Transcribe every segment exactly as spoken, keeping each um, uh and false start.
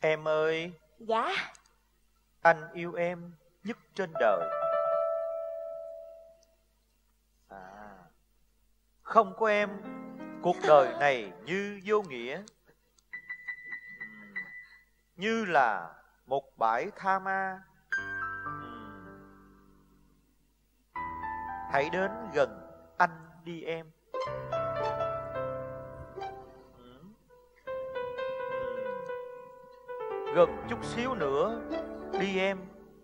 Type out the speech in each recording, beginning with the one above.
Em ơi. Dạ. Anh yêu em nhất trên đời. À, không có em, cuộc đời này như vô nghĩa, như là một bãi tha ma. Hãy đến gần anh đi em. Gần chút xíu nữa đi em.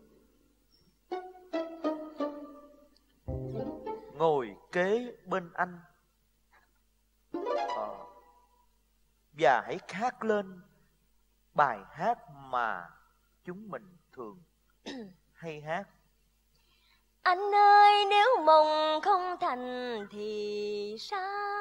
Ngồi kế bên anh. à, Và hãy hát lên bài hát mà chúng mình thường hay hát. Anh ơi, nếu mộng không thành thì sao?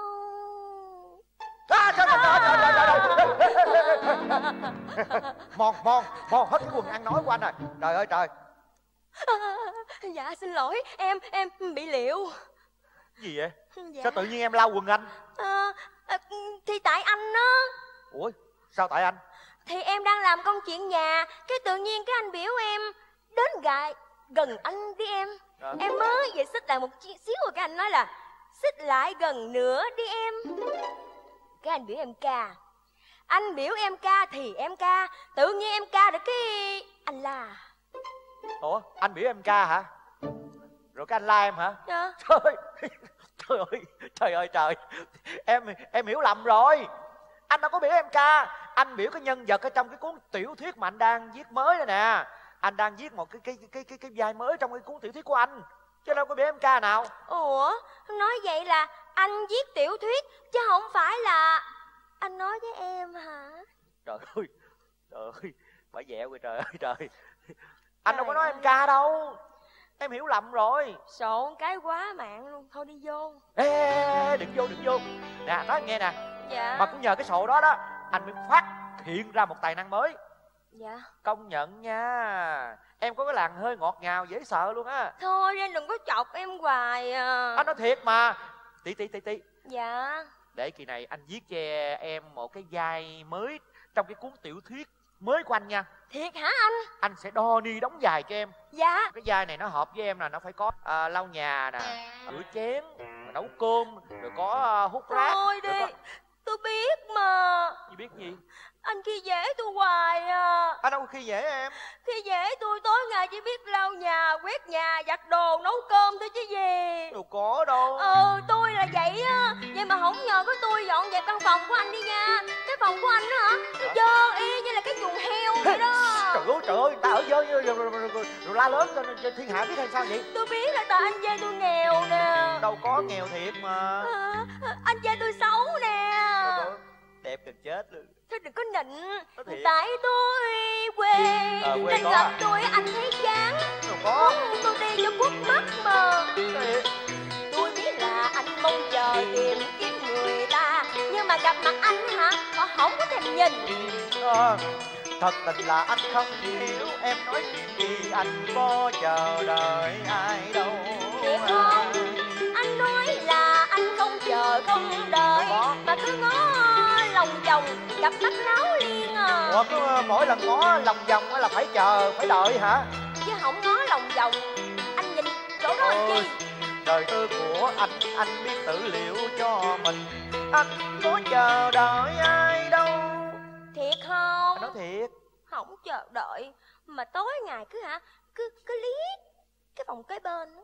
À, trời, trời, trời, trời, trời, trời. Mòn, mòn, mòn hết cái quần ăn nói của anh rồi. Trời ơi trời. À, dạ xin lỗi, em em bị liệu. Gì vậy? Dạ. Sao tự nhiên em lau quần anh? À, à, thì tại anh đó. Ủa sao tại anh? Thì em đang làm công chuyện nhà, cái tự nhiên cái anh biểu em đến gài gần anh đi em. à. Em mới về xích lại một xíu rồi cái anh nói là xích lại gần nữa đi em. Cái anh biểu em ca. Anh biểu em ca thì em ca. Tự nhiên em ca được cái anh la. Ủa anh biểu em ca hả? Rồi cái anh la em hả? Dạ. Trời, trời ơi, trời ơi trời. Em em hiểu lầm rồi. Anh đâu có biểu em ca. Anh biểu cái nhân vật ở trong cái cuốn tiểu thuyết mà anh đang viết mới đây nè. Anh đang viết một cái cái cái cái cái vai mới trong cái cuốn tiểu thuyết của anh, chứ đâu có biểu em ca nào. Ủa nói vậy là anh viết tiểu thuyết chứ không phải là anh nói với em hả? Trời ơi, trời ơi, bà dẹo rồi trời ơi trời. Anh trời đâu có nói ơi. em ca đâu. Em hiểu lầm rồi. Sộn cái quá mạng luôn. Thôi đi vô. Ê, đừng vô, đừng vô. Nè, nói nghe nè. Dạ. Mà cũng nhờ cái sổ đó đó anh mới phát hiện ra một tài năng mới. Dạ. Công nhận nha. Em có cái làn hơi ngọt ngào dễ sợ luôn á. Thôi anh đừng có chọc em hoài à. Anh nói thiệt mà. Tí tí tí tí. Dạ. Để kỳ này anh viết cho em một cái vai mới trong cái cuốn tiểu thuyết mới của anh nha. Thiệt hả anh? Anh sẽ đo ni đóng dài cho em. Dạ. Cái vai này nó hợp với em là nó phải có à, lau nhà nè, rửa chén, nấu cơm, rồi có à, hút rác. Thôi đi có... Tôi biết mà. Chị biết gì? Anh khi dễ tôi hoài à. Anh đâu có khi dễ em. Khi dễ tôi tối ngày chỉ biết lau nhà, quét nhà, giặt đồ, nấu cơm thôi chứ gì. Đâu có đâu. Ừ tôi là vậy á. Vậy mà không nhờ có tôi dọn dẹp căn phòng của anh đi nha. Cái phòng của anh đó hả? Nó dơ y như là cái chuồng heo vậy đó. Trời ơi trời ơi, ta ở dơ rồi, rồi, rồi, rồi, rồi, rồi la lớn cho, cho thiên hạ biết hay sao vậy? Tôi biết là tại anh chê tôi nghèo nè. Đâu có nghèo thiệt mà. À, anh chê tôi xấu nè. Trời ơi, đẹp gần chết luôn. Thôi đừng có nịnh. Tại tôi quê à, quê nên có gặp à? tôi anh thấy chán. Đâu có. Muốn tôi đi cho khuất mắt mà. Thiệt. Tôi biết là anh mong chờ tìm kiếm người ta, nhưng mà gặp mặt anh hả, họ không có thèm nhìn. à, Thật tình là anh không hiểu em nói chuyện gì. Anh có chờ đợi ai đâu. Thiệt không? Anh nói là anh không chờ không đợi, mà cứ ngó lòng vòng gặp mắt láo liền à. Ủa cứ mỗi lần ngó lòng vòng là phải chờ, phải đợi hả? Chứ không ngó lòng vòng, anh nhìn chỗ đó làm chi? Đời tư của anh, anh biết tự liệu cho mình. Anh có chờ đợi ai đâu. Thiệt không? Anh nói thiệt. Không chờ đợi, mà tối ngày cứ hả, cứ cứ liếc cái phòng kế bên đó.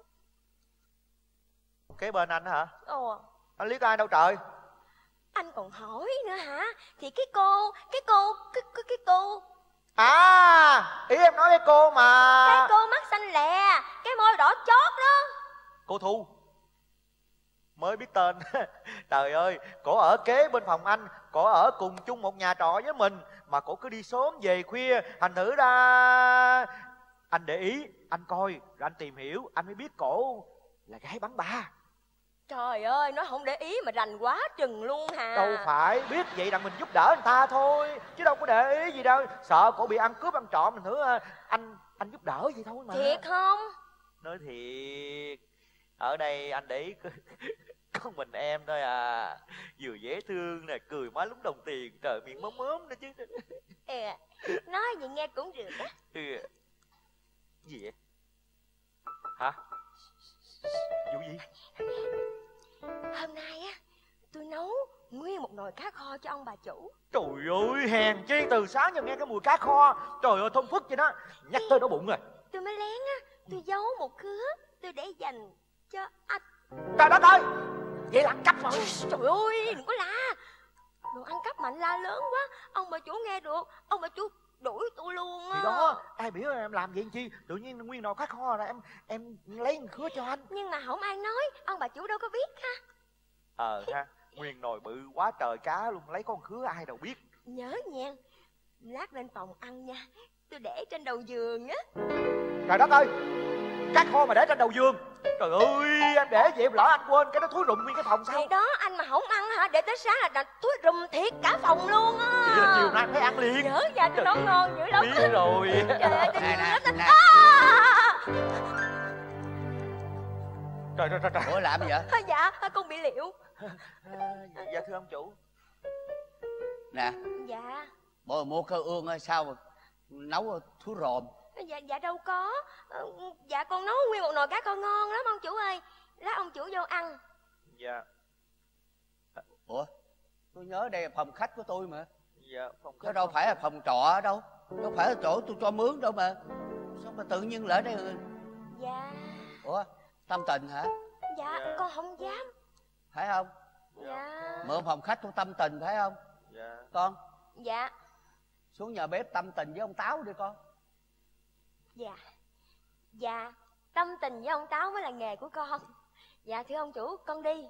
Kế bên anh hả? Ồ. Anh liếc ai đâu trời? Anh còn hỏi nữa hả? Thì cái cô, cái cô, cái, cái, cái cô. À, ý em nói cái cô mà. Cái cô mắt xanh lè, cái môi đỏ chót đó. Cô Thu. Mới biết tên. Trời ơi, cổ ở kế bên phòng anh, cổ ở cùng chung một nhà trọ với mình, mà cổ cứ đi sớm về khuya. Thành thử ra anh để ý, anh coi, rồi anh tìm hiểu, anh mới biết cổ là gái bắn ba. Trời ơi, nó không để ý mà rành quá chừng luôn hả? Đâu phải, biết vậy rằng mình giúp đỡ người ta thôi, chứ đâu có để ý gì đâu. Sợ cổ bị ăn cướp ăn trộm, mình thử anh anh giúp đỡ vậy thôi mà. Thiệt không? Nói thiệt, ở đây anh để ý có mình em thôi à. Vừa dễ thương nè, cười má lúng đồng tiền, trời miệng móm móm nữa chứ. Ê, Nói vậy nghe cũng được á. Ừ. Gì vậy? Hả? Vụ gì? Hôm nay á, tôi nấu nguyên một nồi cá kho cho ông bà chủ. Trời ơi, hèn chi từ sáng giờ nghe cái mùi cá kho. Trời ơi, thơm phức vậy đó. Nhắc tới đói bụng rồi. Tôi mới lén á, tôi giấu một khứa, tôi để dành cho anh. Trời đất ơi, vậy là ăn cắp rồi. Trời ơi, đừng có la. Đồ ăn cắp mạnh la lớn quá, ông bà chủ nghe được, ông bà chủ đuổi tôi luôn á. Thì đó, ai biểu em làm vậy chi? Tự nhiên nguyên nồi cá kho là em em lấy một khứa cho anh. Nhưng mà không ai nói, ông bà chủ đâu có biết ha. Ờ ha, nguyên nồi bự quá trời cá luôn, lấy con khứa ai đâu biết. Nhớ nha, lát lên phòng ăn nha, tôi để trên đầu giường á. Trời đất ơi, cá kho mà để trên đầu giường. Trời ơi, em để vậy lỡ anh quên cái nó thúi rùm nguyên cái phòng sao? Thì đó, anh mà không ăn hả, để tới sáng là, là thúi rùm thiệt cả phòng luôn á. Vậy là chiều nay phải ăn liền. Nhớ nha, tôi nấu ngon dữ lắm. Biết rồi. Trời ơi, tôi Nè, nè, lắm. nè. À! Trời trời trời trời. Ủa làm gì vậy? À, dạ, con bị liệu. À, dạ thưa ông chủ. Nè, Dạ. bộ mua cơ ương hay sao mà nấu thú ròm? Dạ, dạ đâu có. Dạ con nấu nguyên một nồi cá kho ngon lắm ông chủ ơi. Lát ông chủ vô ăn. Dạ. Ủa, tôi nhớ đây là phòng khách của tôi mà. Dạ phòng khách. Chứ đâu phải là phòng trọ đâu. Đâu phải là chỗ tôi cho mướn đâu mà. Sao mà tự nhiên lại đây? Dạ. Ủa, Tâm Tình hả? Dạ, Dạ. con không dám. Phải không? Dạ. Mượn phòng khách của Tâm Tình phải không? Dạ. Con Dạ. xuống nhà bếp Tâm Tình với ông Táo đi con. Dạ. Dạ, tâm tình với ông Táo mới là nghề của con. Dạ thưa ông chủ, con đi.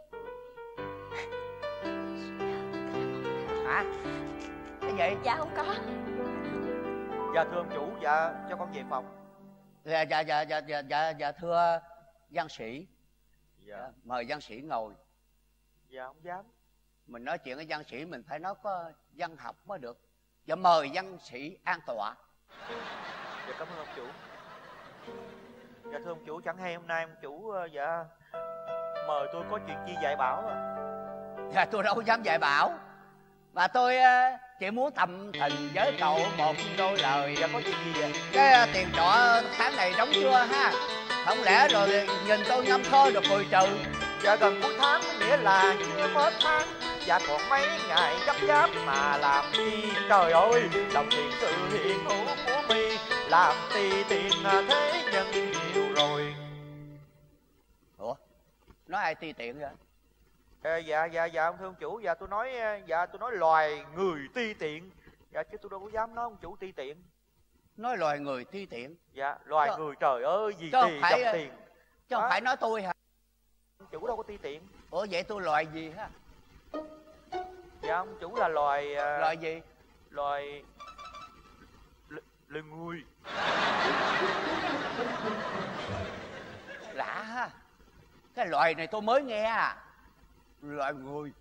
Hả? Cái gì? Dạ không có. Dạ thưa ông chủ, dạ cho con về phòng. Dạ dạ dạ dạ dạ dạ, dạ thưa văn sĩ. Dạ. Dạ, mời văn sĩ ngồi. Dạ không dám. Mình nói chuyện với văn sĩ mình phải nói có văn học mới được. Dạ mời văn sĩ an tọa. Dạ cảm ơn ông chủ. Dạ thưa ông chủ, chẳng hay hôm nay ông chủ dạ mời tôi có chuyện chi dạy bảo à. Dạ tôi đâu dám dạy bảo. Mà tôi chỉ muốn thầm tình với cậu một đôi lời. Dạ có chuyện gì vậy? Cái tiền trọ tháng này đóng chưa ha? Không lẽ rồi nhìn tôi ngâm thơ được mười trừ? Dạ gần cuối tháng nghĩa là chưa hết tháng. Dạ còn mấy ngày gấp gáp mà làm chi. Trời ơi, đồng tiền sự hiện hữu của mi làm tì tiền thế nhân nhiều rồi. Ủa? Nói ai ti tiện vậy? À, dạ dạ dạ ông thưa ông chủ, dạ tôi nói dạ tôi nói loài người ti tiện. Dạ chứ tôi đâu có dám nói ông chủ ti tiện. Nói loài người ti tiện? Dạ loài Chứ, người trời ơi gì chứ thì phải, dòng tiền. Chứ không à, phải nói tôi hả? ông chủ đâu có ti tiện. Ủa vậy tôi loài gì ha? Dạ ông chủ là loài uh, Loài gì? Loài L... Loài người. Lạ ha. Cái loài này tôi mới nghe à. Loài người.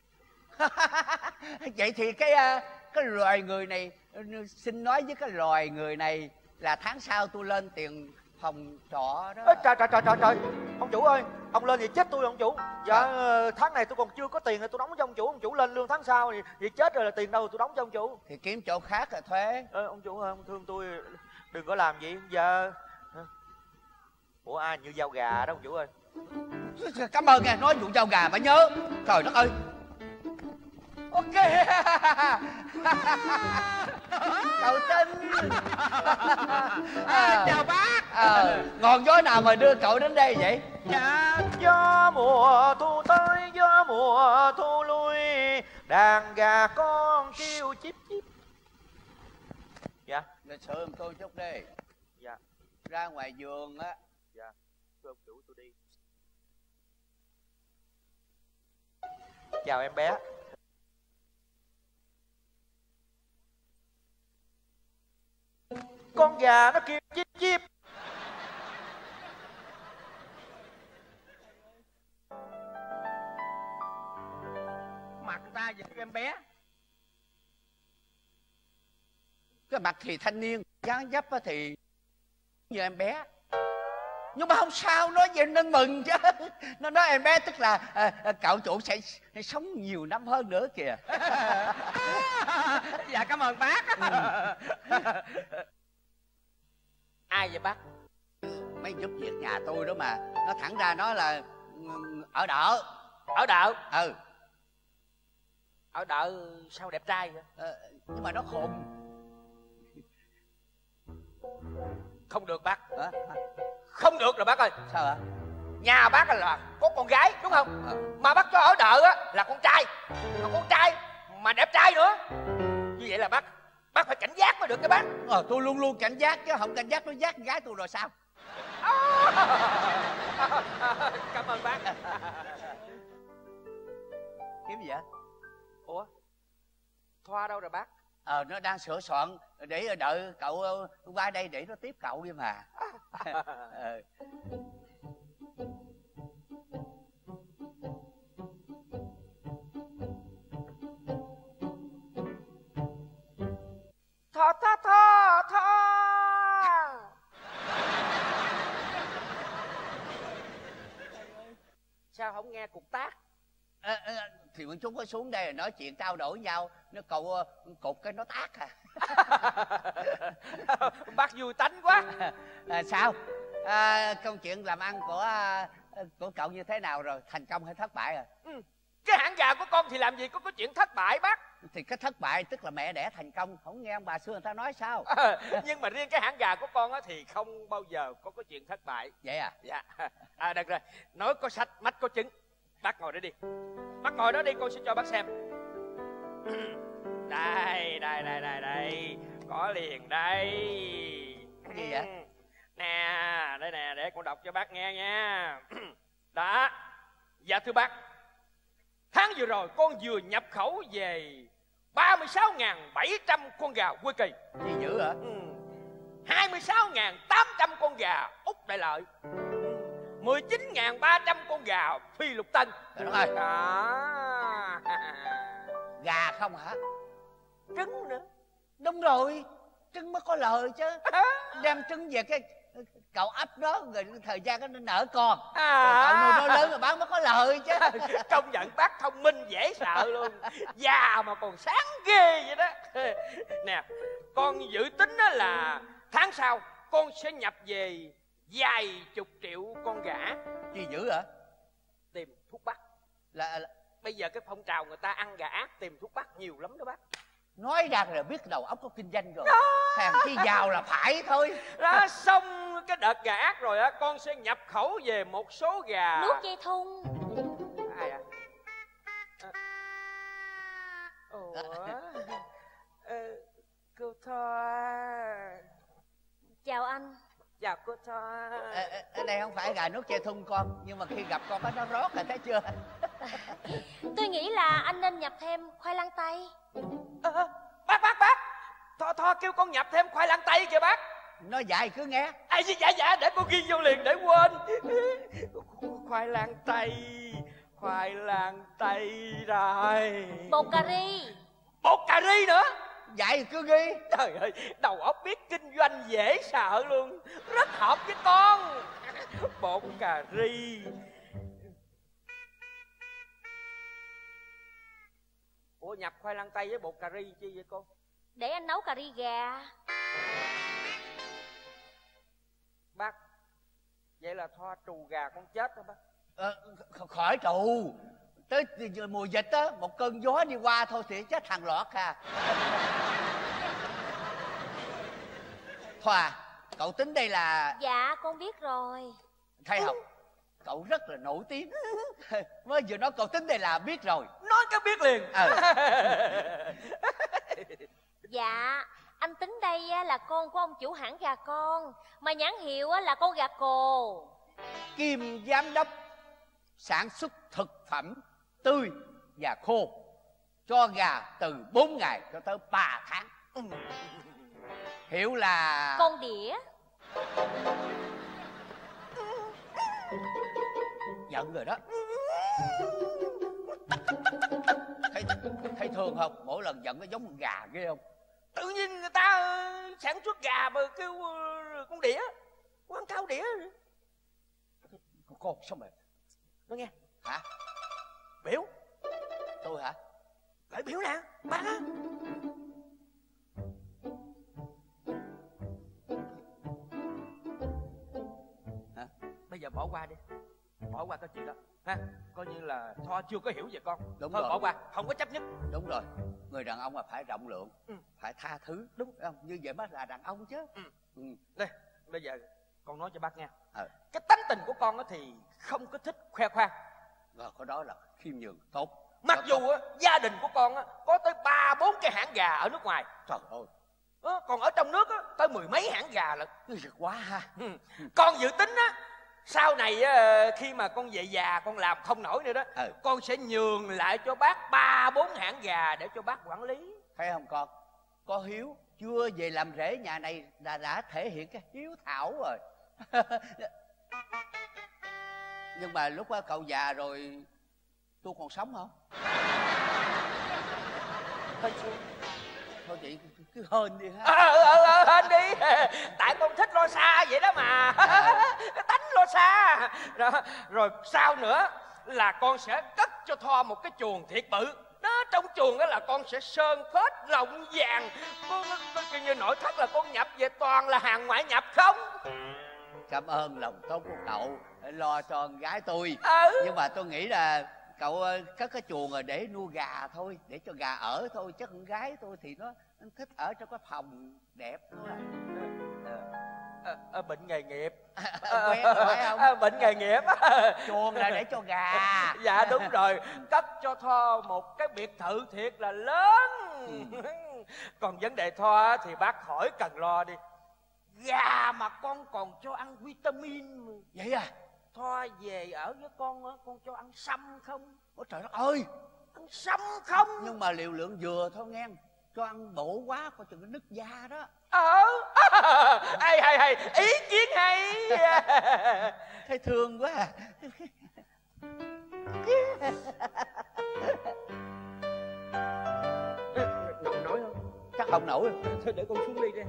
Vậy thì cái cái loài người này, xin nói với cái loài người này là tháng sau tôi lên tiền phòng trọ đó. Ê, trời trời trời trời trời ông chủ ơi, ông lên thì chết tôi ông chủ. Dạ à. Tháng này tôi còn chưa có tiền thì tôi đóng cho ông chủ. Ông chủ lên lương tháng sau thì, thì chết rồi là tiền đâu tôi đóng cho ông chủ. Thì kiếm chỗ khác là thuế. Ê, ông chủ ơi, ông thương tôi đừng có làm vậy. Dạ ủa ai như dao gà đó ông chủ ơi. Cảm ơn nghe, nói vụ dao gà mà nhớ. Trời đất ơi. Ok. Cậu Tinh. À, chào bác. À, ngọn gió nào mà đưa cậu đến đây vậy? Dạ gió mùa thu tới, gió mùa thu lui, đàn gà con kêu chíp chíp. Dạ Lịch sự em tôi chút đi. dạ Ra ngoài vườn á. dạ thưa ông chủ tôi đi. Chào em bé. Con gà nó kêu chíp chíp. mặt ta vậy em bé. Cái mặt thì thanh niên, dáng dấp thì như em bé. Nhưng mà không sao, nói vậy nên mừng chứ. Nó nói em bé tức là à, cậu chủ sẽ, sẽ sống nhiều năm hơn nữa kìa. Dạ cảm ơn bác. Ừ. Ai vậy bác? Mấy giúp việc nhà tôi đó mà. Nó thẳng ra nó là ở đợ. Ở đợ? Ừ. Ở đợ sao đẹp trai vậy? Ờ, nhưng mà nó khùng. Không được bác. Hả? Không được rồi bác ơi. Sao hả? Nhà bác là có con gái đúng không? Ờ. Mà bác cho ở đợ á là con trai. Mà con trai mà đẹp trai nữa. Như vậy là bác Bác phải cảnh giác mới được cái bác. Ờ, tôi luôn luôn cảnh giác chứ không cảnh giác nó giác con gái tôi rồi sao? Cảm ơn bác. Kiếm gì vậy? Ủa Thoa đâu rồi bác? Ờ, nó đang sửa soạn để đợi cậu qua đây để nó tiếp cậu đi mà. Ờ. Thoa thoa thoa thoa. Sao không nghe cục tác? À, à, thì bọn chúng có xuống đây nói chuyện trao đổi nhau, nó cậu cục cái nó tác à. Bác vui tánh quá. À, sao à, công chuyện làm ăn của của cậu như thế nào rồi, thành công hay thất bại à? Ừ. Cái hãng gà của con thì làm gì có cái chuyện thất bại bác. Thì cái thất bại tức là mẹ đẻ thành công, không nghe ông bà xưa người ta nói sao? À, nhưng mà riêng cái hãng gà của con á thì không bao giờ có cái chuyện thất bại. Vậy à? Dạ. À được rồi, nói có sách mách có chứng. Bác ngồi đó đi. Bác ngồi đó đi, con sẽ cho bác xem. Đây, đây, đây, đây, đây. Có liền đây. Gì vậy? Nè, đây nè, để con đọc cho bác nghe nha. Đó. Dạ thưa bác, tháng vừa rồi con vừa nhập khẩu về ba mươi sáu nghìn bảy trăm con gà Quê Kỳ. Gì dữ hả? Ừ. hai mươi sáu nghìn tám trăm con gà Úc Đại Lợi, mười chín nghìn ba trăm con gà Phi Lục Tân. Trời đất ơi. Đó. Gà không hả? Trứng nữa. Đúng rồi, trứng mới có lời chứ. Đem trứng về cái cậu ấp đó rồi thời gian nó nở con. À. Cậu nuôi nó lớn rồi bán mới có lời chứ. Công nhận bác thông minh dễ sợ luôn. Già mà còn sáng ghê vậy đó. Nè, con dự tính đó là tháng sau con sẽ nhập về vài chục triệu con gà. Gì dữ hả? Tìm thuốc bắc. Là, là bây giờ cái phong trào người ta ăn gà ác tìm thuốc bắc nhiều lắm đó bác. nói ra là biết đầu óc có kinh doanh rồi. Thằng chi giàu là phải thôi. Đó, xong cái đợt gà ác rồi á, con sẽ nhập khẩu về một số gà. Nước dây thun. Ai à? À. Ủa? Ờ, cô Thoa. Chào anh. Chào cô Thoa. À, ở đây không phải gà nước chè thun con, nhưng mà khi gặp con có nó rót rồi thấy chưa? Tôi nghĩ là anh nên nhập thêm khoai lang tây. À, bác bác bác, Thoa Thoa kêu con nhập thêm khoai lang tây kìa bác. Nó dạy cứ nghe. À, dạ dạ để con ghi vô liền để quên. Khoai lang tây, khoai lang tây rồi. Bột cà ri. Bột cà ri nữa. Dạy cứ ghi. Trời ơi, đầu óc biết kinh doanh dễ sợ luôn. Rất hợp với con. Bột cà ri. Ủa nhập khoai lang tây với bột cà ri chi vậy cô? Để anh nấu cà ri gà. Bác, vậy là Thoa trù gà con chết đó bác. Ờ, khỏi trù. Tới mùa dịch á, một cơn gió đi qua thôi thì chết hàng loạt à. Thoa, cậu tính đây là... Dạ con biết rồi. Thấy không? Cậu rất là nổi tiếng. Mới vừa nói cậu tính đây là biết rồi. Nói cái biết liền. Ừ. Dạ, anh tính đây là con của ông chủ hãng gà con, mà nhãn hiệu là con gà cồ. Kim giám đốc sản xuất thực phẩm tươi và khô cho gà từ bốn ngày cho tới ba tháng. Hiểu là... Con đĩa. Giận rồi đó. Thấy, thấy thương không? Mỗi lần giận nó giống con gà ghê không? Tự nhiên người ta sản xuất gà mà kêu con đĩa. Quán thao đĩa. Con sao mà... Nó nghe. Hả? Biểu. Tôi hả? Phải biểu nè. Bác á. bỏ qua đi, bỏ qua cái chuyện đó ha, coi như là Thoa chưa có hiểu về con. Đúng thôi rồi. bỏ qua, không có chấp nhất. Đúng rồi, người đàn ông là phải rộng lượng, ừ. phải tha thứ, đúng không? Như vậy mới là đàn ông chứ. ừ. Ừ. Đây bây giờ con nói cho bác nghe, ờ. cái tánh tình của con á thì không có thích khoe khoang. Rồi có đó là khiêm nhường tốt. Mặc đó dù á, gia đình của con á, có tới ba bốn cái hãng gà ở nước ngoài. Trời ơi, ờ, còn ở trong nước á, tới mười mấy hãng gà lận. quá ha. ừ. Con dự tính á, sau này á, khi mà con về già con làm không nổi nữa đó, ừ. con sẽ nhường lại cho bác ba bốn hãng gà để cho bác quản lý. Thấy không con, có hiếu, chưa về làm rể nhà này đã, đã thể hiện cái hiếu thảo rồi. Nhưng mà lúc đó cậu già rồi tôi còn sống không? Thôi chứ. Thôi chị cứ hên đi ha. ờ ờ ờ hên đi. Tại con thích lo xa vậy đó mà. Cái tánh lo xa rồi, rồi sau nữa là con sẽ cất cho Thoa một cái chuồng thiệt bự đó. Trong chuồng đó là con sẽ sơn phết rộng vàng. Con coi như nội thất là con nhập về toàn là hàng ngoại nhập không. Cảm ơn lòng tốt của cậu lo cho con gái tôi. ừ. Nhưng mà tôi nghĩ là cậu cất cái chuồng rồi để nuôi gà thôi, để cho gà ở thôi, chứ con gái tôi thì nó, nó thích ở trong cái phòng đẹp thôi. À, à, bệnh nghề nghiệp. Quen rồi phải không? À, bệnh nghề nghiệp. Chuồng là để cho gà. Dạ đúng rồi, cất cho Thoa một cái biệt thự thiệt là lớn. ừ. Còn vấn đề Thoa thì bác khỏi cần lo đi. Gà mà con còn cho ăn vitamin. Vậy à? Thoa về ở với con á, con cho ăn sâm không? Ôi trời đất ơi, ăn sâm không? Nhưng mà liều lượng vừa thôi nghe, cho ăn bổ quá coi chừng nó nứt da đó. ờ hay hay hay, ý kiến hay. Thấy thương quá à. Nổi nổi không? Chắc không nổi. Thôi để con xuống đi đi.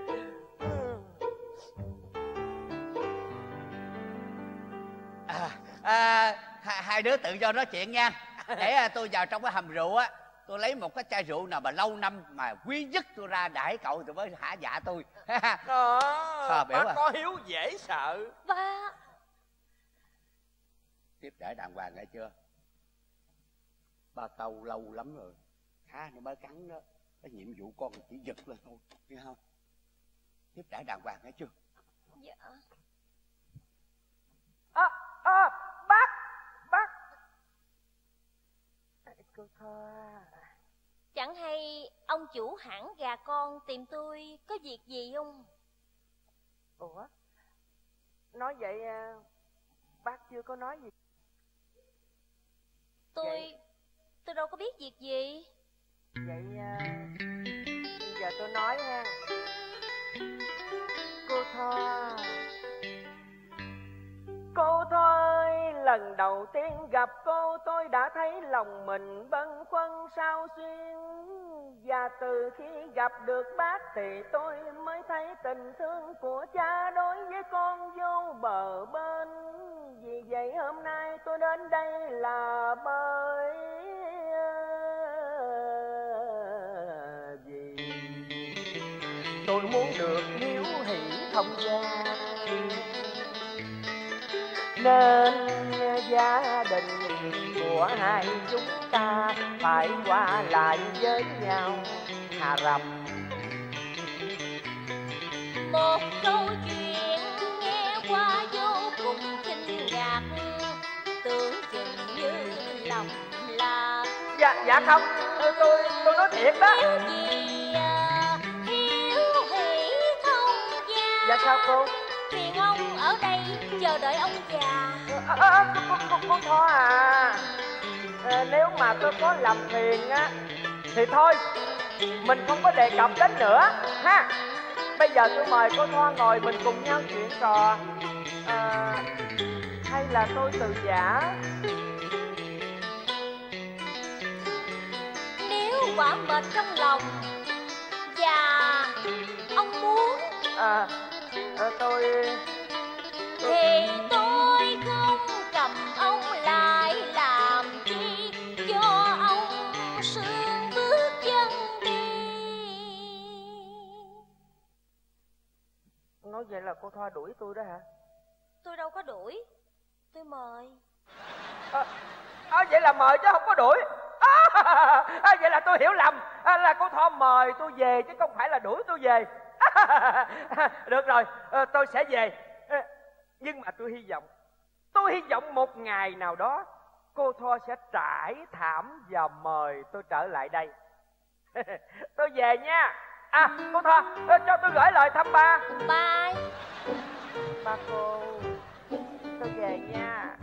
à, à, hai, hai đứa tự do nói chuyện nha. Để à, tôi vào trong cái hầm rượu á, tôi lấy một cái chai rượu nào mà lâu năm mà quý nhất tôi ra đãi cậu rồi mới hả dạ tôi. Đó, à, bác à. có hiếu dễ sợ. Ba. Tiếp đãi đàng hoàng nghe chưa? Ba câu lâu lắm rồi, khá nó mới cắn đó. Cái nhiệm vụ con chỉ giật lên thôi, nghe không? Tiếp đãi đàng hoàng nghe chưa? Dạ. À, à, bác, bác. Cô Thoa. Chẳng hay ông chủ hãng gà con tìm tôi có việc gì không? Ủa? Nói vậy bác chưa có nói gì. Tôi Vậy... tôi đâu có biết việc gì. Vậy giờ tôi nói ha. Cô Thoa, cô Thoa ơi, lần đầu tiên gặp cô tôi đã thấy lòng mình bâng khuâng sao xuyên. Và từ khi gặp được bác thì tôi mới thấy tình thương của cha đối với con vô bờ bên. Vì vậy hôm nay tôi đến đây là bởi vì tôi muốn được hiếu hỷ thông gia, nên gia đình của hai chúng ta phải qua lại với nhau hà rầm. Một câu chuyện nghe qua vô cùng kinh ngạc, tưởng chừng như lòng lạc. Dạ dạ không, tôi tôi nói thiệt đó. Hiếu gì à, hiếu hỷ thông gia. Dạ sao cô? Phiền ông ở đây chờ đợi ông già. À, à, cô, cô, cô, cô Thoa à, à, nếu mà tôi có làm phiền á thì thôi mình không có đề cập đến nữa ha. Bây giờ tôi mời cô Thoa ngồi mình cùng nhau chuyện trò. À, hay là tôi từ giả? Nếu quả mệt trong lòng và ông muốn À, à tôi... thì tôi không cầm ông lại làm chi, cho ông sương bước chân đi. Nói vậy là cô Thoa đuổi tôi đó hả? Tôi đâu có đuổi, tôi mời. À, à, vậy là mời chứ không có đuổi. À, à, vậy là tôi hiểu lầm, à, là cô Tho mời tôi về chứ không phải là đuổi tôi về. À, được rồi, à, tôi sẽ về. À, nhưng mà tôi hy vọng, tôi hy vọng một ngày nào đó cô Tho sẽ trải thảm và mời tôi trở lại đây. Tôi về nha. À, cô Tho, cho tôi gửi lời thăm ba. Bye. Ba cô, tôi về nha.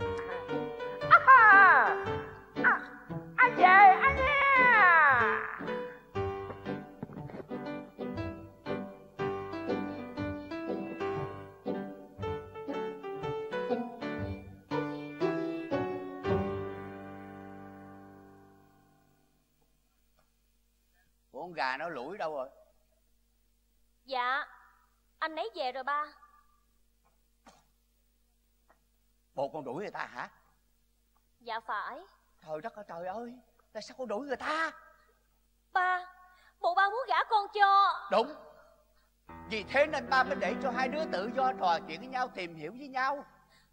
À, à, anh về anh nha. Ủa, con gà nó lủi đâu rồi? Dạ, anh ấy về rồi ba. Bộ con đuổi người ta hả? Dạ phải. Trời đất ơi trời ơi, tại sao con đuổi người ta? Ba, bộ ba muốn gả con cho. Đúng. Vì thế nên ba mới để cho hai đứa tự do trò chuyện với nhau, tìm hiểu với nhau.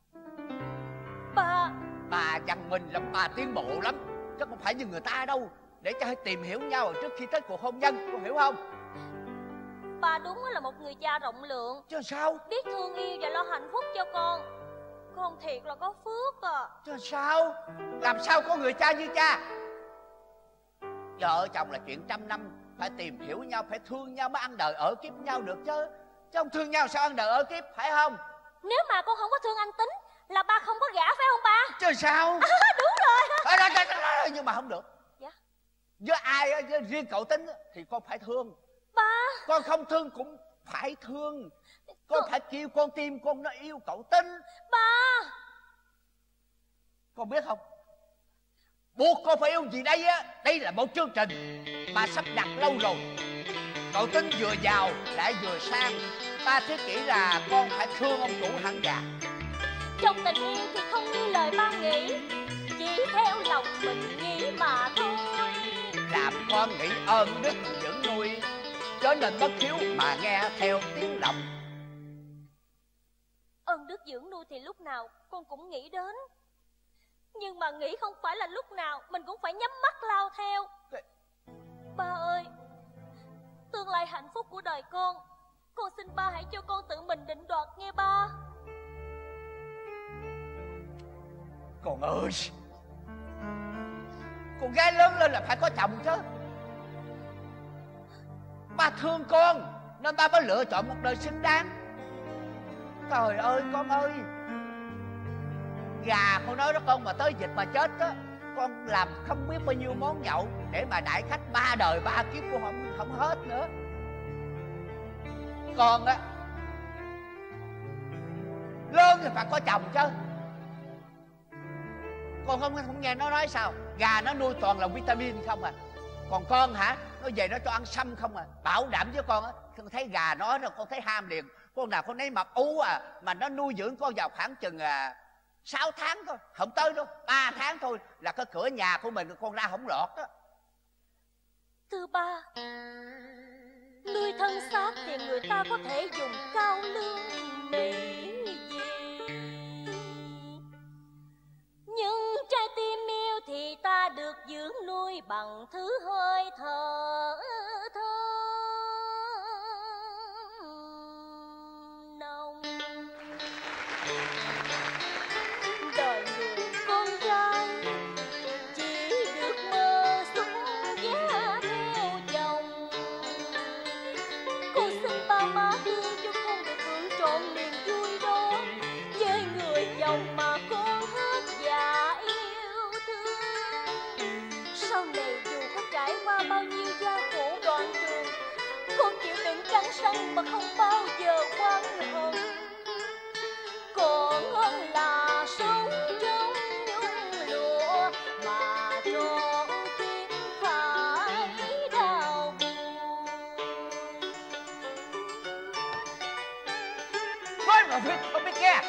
Ba, Bà dằn mình là bà tiến bộ lắm, chứ không phải như người ta đâu. Để cho hai tìm hiểu nhau trước khi tới cuộc hôn nhân, con hiểu không? ba đúng là một người cha rộng lượng, Chứ sao? biết thương yêu và lo hạnh phúc cho con. Con thiệt là có phước à. Chứ sao? Làm sao có người cha như cha? Vợ chồng là chuyện trăm năm, phải tìm hiểu nhau, phải thương nhau mới ăn đời ở kiếp nhau được chứ. Chứ không thương nhau sao ăn đời ở kiếp, phải không? Nếu mà con không có thương anh Tính là ba không có gả, phải không ba? Chứ sao? À, đúng rồi. À, đó, đó, đó, đó, nhưng mà không được. Dạ. Với ai, với riêng cậu Tính thì con phải thương. Ba. Con không thương cũng phải thương. Con phải kêu con tim con nó yêu cậu Tính. Ba. Con biết không, buộc con phải yêu gì đây á. Đây là một chương trình mà sắp đặt lâu rồi. Cậu Tính vừa giàu lại vừa sang. Ta thiết nghĩ là con phải thương ông chủ hãng gà. Trong tình yêu thì không như lời ba nghĩ, chỉ theo lòng mình nghĩ mà thôi. Làm con nghĩ ơn đức dưỡng nuôi, chớ nên bất hiếu mà nghe theo tiếng lòng. Ơn đức dưỡng nuôi thì lúc nào con cũng nghĩ đến, nhưng mà nghĩ không phải là lúc nào mình cũng phải nhắm mắt lao theo. Ba ơi, tương lai hạnh phúc của đời con, con xin ba hãy cho con tự mình định đoạt nghe ba. Con ơi, con gái lớn lên là phải có chồng chứ. Ba thương con nên ba mới lựa chọn một đời xứng đáng. Trời ơi con ơi, gà con nói đó, con mà tới dịch mà chết á, con làm không biết bao nhiêu món nhậu để mà đãi khách ba đời ba kiếp cũng không không hết nữa. Con á, lớn thì phải có chồng chứ. Con không không nghe nó nói sao, gà nó nuôi toàn là vitamin không à. Còn con hả, nó về nó cho ăn sâm không à. Bảo đảm với con á, con thấy gà nói rồi con thấy ham liền. Con nào con thấy mập ú à, mà nó nuôi dưỡng con vào khoảng chừng à, sáu tháng thôi, không tới đâu, ba tháng thôi là cái cửa nhà của mình con ra không lọt đó. Thưa ba, nuôi thân xác thì người ta có thể dùng cao lương mỹ gì, nhưng trái tim yêu thì ta được dưỡng nuôi bằng thứ hơi thở thơm nồng. Đời người con trai chỉ được mơ xuất giá theo chồng. Con xin ba má thương cho con được hưởng trọn niềm vui đó với người chồng mà con hết dạ yêu thương. Sau này dù có trải qua bao nhiêu gian khổ đoạn đường, con chịu đựng cắn răng mà không bao giờ oán hận. Còn hơn là sống trong nhung lụa mà trọn kiếp phải đau buồn. Nói mà biết không biết nghe.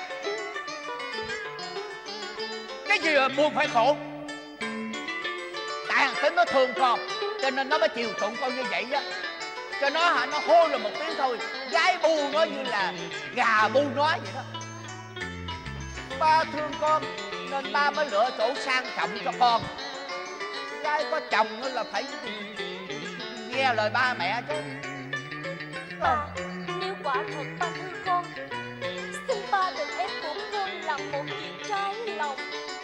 Cái gì mà buồn phải khổ. Tại thằng Tính nó thương con cho nên nó mới chiều chuộng con như vậy á. Cho nó hả, nó hô lên một tiếng thôi, gái bu nó như là gà bu nó vậy đó. ba thương con nên ba mới lựa chỗ sang trọng cho con. Gái có chồng nên là phải nghe lời ba mẹ chứ. Ba, nếu quả thật ba thương con, xin ba đừng ép buộc con làm một việc trái lòng.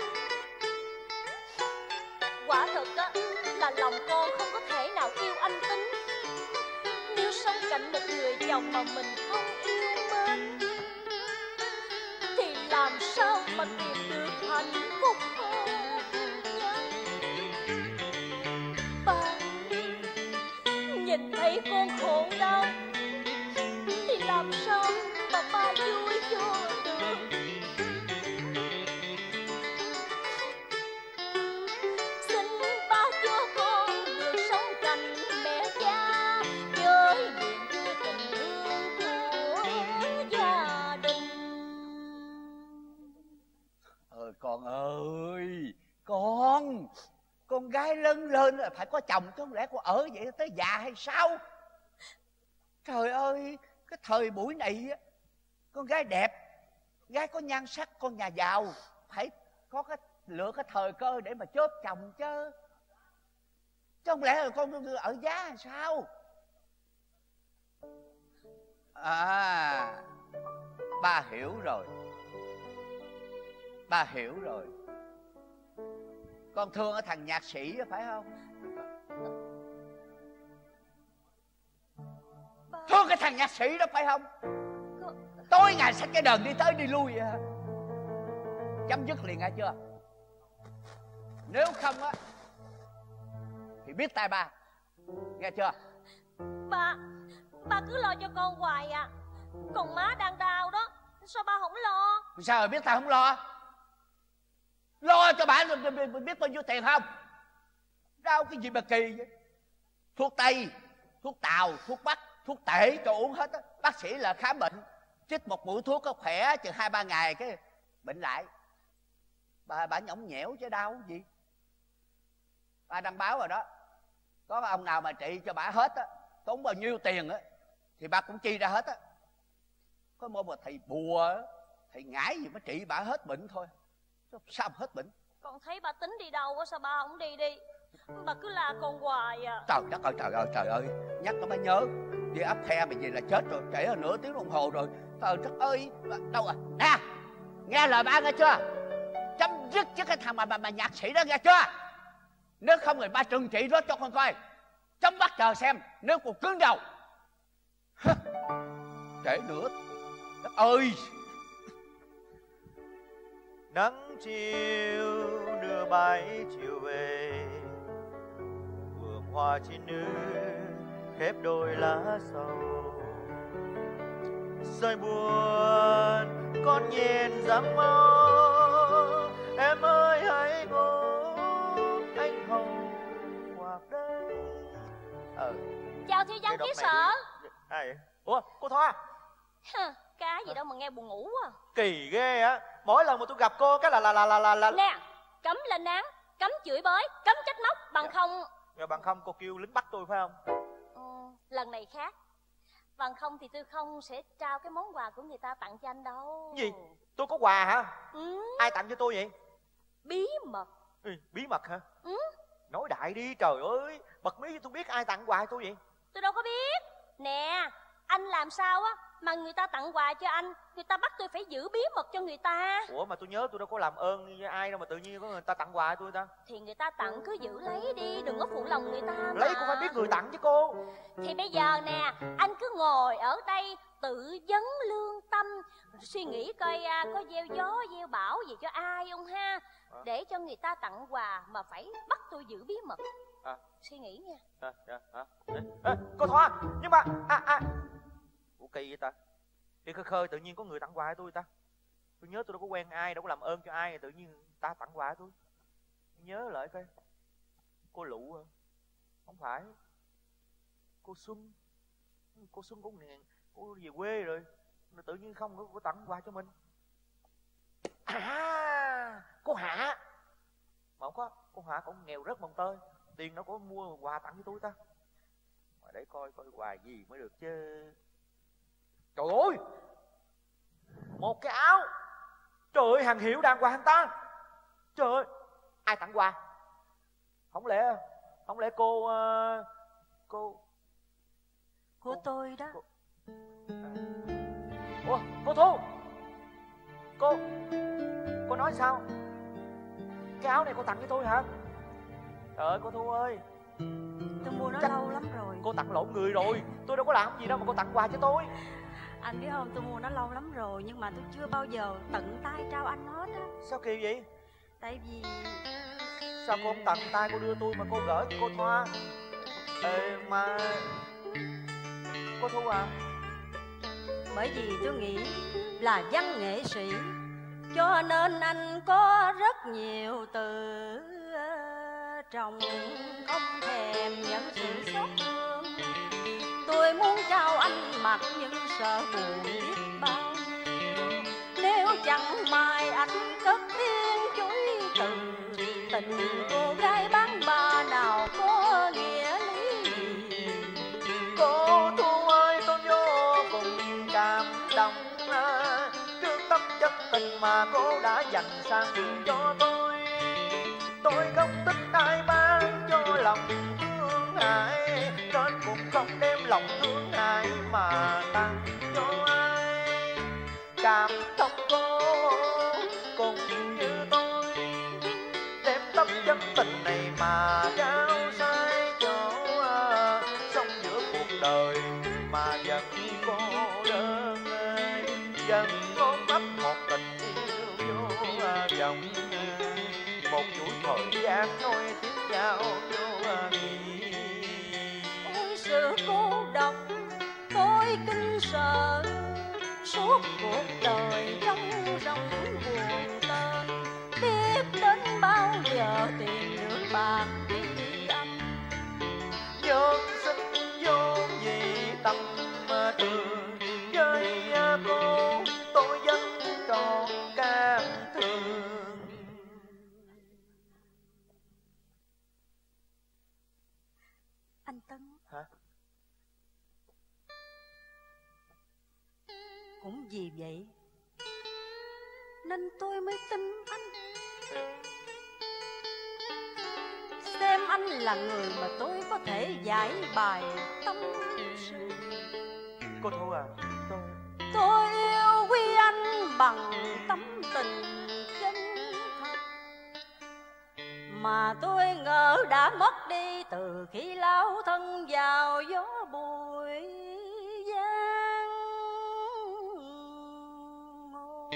Quả thật á là lòng con không có thể nào yêu anh Tính. Nếu sống cạnh một người chồng mà mình không yêu mến thì làm sao mà tìm được hạnh phúc hơn. Ba nhìn thấy con khổ đau thì làm sao mà ba vui cho được. Xin ba cho con được sống cạnh mẹ cha với niềm vui tình thương của gia đình. Ơi con ơi, con con gái lớn lên là phải có chồng chứ không lẽ con ở vậy tới già hay sao? Trời ơi, cái thời buổi này á, con gái đẹp, gái có nhan sắc, con nhà giàu phải có cái lựa cái thời cơ để mà chớp chồng chứ. Chứ không lẽ là con ở giá hay sao? À, ba hiểu rồi. Ba hiểu rồi. Con thương ở thằng nhạc sĩ phải không? Ba... Thương cái thằng nhạc sĩ đó phải không? Con... Tối ngày xách cái đờn đi tới đi lui vậy hả? Chấm dứt liền nghe chưa? Nếu không á thì biết tay ba. Nghe chưa? Ba, ba cứ lo cho con hoài à. Còn má đang đau đó, sao ba không lo? Sao rồi biết tao không lo? Lo cho bà biết bao nhiêu tiền không? Đau cái gì mà kỳ vậy? Thuốc Tây, thuốc Tàu, thuốc Bắc, thuốc tể cho uống hết á. Bác sĩ là khám bệnh, chích một mũi thuốc có khỏe chừng hai ba ngày cái bệnh lại. Bà bà nhõng nhẽo chứ đau gì. Ba đăng báo rồi đó. Có ông nào mà trị cho bà hết á, tốn bao nhiêu tiền á thì bà cũng chi ra hết á. Có một thầy bùa á, thầy ngải gì mới trị bà hết bệnh thôi. Sao mà hết bệnh? Con thấy ba Tính đi đâu á, sao ba không đi đi? Bà cứ la con hoài à. Trời đất ơi, trời ơi, trời ơi. Nhắc nó mới nhớ. Đi ấp khe mày về là chết rồi. Trễ hơn nửa tiếng đồng hồ rồi. Trời đất ơi. Đâu à? Nè, nghe lời ba nghe chưa? Chấm dứt với cái thằng mà, mà, mà nhạc sĩ đó nghe chưa? Nếu không thì ba trừng trị nó cho con coi. Chấm bắt chờ xem. Nếu còn cứng đầu trễ nữa. Đất ơi. Nắng chiều đưa bãi chiều về, vườn hoa trên nước khép đôi lá sầu. Rơi buồn con nhìn dáng mơ, em ơi hãy ngủ anh hầu quạt đây. Ờ. Chào Thi Văn ký sở. Ai vậy? Ủa cô Thoa? Cái gì đâu mà nghe buồn ngủ à. Kỳ ghê á. Mỗi lần mà tôi gặp cô cái là là là là là, là... Nè, cấm lên án, cấm chửi bới, cấm trách móc. Bằng dạ. không dạ, bằng không cô kêu lính bắt tôi phải không? ừ, lần này khác. Bằng không thì tôi không sẽ trao cái món quà của người ta tặng cho anh đâu. Gì? Tôi có quà hả? Ừ. Ai tặng cho tôi vậy? Bí mật. Ừ, bí mật hả? Ừ. Nói đại đi trời ơi. Bật mí tôi biết ai tặng quà cho tôi vậy? Tôi đâu có biết. Nè, anh làm sao á mà người ta tặng quà cho anh, người ta bắt tôi phải giữ bí mật cho người ta. Ủa mà tôi nhớ tôi đâu có làm ơn với ai đâu mà tự nhiên có người ta tặng quà cho tôi ta. Thì người ta tặng cứ giữ lấy đi, đừng có phụ lòng người ta mà. Lấy cũng phải biết người tặng chứ cô. Thì bây giờ nè, anh cứ ngồi ở đây tự vấn lương tâm, suy nghĩ coi à, có gieo gió gieo bão gì cho ai không ha. À. Để cho người ta tặng quà mà phải bắt tôi giữ bí mật. À. Suy nghĩ nha. À, à, à. À, cô Thoa, nhưng mà à, à. Ủa kỳ vậy ta? Đi khơi khơi tự nhiên có người tặng quà cho tôi ta. Tôi nhớ tôi đâu có quen ai, đâu có làm ơn cho ai, tự nhiên ta tặng quà cho tôi. Nhớ lại coi. Cô Lụ à? Không phải. Cô Xuân. Cô Xuân cũng ngàn, cô về quê rồi. Mà tự nhiên không có, có tặng quà cho mình. À, cô Hạ. Mà không có, cô Hạ cũng nghèo rất mồng tơi. Tiền nó có mua quà tặng cho tôi ta. Mà để coi coi quà gì mới được chứ. Trời ơi, một cái áo Trời ơi, hàng hiệu đàng hoàng ta. Trời ơi, ai tặng quà? Không lẽ Không lẽ cô uh, Cô Của cô, tôi đó. cô, à. Ủa, cô Thu, Cô Cô nói sao? Cái áo này cô tặng cho tôi hả? Trời ơi cô Thu ơi, Tôi mua nó Chắc lâu lắm rồi. cô tặng lộn người rồi. Tôi đâu có làm gì đâu mà cô tặng quà cho tôi. Anh biết không, tôi mua nó lâu lắm rồi, nhưng mà tôi chưa bao giờ tận tay trao anh hết á. Sao kỳ vậy? Tại vì Sao cô không tận tay cô đưa tôi mà cô gửi cho cô Thoa? Ê mà cô Thu à, bởi vì tôi nghĩ là văn nghệ sĩ, cho nên anh có rất nhiều từ trong không thèm nhận sự xót thương. Tôi muốn trao anh mặc những sợ buồn biết bao nhiêu, nếu chẳng may anh cất tiếng chối từ. Tình cô gái bán ba nào có nghĩa lý gì. cô Thu ơi, tôi vô cùng cảm động trước tấm chân tình mà cô đã dành sang cho tôi. Tôi không thích ai bán cho lòng thương hại, nên cũng không đem lòng thương hại mà tặng cho ai. Cảm thông cô cũng như tôi, đem tấm chân tình này mà trao sai cho sống giữa cuộc đời mà vẫn cô đơn, vẫn ôm ấp một tình yêu vô vọng, một chuỗi thời gian nối tiếp nhau vô nghị. Ôi sự cô độc tôi kinh sợ, suốt cuộc đời trong rong buồn tên, biết đến bao giờ tìm được bạc đi anh. Nhân sinh vô gì tâm thương, với cô tôi vẫn tròn cảm thương. Anh Tấn Hả? cũng vì vậy nên tôi mới tin anh, xem anh là người mà tôi có thể giải bài tâm sự. Cô Thu à, tôi Tôi yêu quý anh bằng tấm tình chân thật, mà tôi ngỡ đã mất đi từ khi lao thân vào gió bụi giang hồ.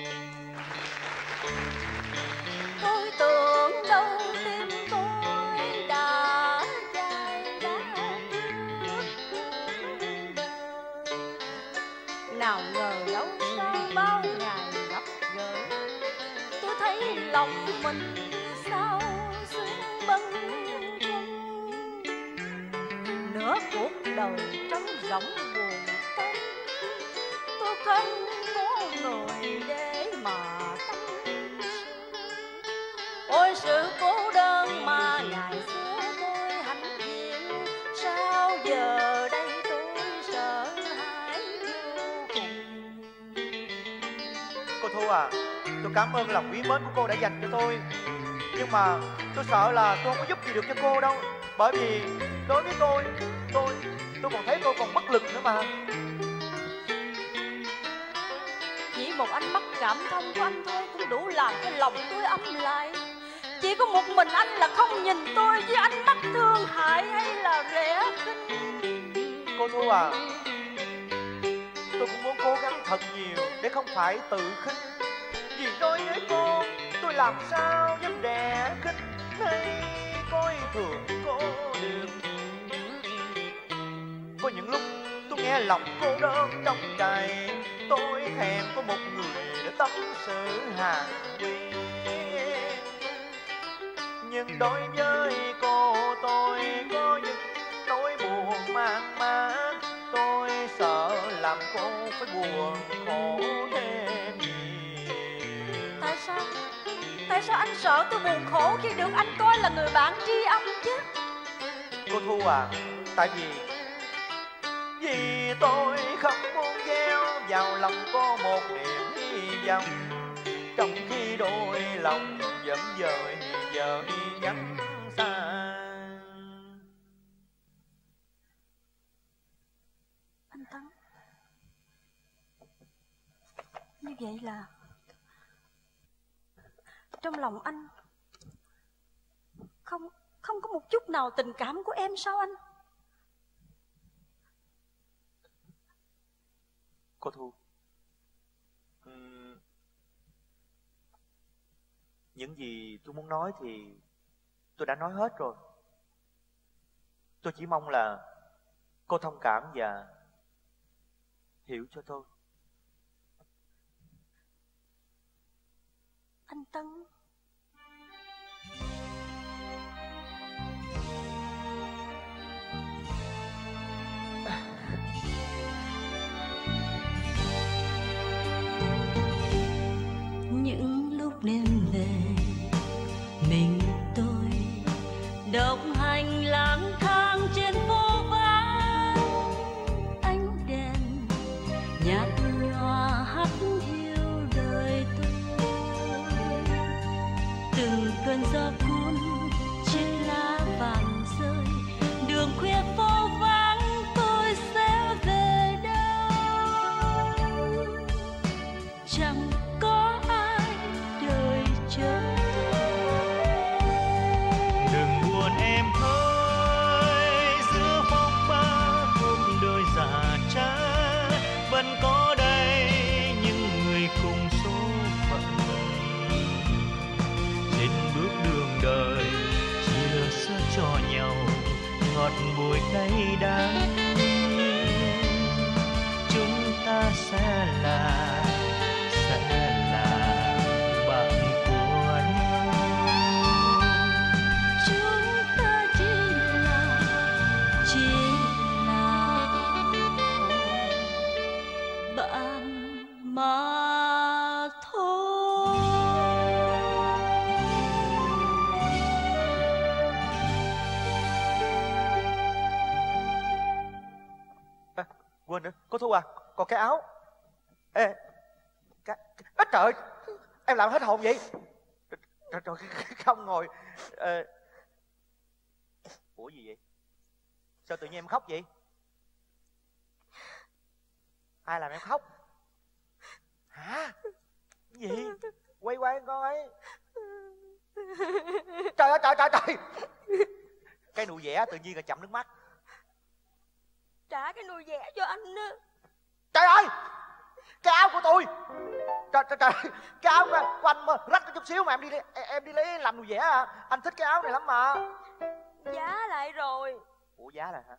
Tôi tưởng đâu tim tôi đã chai đã trước cuộc đời, nào ngờ đâu sau bao ngày gặp gỡ, tôi thấy lòng mình sao xương bâng khuâng. Nửa cuộc đời trống rỗng buồn tênh, tôi không có người để mà tâm sự. Ôi sự cô đơn mà ngày xưa tôi hãnh diện, sao giờ đây tôi sợ hãi vô cùng. Cô Thu à, tôi cảm ơn lòng quý mến của cô đã dành cho tôi, nhưng mà tôi sợ là tôi không có giúp gì được cho cô đâu. Bởi vì đối với tôi, tôi tôi còn thấy tôi còn bất lực nữa mà. Chỉ một ánh mắt cảm thông của anh thôi cũng đủ làm cho lòng tôi ấm lại. Chỉ có một mình anh là không nhìn tôi với ánh mắt thương hại hay là rẻ khinh. Cô Thu à, tôi cũng muốn cố gắng thật nhiều để không phải tự khinh. Vì đối với cô, tôi làm sao dám đè khinh hay coi thường cô được. Có những lúc tôi nghe lòng cô đơn trong trầy, tôi thèm có một người để tâm sự hàng quyên. Nhưng đối với cô tôi có những nỗi buồn mang mát, tôi sợ làm cô phải buồn khổ thêm nhiều. Tại sao? Tại sao anh sợ tôi buồn khổ khi được anh coi là người bạn tri âm chứ? Cô Thu à, tại vì Vì tôi không muốn gieo vào lòng cô một niềm hy vọng, trong khi đôi lòng vẫn dời dời dắt xa. Anh Tấn, như vậy là trong lòng anh không không có một chút nào tình cảm của em sao anh? Cô Thu, uhm, những gì tôi muốn nói thì tôi đã nói hết rồi. Tôi chỉ mong là cô thông cảm và hiểu cho tôi. Anh Tấn, những lúc đêm về mình tôi đồng hành lang thang trên phố vắng, ánh đèn nhạt nhòa hắt hiu đời tôi, từng cơn gió cuốn trên lá vàng rơi, đường khuya phố vắng tôi sẽ về đâu, chẳng có ai đợi chờ. Đừng buồn em ơi, giữa phong ba hôm đời già cha vẫn có đây những người cùng số phận. Trên bước đường đời chia sẻ cho nhau ngọt bùi cay đắng, chúng ta sẽ là sẽ là bạn của nhau. Chúng ta chỉ là chỉ là bạn mà thôi. À, quên nữa, cô Thu à, còn cái áo. Ê, cái, cái, trời, em làm hết hồn vậy? Trời, trời, không ngồi. Ờ, ủa gì vậy? Sao tự nhiên em khóc vậy? Ai làm em khóc? Hả? Cái gì? Quay qua em coi. Trời ơi, trời, trời, trời. Cái nụ vẽ tự nhiên là chậm nước mắt. trả cái nồi vẽ cho anh á. Trời ơi, cái áo của tôi. Trời, trời, trời, cái áo của, của anh mà rách có chút xíu mà em đi em đi lấy làm nụ vẽ à? Anh thích cái áo này lắm mà. Giá lại rồi. Ủa giá là hả?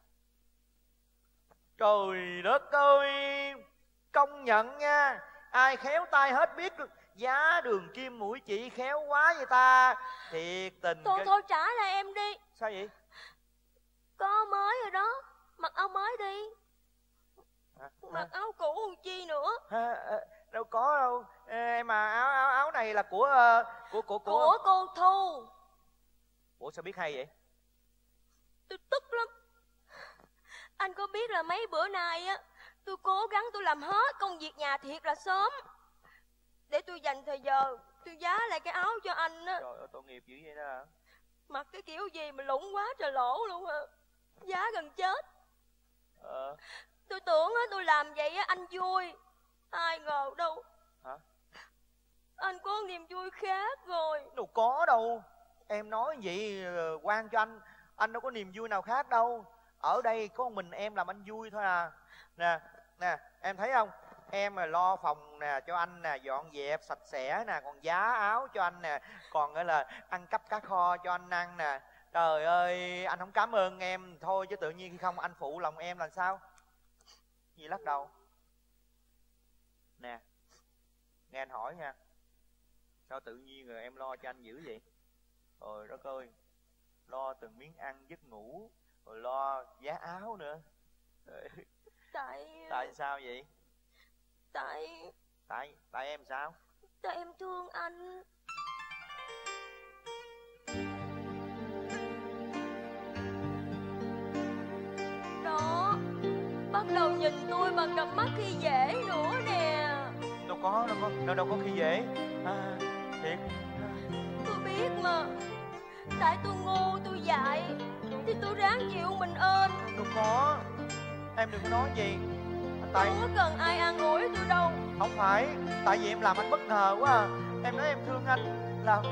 Trời đất ơi, công nhận nha, ai khéo tay hết biết giá đường kim mũi chỉ khéo quá vậy ta. Thiệt tình. Thôi cái... thôi trả lại em đi. Sao vậy? Có mới rồi đó, mặc áo mới đi. À, Mặc à. áo cũ còn chi nữa. À, à, đâu có đâu. Em mà áo áo áo này là của của của của của cô Thu. Ủa sao biết hay vậy? Tôi tức lắm. Anh có biết là mấy bữa nay á, tôi cố gắng tôi làm hết công việc nhà thiệt là sớm để tôi dành thời giờ tôi giá lại cái áo cho anh á. Trời ơi, tội nghiệp dữ vậy đó. Mặc cái kiểu gì mà lủng quá trời lỗ luôn hả? Giá gần chết. Ờ. Tôi tưởng á tôi làm vậy á anh vui, ai ngờ đâu. Hả? Anh có niềm vui khác rồi. Đâu có đâu. Em nói vậy quan cho anh, anh đâu có niềm vui nào khác đâu. Ở đây có mình em làm anh vui thôi à. Nè, nè, em thấy không? Em là lo phòng nè cho anh nè, dọn dẹp sạch sẽ nè, còn giá áo cho anh nè, còn gọi là ăn cắp cá kho cho anh ăn nè. Trời ơi, anh không cảm ơn em thôi chứ tự nhiên khi không anh phụ lòng em là sao? Gì lắc đầu? Nè, nghe anh hỏi nha, sao tự nhiên rồi em lo cho anh dữ vậy? Trời đất ơi, lo từng miếng ăn giấc ngủ, rồi lo giá áo nữa. Tại Tại sao vậy? Tại Tại tại em sao? Tại em thương anh. Đó, bắt đầu nhìn tôi bằng cặp mắt khi dễ nữa nè. Đâu có, đâu có, đâu, đâu có khi dễ. À, Thiệt. Tôi biết mà. Tại tôi ngu, tôi dại thì tôi ráng chịu mình ơn. Đâu có. Em đừng có nói gì. Tại Không có cần ai an ủi tôi đâu. không phải. Tại vì em làm anh bất ngờ quá à. Em nói em thương anh là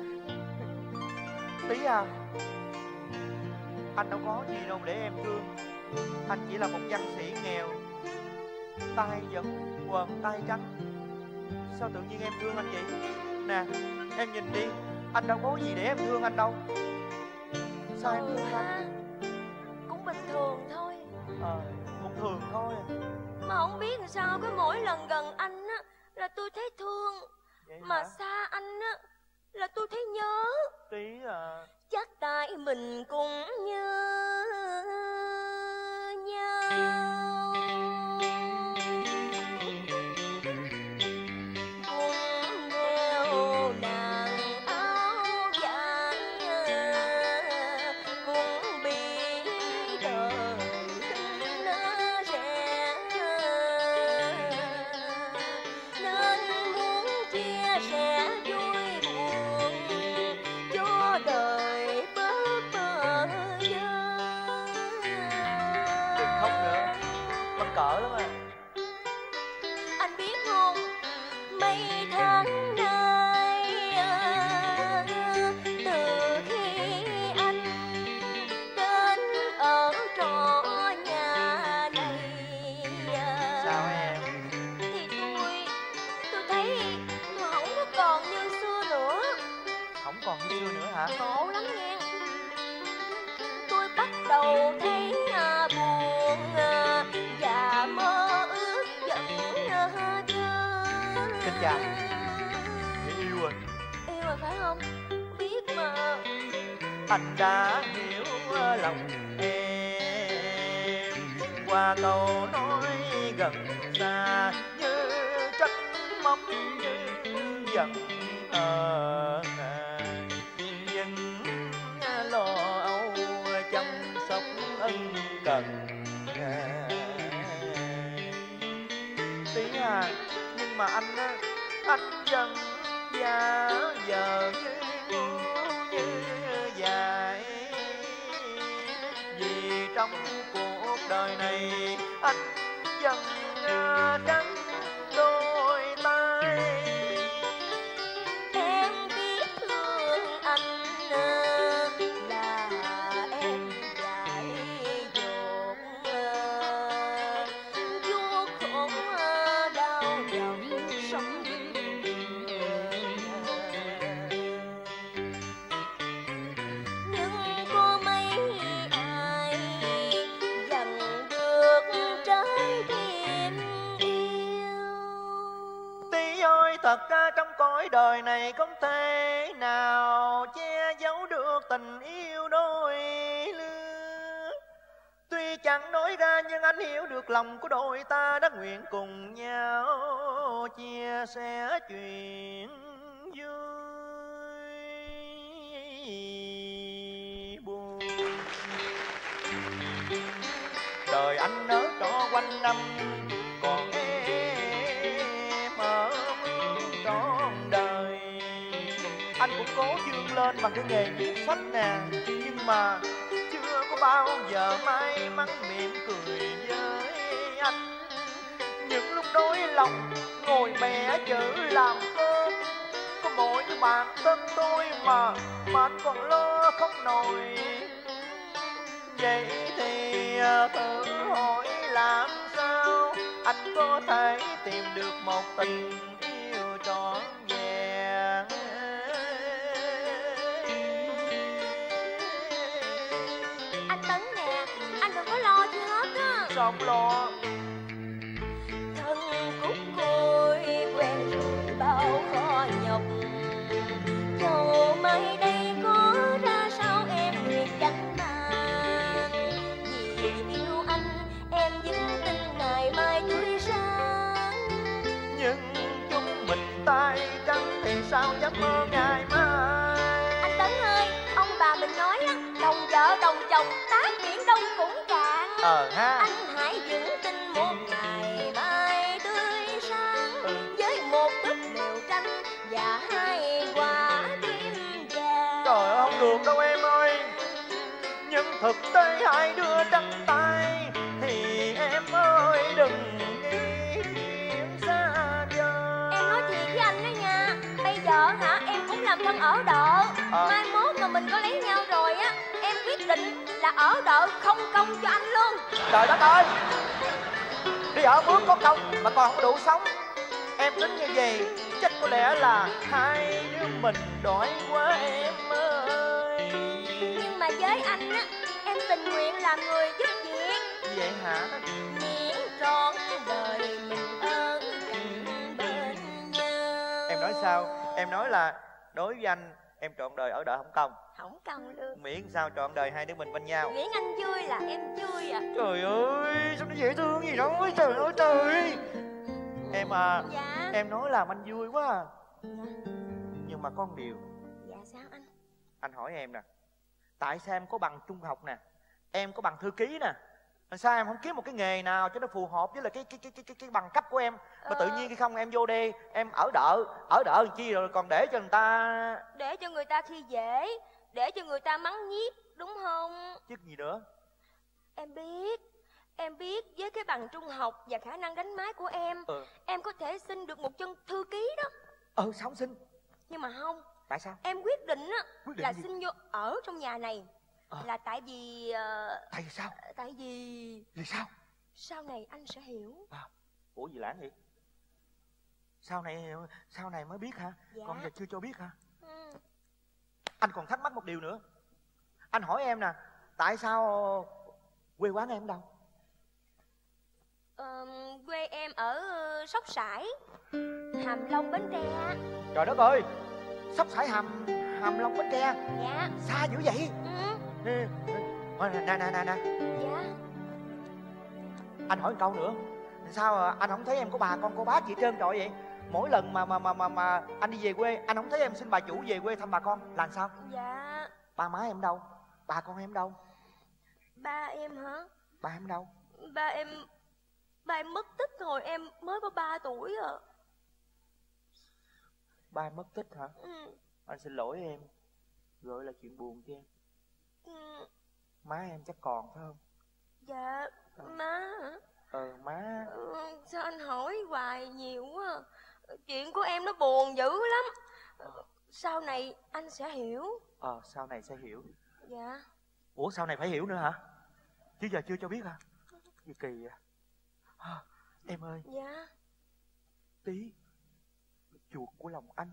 Tí à, anh đâu có gì đâu để em thương. Anh chỉ là một văn sĩ nghèo, tay giật quần tay trắng. Sao tự nhiên em thương anh vậy? Nè, em nhìn đi, anh đâu có gì để em thương anh đâu. Sao em Ừ thương ha, anh? cũng bình thường thôi. Ờ, cũng thường thôi. Mà không biết làm sao cái mỗi lần gần anh á là tôi thấy thương. Vậy Mà hả? xa anh á là tôi thấy nhớ. Tí à. Chắc tại mình cũng như nhau. Cũng đeo nàng áo dài, cũng biết đời nó sẽ, nên muốn chia sẻ vui buồn cho đời bớt bơ vơ. Đừng khóc nữa, mắc cỡ lắm à. Anh biết không, mấy tháng nay à, từ khi anh đến ở trọ nhà này à, Sao em? thì tôi tôi thấy tôi không có còn như xưa nữa. Không còn như xưa nữa hả? Khổ lắm nghe. Tôi bắt đầu thấy à, buồn à, và mơ ước giận à, dơ. Kinh chà, người yêu rồi. Yêu rồi phải không? Biết mà. Anh đã hiểu lòng em qua câu nói gần xa, như trách móc như giận hờn, nhưng lo âu chăm sóc ân cần. Tí à, nhưng mà anh á, anh dần già giờ như ngu như dài, vì trong cuộc đời này anh dần trắng đôi tay. Em biết thương anh à, là em dại dột à, vuốt khổ à, đau lòng sống nhưng có mấy ai dần được trái tim yêu. Tí ơi, thật ra trong cõi đời này không thể nào che giấu được tình yêu đôi lứa. Tuy chẳng nói ra nhưng anh hiểu được lòng của đôi ta đã nguyện cùng nhau chia sẻ chuyện vui buồn. Đời anh nở trọ quanh năm, còn em ở mướn trọn đời. Anh cũng cố vươn lên bằng cái nghề viết sách nè, nhưng mà chưa có bao giờ may mắn mỉm cười với anh. Những lúc đôi lòng ngồi bẻ chữ làm cơm, có mỗi cái bản thân tôi mà mà anh còn lo không nổi. Vậy thì thử hỏi làm sao anh có thể tìm được một tình yêu trọn vẹn. Anh Tấn nè, anh đừng có lo chi hết á. Sao không lo? Thân cúc côi quen rồi bao khó nhọc, dầu mai đây có ra sao em nguyện chẳng bàn. Vì yêu anh em vĩnh tin ngày mai tươi sáng, Nhưng chúng mình tay trắng thì sao dám mơ ngày mai. anh Tấn ơi, ông bà mình nói á, đồng vợ đồng chồng tát biển đông cũng cạn. Ờ ha. Anh hãy vững tin một ngày mai tươi sáng, Ừ. với một túp lều tranh và hai thực tế hai đứa trắng tay thì em ơi đừng đi chuyện xa vời. Em nói thiệt với anh đó nha, bây giờ hả em cũng làm thân ở đợ. à. Mai mốt mà mình có lấy nhau rồi á, em quyết định là ở đợ không công cho anh luôn. Trời đất ơi, đi ở mướn có công mà còn không đủ sống. Em tính như vậy chắc có lẽ là hai đứa mình đói quá em ơi. Nhưng mà với anh á, em tình nguyện làm người giúp việc. Vậy hả? Miễn trọn đời mình ở cạnh bên nhau. Em nói sao? Em nói là đối với anh em trọn đời ở đợ không công. Không công luôn. Miễn sao trọn đời hai đứa mình bên nhau. Miễn anh vui là em vui à. Trời ơi, sao nó dễ thương gì đó. Trời ơi trời. Em à. Dạ. Em nói làm anh vui quá à. Dạ. Nhưng mà có một điều. Dạ sao anh? Anh hỏi em nè, tại sao em có bằng trung học nè, em có bằng thư ký nè, sao em không kiếm một cái nghề nào cho nó phù hợp với lại cái cái cái cái cái, cái bằng cấp của em? Mà ờ... tự nhiên khi không em vô đây em ở đợ ở đợ làm chi rồi còn để cho người ta, để cho người ta khi dễ, để cho người ta mắng nhiếc, đúng không? chứ gì nữa. Em biết, em biết với cái bằng trung học và khả năng đánh máy của em, ừ. em có thể xin được một chân thư ký đó. Ừ sao không xin? Nhưng mà không. Tại sao? Em quyết định á quyết định là gì? xin vô ở trong nhà này. à. Là tại vì uh... tại vì sao? Tại vì vì sao? sau này anh sẽ hiểu. à. Ủa gì lãng vậy? Sau này sau này mới biết hả? Dạ. Còn giờ chưa cho biết hả? ừ. Anh còn thắc mắc một điều nữa. Anh hỏi em nè, tại sao quê quán em đâu? Ờ, quê em ở Sóc Sải, Hàm Long, Bến Tre. Trời đất ơi, Sóc Sải Hàm Hàm Long, Bến Tre. Dạ. Xa dữ vậy? ừ. Nè nè nè nè nè. Dạ. Anh hỏi một câu nữa, sao anh không thấy em có bà con cô bác gì trơn trọi vậy? Mỗi lần mà mà mà mà mà anh đi về quê, anh không thấy em xin bà chủ về quê thăm bà con, là sao? Dạ. Ba má em đâu? Bà con em đâu? Ba em hả? Ba em đâu? Ba em Ba em mất tích hồi em mới có ba tuổi à. Ba em mất tích hả? ừ. Anh xin lỗi em, gọi là chuyện buồn cho em. ừ. Má em chắc còn phải không? Dạ. Má hả? Ờ má. ừ, Sao anh hỏi hoài nhiều quá. Chuyện của em nó buồn dữ lắm. Sau này anh sẽ hiểu. Ờ sau này sẽ hiểu. Dạ. Ủa sau này phải hiểu nữa hả? Chứ giờ chưa cho biết hả? Gì kỳ vậy? À, em ơi. Dạ. Tí chuột của lòng anh.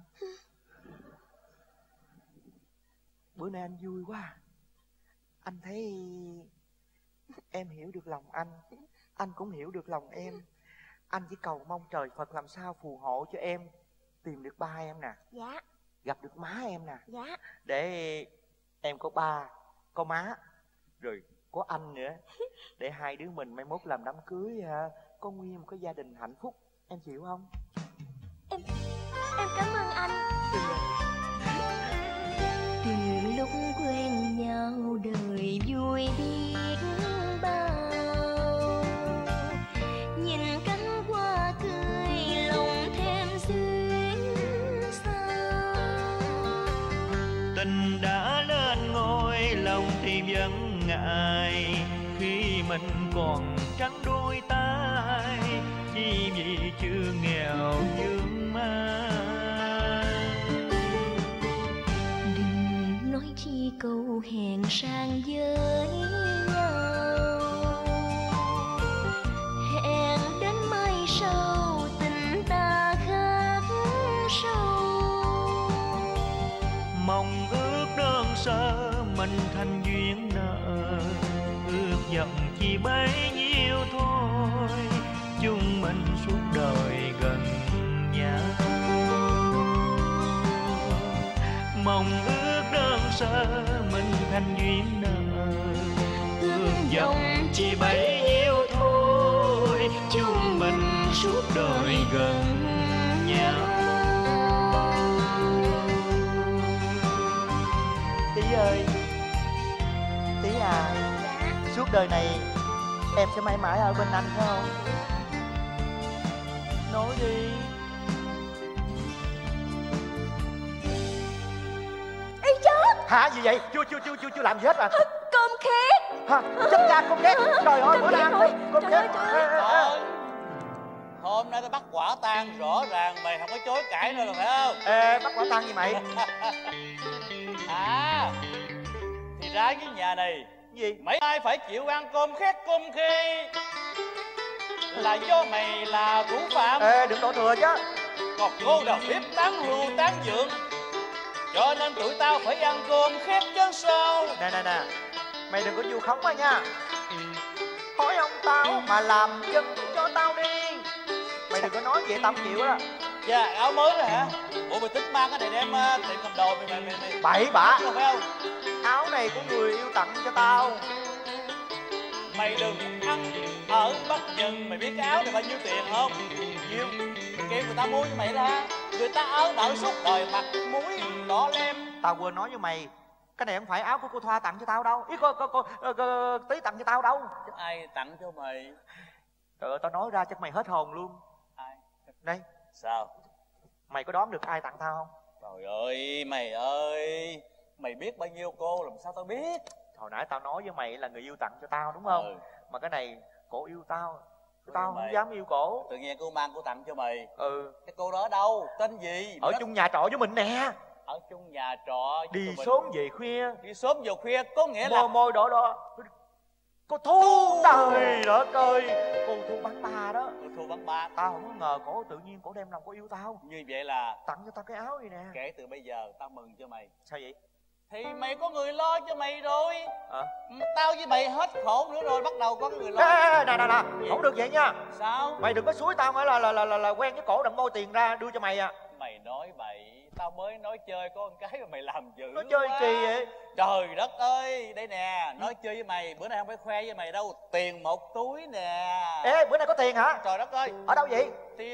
Bữa nay anh vui quá. Anh thấy em hiểu được lòng anh, anh cũng hiểu được lòng em. Anh chỉ cầu mong trời Phật làm sao phù hộ cho em tìm được ba em nè. Dạ. Gặp được má em nè. Dạ. Để em có ba, có má, rồi có anh nữa. Để hai đứa mình mai mốt làm đám cưới có nguyên một cái gia đình hạnh phúc. Em chịu không? Em Em cảm ơn anh. Từ lúc quen nhau đời vui biết bao, nhìn cánh hoa tươi lòng thêm duyên sao. Tình đã lên ngôi lòng thì vẫn ngại, khi mình còn trắng đôi tay, chỉ vì chưa nghèo vương mang. Đừng nói chi câu hẹn sang với nhau, hẹn đến mai sau tình ta khắc sâu. Mong ước đơn sơ mình thành duyên nợ, ước vọng chỉ bấy nhiêu thôi, chung mình suốt đời gần nhau. Mong ước đơn sơ mình thành duyên nợ, ước vọng chỉ bấy nhiêu thôi, chung mình suốt đời gần nhau. Tí ơi, Tí à, suốt đời này em sẽ mãi mãi ở bên anh phải không? Nói đi. Ê chết! Hả gì vậy? Chưa chưa chưa chưa chưa làm gì hết à? Cơm khét. ha, chết cha con ghét. Trời ơi, bữa nay rồi. con Trời ghét. ơi, trời ơi. Thôi, hôm nay tao bắt quả tang rõ ràng, mày không có chối cãi nữa rồi phải không? Ê, bắt quả tang gì mày? À, thì ra cái nhà này Gì? mấy ai phải chịu ăn cơm khét cơm khê là do mày là thủ phạm. Ê, đừng đổ thừa chứ. Còn cô đầu bếp tán lưu tán dưỡng, cho nên tụi tao phải ăn cơm khét chứ sao. Nè nè nè, mày đừng có vu khống mà nha. Hỏi ông tao mà làm chân cho tao đi. Mày đừng có nói vậy tao không chịu đó. Dạ, áo mới rồi hả? Ủa mày tính mang cái này đem uh, tiệm cầm đồ mày mày mày mày Bậy bạ. Đúng phải không? Áo này của người yêu tặng cho tao. Mày đừng ăn ở Bắc Nhân. Mày biết cái áo này bao nhiêu tiền không? Nhiêu? Mày kêu người ta mua cho mày ra. Người ta áo đợi suốt đời mặt muối đỏ lem. Tao quên nói với mày, cái này không phải áo của cô Thoa tặng cho tao đâu. Ý cô, cô, cô, cô, cô Tí tặng cho tao đâu. Ai tặng cho mày? Trời ơi, tao nói ra chắc mày hết hồn luôn. Ai? Đây, Sao? mày có đoán được ai tặng tao không? Trời ơi, mày ơi, mày biết bao nhiêu cô làm sao tao biết? Hồi nãy tao nói với mày là người yêu tặng cho tao đúng không? Ừ. Mà cái này cổ yêu tao, Ừ, tao mày. không dám yêu cổ. Tự nhiên cô mang cô tặng cho mày. Ừ. Cái cô đó ở đâu? Tên gì? Ở Nó- chung nhà trọ với mình nè. Ở chung nhà trọ với Đi tụi mình. sớm về khuya. Đi sớm về khuya có nghĩa là Môi môi đỏ đỏ. Cô Thu, trời đất ơi, cô Thu bắn ta đó. Cô Thu bắn ba. Tao không ngờ cổ tự nhiên cổ đem lòng cổ yêu tao, Như vậy là tặng cho tao cái áo này nè. kể từ bây giờ tao mừng cho mày. Sao vậy? Thì mày có người lo cho mày rồi. Hả? Tao với mày hết khổ nữa rồi, bắt đầu có cái người Ê, lo. ê, ê, nè nè nè, không được vậy nha. Sao? Mày đừng có xúi tao mà là là là là, là quen với cổ đặng môi tiền ra đưa cho mày à. Mày nói bậy, tao mới nói chơi có một cái mà mày làm dữ Nó chơi quá. kỳ vậy. Trời đất ơi, đây nè, nói chơi với mày, bữa nay không phải khoe với mày đâu, tiền một túi nè. Ê, bữa nay có tiền hả? Trời đất ơi. Ở đâu vậy? Thì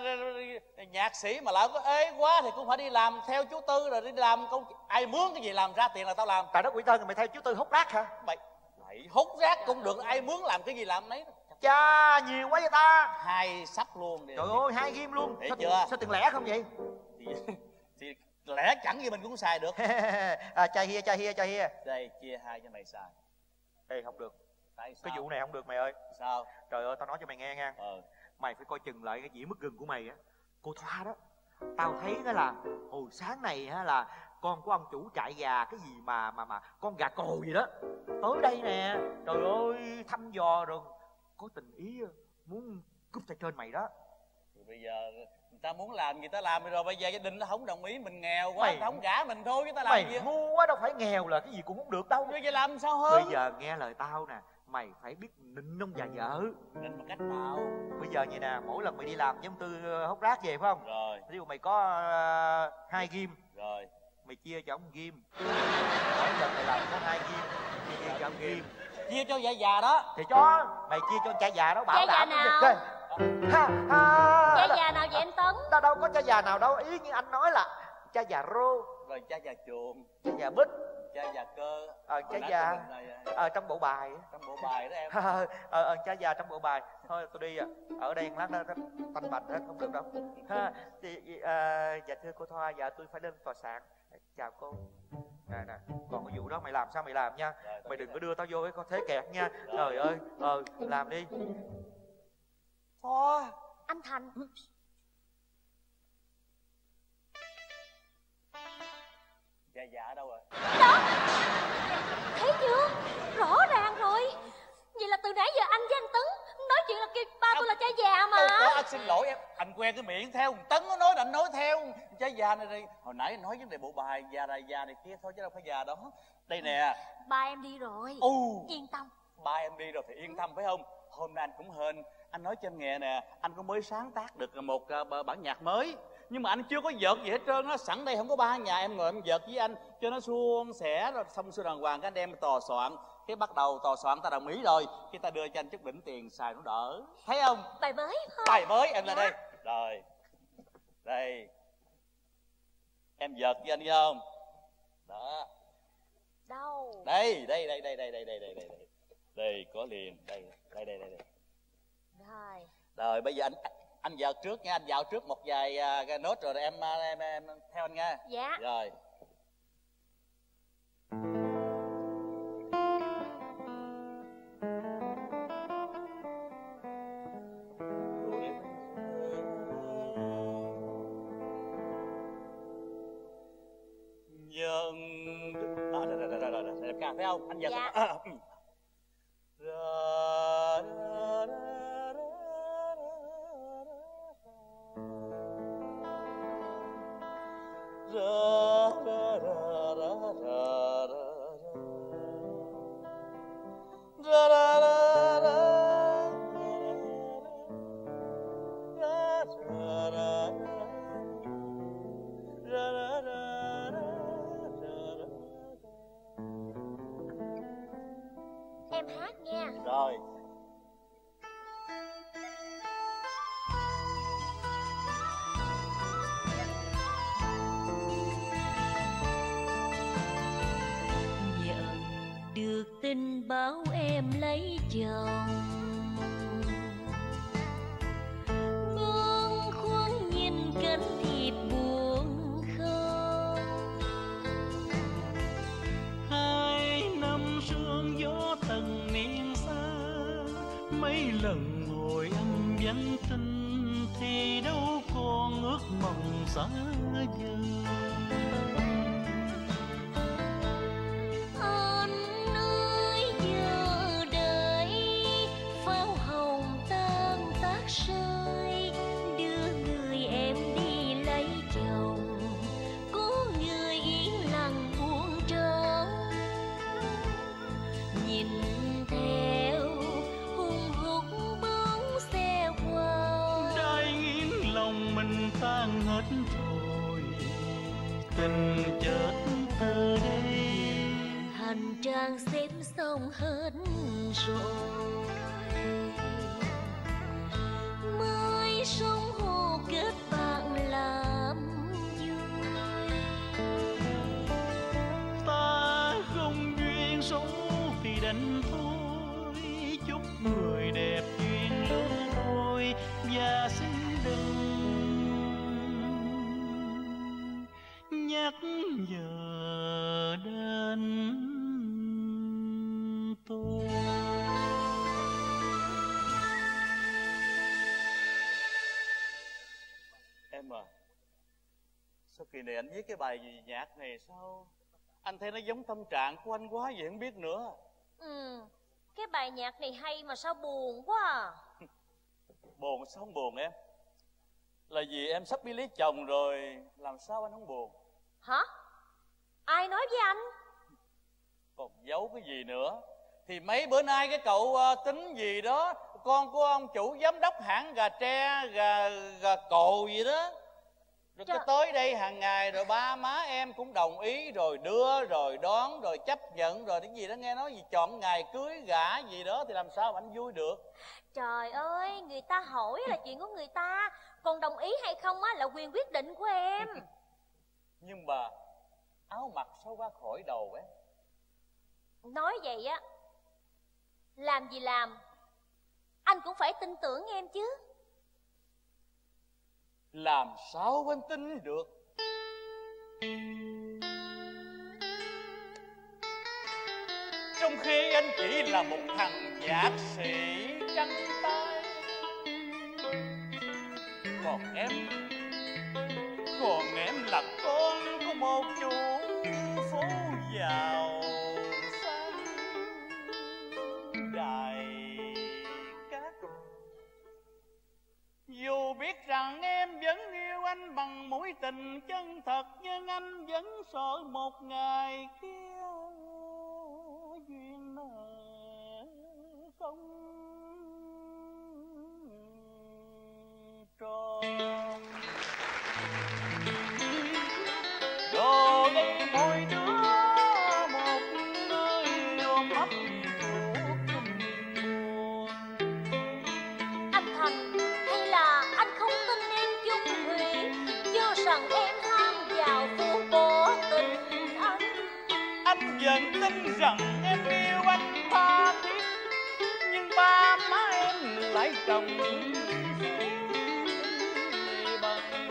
uh, nhạc sĩ mà lỡ có ế quá thì cũng phải đi làm theo chú Tư, rồi đi làm công, ai mướn cái gì làm ra tiền là tao làm. Tại đất quỷ tân mày theo chú Tư hút rác hả? Mày, mày hút rác cũng được, ai mướn làm cái gì làm nấy. Cha, nhiều quá vậy ta. Hai sắp luôn. Trời ơi, hai ghim luôn. Để Sao, chưa? sao tiền lẻ không vậy? thì, thì lẽ chẳng gì mình cũng xài được. À, chai hia, chai hia, chai hia. Đây, chia hai cho mày xài. Ê, không được. Tại sao? Cái vụ này không được mày ơi. Sao? Trời ơi, tao nói cho mày nghe nha. Ờ. Mày phải coi chừng lại cái dĩa mứt gừng của mày á. Cô Thoa đó, tao thấy đó là hồi sáng này á là con của ông chủ trại gà cái gì mà mà mà con gà cồ gì đó tới đây nè. Trời ơi, thăm dò rồi có tình ý muốn cướp tay trên mày đó. Thì bây giờ người ta muốn làm gì ta làm rồi, bây giờ gia đình nó không đồng ý, mình nghèo quá, Mày- nó không gả mình thôi chứ ta làm Mày gì. ngu quá, đâu phải nghèo là cái gì cũng không được đâu. Bây giờ làm sao hơn? Bây giờ nghe lời tao nè, mày phải biết nịnh ông già vợ. Nên bằng cách nào? Bây giờ vậy nè, mỗi lần mày đi làm với ông Tư ờ, hút rác về phải không? Rồi, Ví dụ mày có uh, hai ghim, rồi. mày chia cho ông ghim. Mỗi lần mày làm có hai ghim, mày chia cho ông ghim. Chia cho già già đó. Thì cho mày chia cho cha già đó bảo Cha già đảm. nào? Đây. Ha, ha, Cha là- già nào vậy anh Tấn? Đâu đâu có cha già nào đâu, ý như anh nói là cha già rô, Rồi cha già chuồng, cha già bích, cha già cơ. ờ, Hồi cha nãy già tụi mình là- ờ, trong bộ bài. trong bộ bài đó em. ờ, ờ, cha già trong bộ bài. Thôi tôi đi à, ở đây một lát nó tanh bạch hết không được đâu. Ha, thì, à, dạ thưa cô Thoa, dạ tôi phải lên tòa soạn. Chào cô. Nè nè, còn cái vụ đó mày làm sao mày làm nha. Rồi, tao Mày biết đừng có rồi. đưa tao vô cái con thế kẹt nha. Rồi. Trời ơi, ờ làm đi. Thoa. Anh Thành. Cha già ở đâu rồi? Thấy chưa? Rõ ràng rồi. Vậy là từ nãy giờ anh với anh Tấn nói chuyện là kêu ba tôi là cha già mà. Đâu có, anh xin lỗi em, anh quen cái miệng theo Tấn nó nói là anh nói theo. Cha già này đây, hồi nãy anh nói vấn đề bộ bài già này già này kia thôi chứ đâu phải già đó. Đây nè. Ba em đi rồi. U. Yên tâm. Ba em đi rồi thì yên tâm phải không? Hôm nay anh cũng hên, anh nói cho em nghe nè, anh cũng mới sáng tác được một uh, bản nhạc mới. Nhưng mà anh chưa có vợt gì hết trơn á, sẵn đây không có ba nhà em ngồi em vợt với anh cho nó suôn sẻ rồi xong xuôi đàng hoàng, cái anh đem tòa soạn. Cái bắt đầu tòa soạn ta đồng ý rồi, cái ta đưa cho anh chút đỉnh tiền xài nó đỡ. Thấy không? Bài mới không? Bài mới em Dạ. lên đây. Rồi. Đây. Em vợt với anh nghe không? Đó. Đâu? Đây, đây, đây, đây, đây, đây, đây, đây, đây, đây. Đây, có liền. Đây, đây, đây, đây, đây. Rồi. Rồi, bây giờ anh anh vào trước nha, anh vào trước một vài uh, cái nốt rồi em, em, em, em theo anh nha. Dạ. Rồi. cà phải không? Anh giờ dạ. à, ra, ra, ra, ra, ra, ra, ra. Em hát nha. Rồi. Nhận được tin báo em lấy chồng, bâng khuâng nhìn cánh thiệp buồn không. Hai năm sương gió từng niên xa, mấy lần ngồi âm vắng tin thì đâu còn ước mong xa vời. Anh ơi giờ đây pháo hồng tan tác rơi, đưa người em đi lấy chồng, có người yên lặng buông trống. Nhìn theo hùng hục bóng xe qua, Đai nghiến lòng mình tan hết rồi, tình chết từ đây. hành trang xếp xong hết rồi, mới sống hồ kết bạn làm vui. Ta không duyên số thì đành thôi, chúc người đẹp duyên lứa đôi và xin đừng nhắc nhở đến tôi. Em à, sao kỳ này anh viết cái bài gì nhạc này sao anh thấy nó giống tâm trạng của anh quá vậy không biết nữa. Ừ, cái bài nhạc này hay mà sao buồn quá à. Buồn sao không buồn em? Là vì em sắp đi lấy chồng rồi, làm sao anh không buồn? Hả? Ai nói với anh? Còn giấu cái gì nữa? Thì mấy bữa nay cái cậu uh, tính gì đó, con của ông chủ giám đốc hãng gà tre, gà gà cồ gì đó. Rồi Trời. cái tới đây hàng ngày rồi ba má em cũng đồng ý, rồi đưa, rồi đón, rồi chấp nhận, rồi cái gì đó nghe nói gì chọn ngày cưới gả gì đó, thì làm sao mà anh vui được? Trời ơi, người ta hỏi là chuyện của người ta, còn đồng ý hay không á là quyền quyết định của em. Nhưng mà áo mặc sao qua khỏi đầu em? Nói vậy á, làm gì làm, anh cũng phải tin tưởng em chứ. Làm sao anh tin được? Trong khi anh chỉ là một thằng nhạc sĩ trắng tay, còn em, còn em là con của một chủ phố giàu sang Đài Cát. Dù biết rằng em vẫn yêu anh bằng mũi tình chân thật, nhưng anh vẫn sợ một ngày kia duyên nợ không tròn. Rồi đây mỗi đứa một nơi ôm ấp cuộc tình buồn. Anh Thành, hay là anh không tin em chung thủy, do rằng em ham vào phố bỏ tình anh. Anh vẫn tin rằng em yêu anh tha thiết, nhưng ba má em lại trồng bằng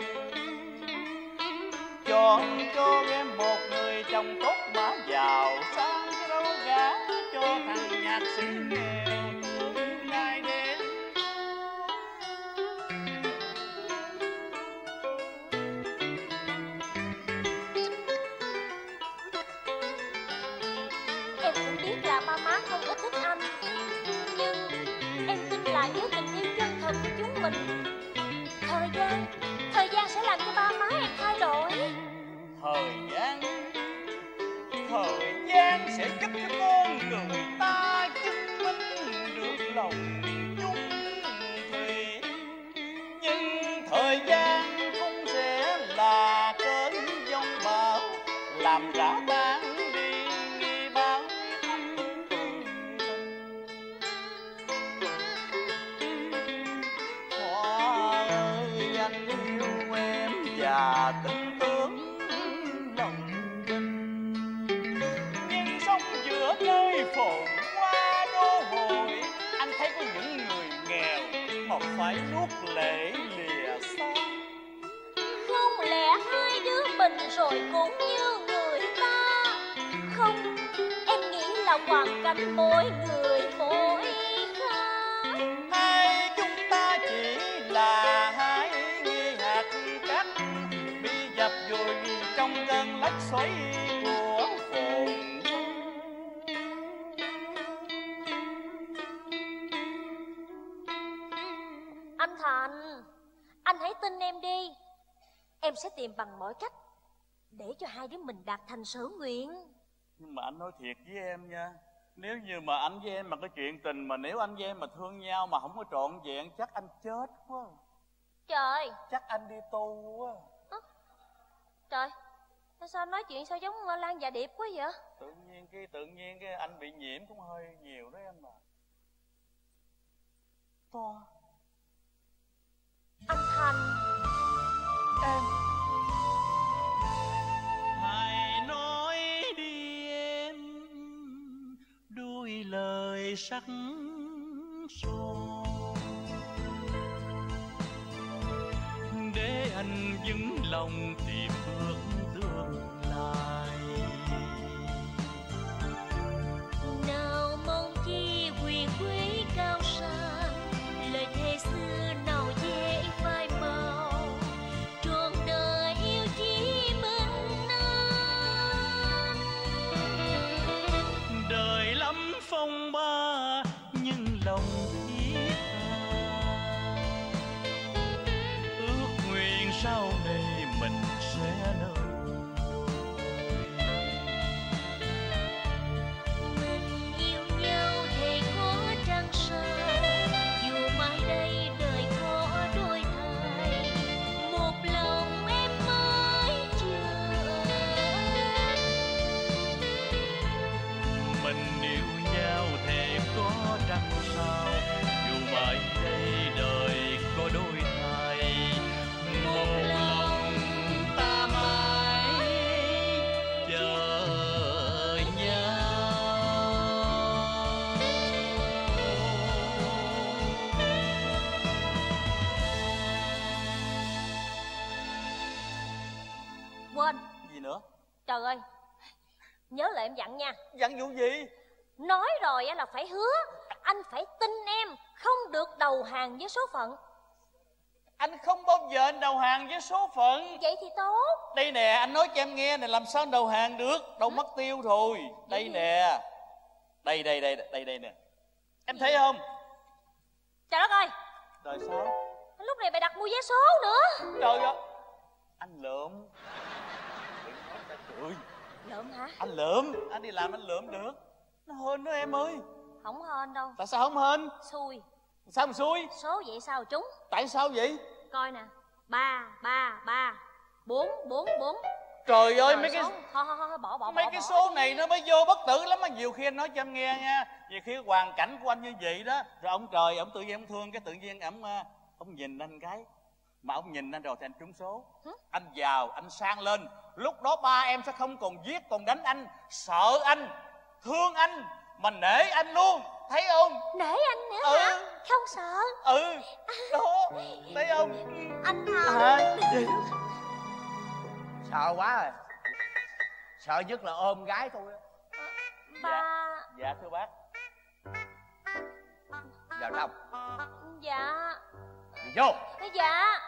chọn cho em một người chồng tốt mà giàu sang, chứ đâu gả cho thằng nhạc sĩ nghèo thương ngày đêm. Em giữ tình yêu chân thật của chúng mình. Thời gian, thời gian sẽ làm cho ba má em thay đổi. Thời gian, thời gian sẽ giúp cho con người ta chứng minh được lòng chung thủy. Nhưng thời gian cũng sẽ là cơn giông bão làm rã tan đi nghi bao anh tươi tình. Hoa ơi anh yêu em và tin tưởng lòng tin, nhưng sống giữa nơi phồn hoa đô hội, anh thấy có những người nghèo mà phải nuốt lệ lìa xa. Không lẽ hai đứa mình rồi cũng như người ta? Không, em nghĩ là hoàn cảnh mỗi người mỗi khác. Hai chúng ta chỉ là hai nghi hạt cát bị dập vùi trong cơn lốc xoáy của phồn hoa. Anh Thành, anh hãy tin em đi. Em sẽ tìm bằng mọi cách để cho hai đứa mình đạt thành sở nguyện. Nhưng mà anh nói thiệt với em nha, nếu như mà anh với em mà cái chuyện tình mà nếu anh với em mà thương nhau mà không có trọn vẹn, chắc anh chết quá. Trời, Chắc anh đi tu quá. à, trời, sao anh nói chuyện sao giống Lan và Điệp quá vậy? Tự nhiên cái tự nhiên cái anh bị nhiễm cũng hơi nhiều đó em à. To. Anh Thành, Em. Hãy nói đi em đôi lời sắc son, để anh vững lòng tìm bước tương lai. Nào mong chi quyền quý cao sang, lời thề xưa nào dễ phai màu. Trọn đời yêu chỉ mình anh. Đời lắm phong ba nhưng lòng thiết tha, ước nguyện sau này mình sẽ nâng Mình yêu nhau thề có trăng sao, dù mai đây đời có đôi thay, một lòng em mới chờ. mình yêu nhau thề có trăng sao, dù mai đây đời có đôi thay, một lòng ta mãi chờ nhau. quên. Gì nữa? Trời ơi, nhớ lời em dặn nha. Dặn vụ gì? Nói rồi á là phải hứa. Anh phải tin em, không được đầu hàng với số phận. Anh không bao giờ anh đầu hàng với số phận. Vậy thì tốt. Đây nè, anh nói cho em nghe nè, làm sao anh đầu hàng được, đâu mất tiêu rồi. Đây nè, đây đây đây đây đây nè, em thấy không? Trời đất ơi, Rồi sao? lúc này mày đặt mua vé số nữa. Trời ơi, anh lượm. Trời, Lượm hả? anh lượm, anh đi làm anh lượm được. Nó hên đó em ơi. Không hên đâu. Tại sao không hên? Xui. Sao mà xui? Số vậy sao trúng? Tại sao vậy? Coi nè. Ba, ba, ba, bốn, bốn, bốn. Trời ơi, Rồi mấy cái số. Thôi, thôi, thôi, bỏ, bỏ, mấy bỏ, cái bỏ. số này nó mới vô bất tử lắm á. Nhiều khi anh nói cho em nghe nha, nhiều khi hoàn cảnh của anh như vậy đó, rồi ông trời ông tự nhiên ông thương cái tự nhiên ông ông nhìn anh cái mà ông nhìn anh rồi thì anh trúng số. Hả? Anh giàu, anh sang lên, lúc đó ba em sẽ không còn giết còn đánh anh, sợ anh, thương anh mà nể anh luôn, thấy không? Nể anh nữa Ừ. hả? Không sợ. Ừ, đó, thấy không? Anh Thành. Hả? Sợ quá rồi. Sợ nhất là ôm gái tôi á. Ba. Dạ thưa bác. Vào trong. Dạ. Đi vô. Dạ.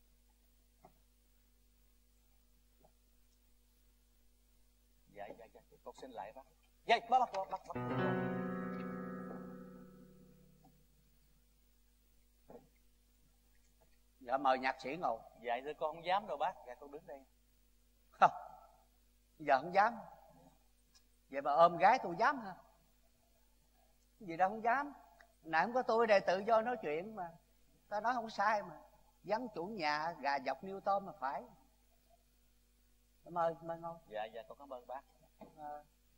Dạ dạ dạ. Con xin lại bác. Dây bác bác bác bác. Dạ mời nhạc sĩ ngồi. Dạ thưa con không dám đâu bác. Dạ con đứng đây. Không, giờ không dám. Vậy mà ôm gái tôi dám hả? Gì đâu không dám. Nãy không có tôi đây tự do nói chuyện mà. Ta nói không sai mà. Vắng chủ nhà gà dọc niêu tôm mà phải. Mời, mời ngồi. Dạ dạ con cảm ơn bác. À.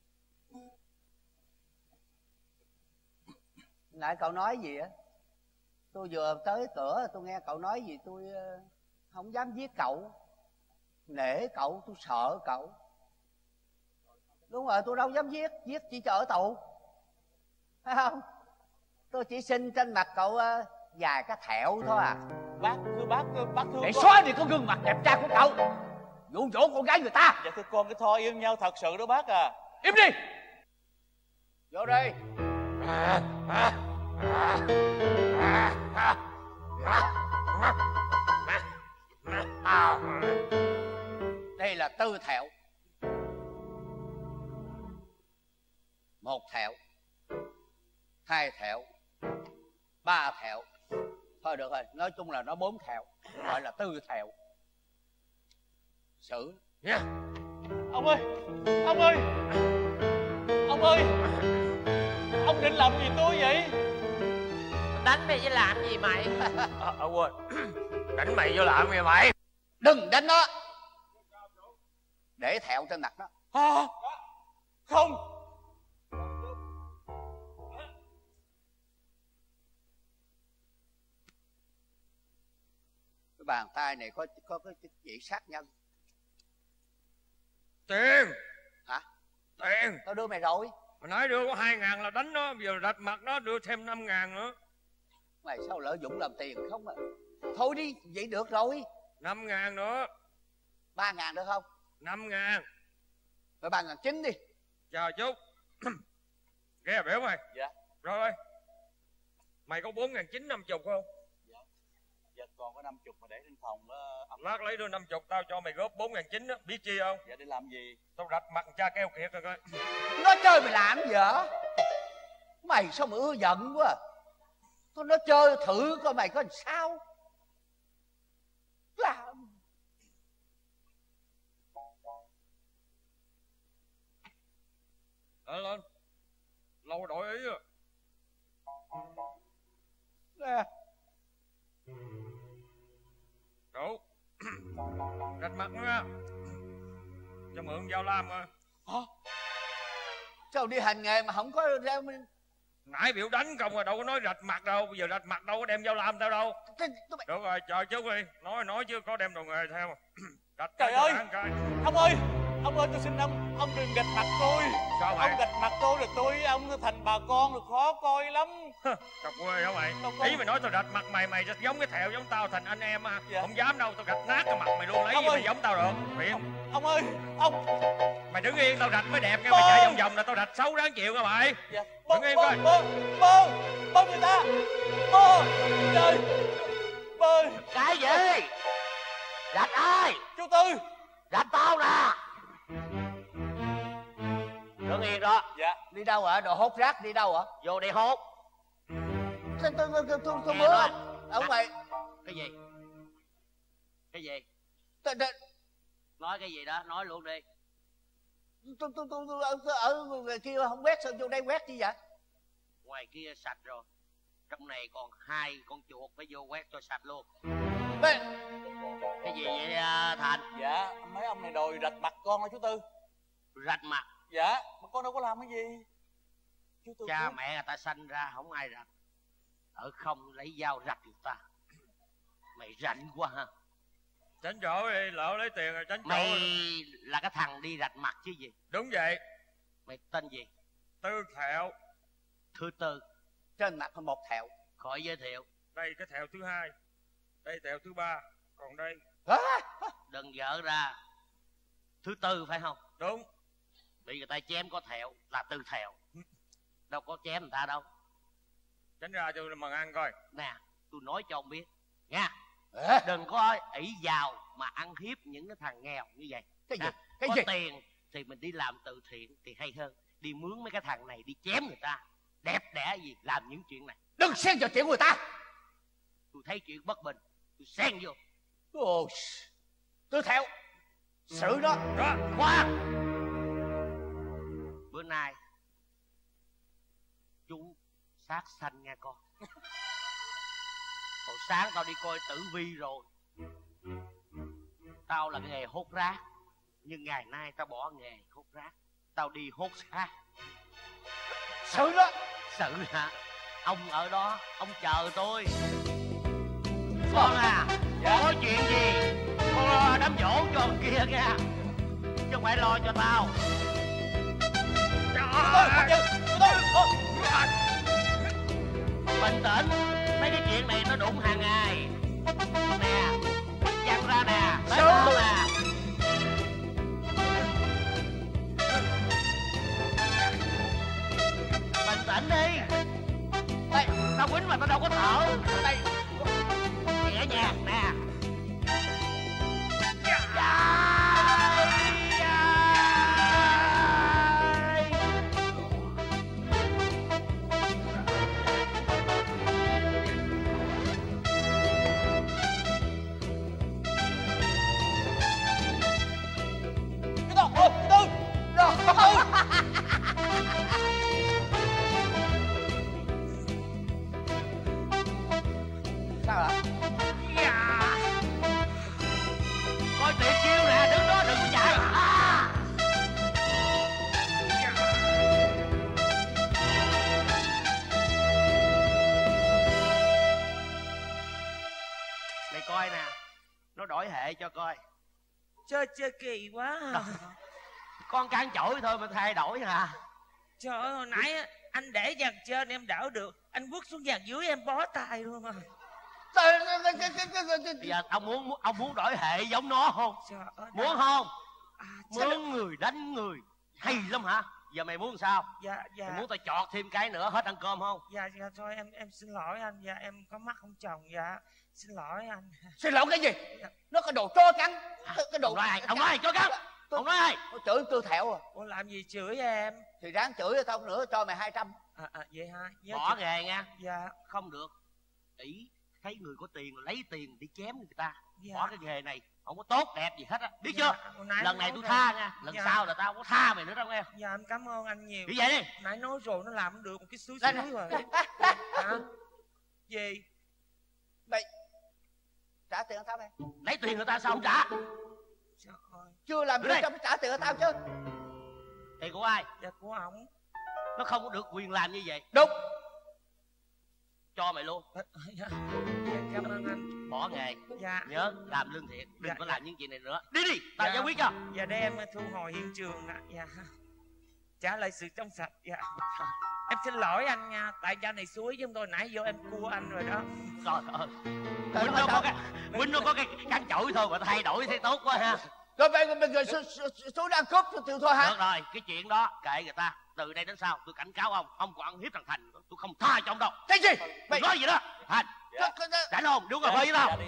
Nãy cậu nói gì á? Tôi vừa tới cửa tôi nghe cậu nói gì tôi không dám giết cậu. Nể cậu, tôi sợ cậu. Đúng rồi, tôi đâu dám giết. Giết chỉ cho ở tù, phải không? Tôi chỉ xin trên mặt cậu uh, vài cái thẹo thôi à. Bác thưa bác, thưa bác thương để con. xóa đi con gương mặt đẹp trai của cậu, dụ dỗ con gái người ta. Dạ thưa con, cái Thoa yêu nhau thật sự đó bác à. Im đi. Vô đây. Đây là tư thẹo. Một thẹo, hai thẹo, ba thẹo. Thôi được rồi, nói chung là nó bốn thẹo, gọi là tư thẹo. Xử nha. Yeah. Ông ơi, ông ơi, ông ơi, ông định làm gì tôi vậy? Đánh mày với làm gì mày? À, à, quên. Đánh mày vô làm gì mày? Đừng đánh nó, để thẹo trên mặt nó. À, không. Cái bàn tay này có có cái chỉ sát nhân. Tiền. Hả? Tiền. Tao đưa mày rồi. Mày nói đưa có hai ngàn là đánh nó, bây giờ rạch mặt nó đưa thêm năm ngàn nữa. Mày sao lợi dụng làm tiền không à? Thôi đi, vậy được rồi. Năm ngàn nữa. Ba ngàn được không? Năm ngàn. Rồi ba ngàn chín đi. Chờ chút. Ghê biểu mày. Dạ. Rồi. Mày có bốn ngàn chín năm chục không? Dạ. Dạ còn có năm chục mà để trên phòng đó. Lát lấy đưa năm chục tao cho mày góp bốn ngàn chín á. Biết chi không? Dạ để làm gì? Tao rạch mặt cha keo kiệt rồi coi. Nó chơi mày làm gì hả? Mày sao mà ưa giận quá. Tôi nói chơi thử coi mày có làm sao. Làm. Lên lên. Lâu đổi ý rồi. Nè. Đủ. Rạch mặt nữa nha. Cho mượn dao lam rồi. Hả? Sao đi hành nghề mà không có ra. Nãy biểu đánh không rồi đâu có nói rạch mặt đâu. Bây giờ rạch mặt đâu có đem dao lam tao đâu. Được rồi chờ chút đi. Nói nói chứ có đem đồ nghề theo. Rạch trời ơi ông ơi, ông ơi tôi xin ông, ông đừng gạch mặt tôi. Sao vậy? Ông gạch mặt tôi rồi tôi ông thành bà con rồi khó coi lắm. Cọc quê hả mày? Đâu có... Ý mày nói tao rạch mặt mày, mày giống cái thẹo giống tao thành anh em à. Dạ. Không dám đâu, tao gạch nát cái mặt mày luôn. Lấy ông gì ơi. mày giống tao được? Phiền. Ông, ông ơi, ông mày đứng yên, tao rạch mới đẹp nha. Mày chạy vòng vòng là tao rạch xấu đáng chịu nha mày. Dạ. Đứng yên coi. Bơ, bơ, bơ người ta. Bơ, trời, bơ. Cái gì? Rạch ai? Chú Tư. Rạch tao nè. Đứng yên đó. Dạ. Đi đâu hả? Đồ hốt rác đi đâu hả? Vô đi hốt. Tôi tôi tôi tôi tôi Nghe mưa. nói. Ông mày. Cái gì? Cái gì? Tôi tôi Nói cái gì đó, nói luôn đi. tôi tôi tôi ở ngoài kia không quét sao vô đây quét chi vậy? Ngoài kia sạch rồi. Trong này còn hai con chuột phải vô quét cho sạch luôn. Bê. Cái gì vậy à, Thành? Dạ, mấy ông này đòi rạch mặt con hả chú Tư? Rạch mặt? Dạ, mà con đâu có làm cái gì. Chú Tư Cha biết. mẹ người ta sanh ra không ai rạch. Ở không lấy dao rạch người ta. Mày rảnh quá ha. Tránh chỗ đi, lỡ lấy tiền rồi tránh chỗ. Mày rồi. là cái thằng đi rạch mặt chứ gì? Đúng vậy. Mày tên gì? Tư Thẹo. Thứ tư. Trên mặt có một thẹo. Khỏi giới thiệu. Đây cái thẹo thứ hai. Đây thẹo thứ ba. Còn đây. À. Đừng dở ra. Thứ tư phải không? Đúng. Bị người ta chém có thẹo là tư thẹo. Đâu có chém người ta đâu. Tránh ra cho mà ăn coi. Nè, tôi nói cho ông biết nha. À. Đừng có ỷ vào mà ăn hiếp những cái thằng nghèo như vậy. Cái gì? Nè, Cái có gì? tiền thì mình đi làm từ thiện thì hay hơn. Đi mướn mấy cái thằng này đi chém người ta, đẹp đẽ gì làm những chuyện này. Đừng xen vào chuyện người ta. Tôi thấy chuyện bất bình tôi xen vô. Ồ, Tư Thẹo, xử nó. Đó, khoan. Bữa nay chú sát sanh nha con. Hồi sáng tao đi coi tử vi rồi. Tao là cái nghề hốt rác, nhưng ngày nay tao bỏ nghề hốt rác, tao đi hốt xác. Xử nó. Xử hả? Ông ở đó, ông chờ tôi. Con à, dạ. Có chuyện gì con lo đám giỗ cho ông kia nha, chứ không phải lo cho tao. Bình tĩnh, mấy cái chuyện này nó đụng hàng ngày. Nè, văng ra nè, tới đó nè. Bình tĩnh đi. Đây, tao quýnh mà tao đâu có thở. Đây, nhẹ nhàng nè. Sao hả? Dạ. Coi tuyệt chiêu nè, đứng đó đừng có chạy. À. Dạ. Mày coi nè, nó đổi hệ cho coi. Chơi chơi kỳ quá à. Con can chổi thôi mà thay đổi hả? Trời ơi, hồi nãy á, anh để dàn trên em đảo được, anh quất xuống dàn dưới em bó tay luôn mà. Bây giờ ông muốn ông muốn đổi hệ giống nó không? Trời ơi, muốn không? À, Mướn người đánh người hay lắm hả? Giờ mày muốn sao? Dạ dạ. Mày muốn tao chọt thêm cái nữa hết ăn cơm không? Dạ dạ thôi em em xin lỗi anh, dạ em có mắt không chồng, dạ xin lỗi anh. Xin lỗi cái gì? Nó cái đồ chó cắn. Cái đồ. Ông nói ai? Ông nói ai chó cắn? Ông nói ai? Chửi Tư Thẹo à? Ủa làm gì chửi em? Thì ráng chửi cho tao nữa, cho mày hai trăm. À, à vậy hả? Nhớ Bỏ chị... nghề nha. Dạ. Không được. Ý thấy người có tiền lấy tiền đi chém người ta. Dạ. Bỏ cái nghề này không có tốt đẹp gì hết á, biết Dạ. chưa? Lần này tôi tha nha, lần Dạ. sau là tao không có tha mày nữa đâu nghe. Dạ em cảm ơn anh nhiều. Đi về đi. Nãy nói rồi nó làm không được một cái suối Đây, suối rồi. đây, Hả? Gì? Mày trả tiền cho tao mày. Lấy tiền người ta sao không trả? Trời ơi. Chưa làm việc cho mày trả tiền cho tao chứ. Tiền của ai? Dạ của ổng. Nó không có được quyền làm như vậy. Đúng. Cho mày luôn. Dạ. Dạ, cảm ơn anh. Bỏ nghề. Dạ. Nhớ làm lương thiện, đừng Dạ, có dạ. làm những chuyện này nữa. Đi đi, tao Dạ. giải quyết cho. Dạ để em thu hồi hiện trường ạ. Dạ. Trả lại sự trong sạch. Dạ. Em xin lỗi anh nha, tại cha này suối chứ không thôi nãy vô em cua anh rồi đó. Trời ơi. Quýnh nó có cái Quýnh nó có cái cán chổi thôi mà thay đổi thấy tốt quá ha. Rồi mày mày người số đang cướp thì thôi hả? Được rồi, cái chuyện đó kệ người ta. Từ đây đến sau tôi cảnh cáo ông, ông còn ăn hiếp thằng Thành, tôi không tha cho ông đâu. Cái gì? Mày nói gì đó? Thành, rảnh không? Đúng cà phê với tao.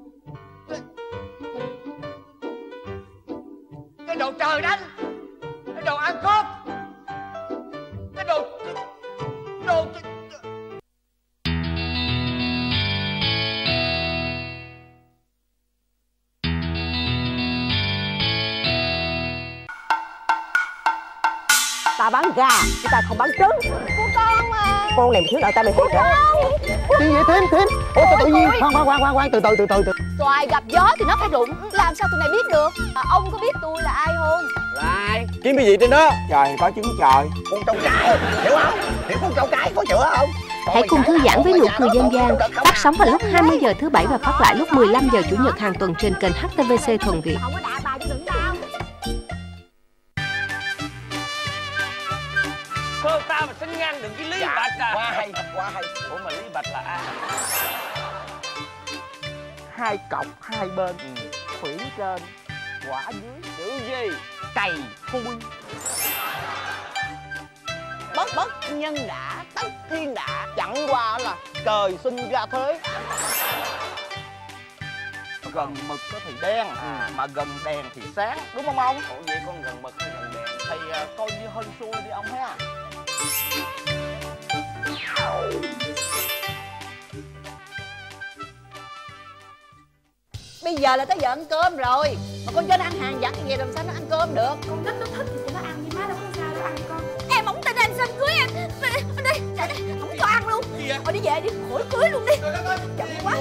Cái đồ trời đánh, cái đồ ăn cướp, cái đồ đồ ta bán gà chứ ta không bán trứng. Của con mà. Con này mày thiếu nợ ta mày thiệt hả? Cái gì thêm thêm? Ủa sao tự nhiên? Khoan khoan khoan khoan từ từ từ từ từ. Xoài gặp gió thì nó phải rụng, làm sao tụi này biết được? À, ông có biết tôi là ai không? Là ai? Kiếm cái gì trên đó? Trời có trứng trời. Con trâu cái hiểu không? Hiểu con trâu cái có chữa không? Hãy cùng thư giãn với nụ cười dân gian, phát sóng vào lúc hai mươi giờ thứ bảy và phát lại lúc mười lăm giờ chủ nhật hàng tuần trên kênh hát tê vê xê Thuần Việt. Không có đạ bà chứ đừng đau. Thôi tao mà xin ngăn đừng cái Lý Dạ, Bạch à. quá hay, quá hay. Ủa mà Lý Bạch là ai? Hai cọc hai bên, thủy trên, quả dưới. Chữ gì? Cày thui. Bất bất nhân đã, tất thiên đã. Chẳng qua là trời sinh ra thế. Gần mực có thì đen, à. mà gần đèn thì sáng, đúng không ông? Ủa vậy con gần mực hay gần đèn? thì coi như hên xui đi ông ha. Bây giờ là tới giờ ăn cơm rồi, mà con trên ăn hàng giặt gì làm sao nó ăn cơm được? Con nít nó thích thì nó ăn, với má đâu có sao đâu ăn con. Em không tin anh xin cưới em. Đi, đây, đây, không cho ăn luôn. Thôi đi về đi, khỏi cưới luôn đi. Chậm quá.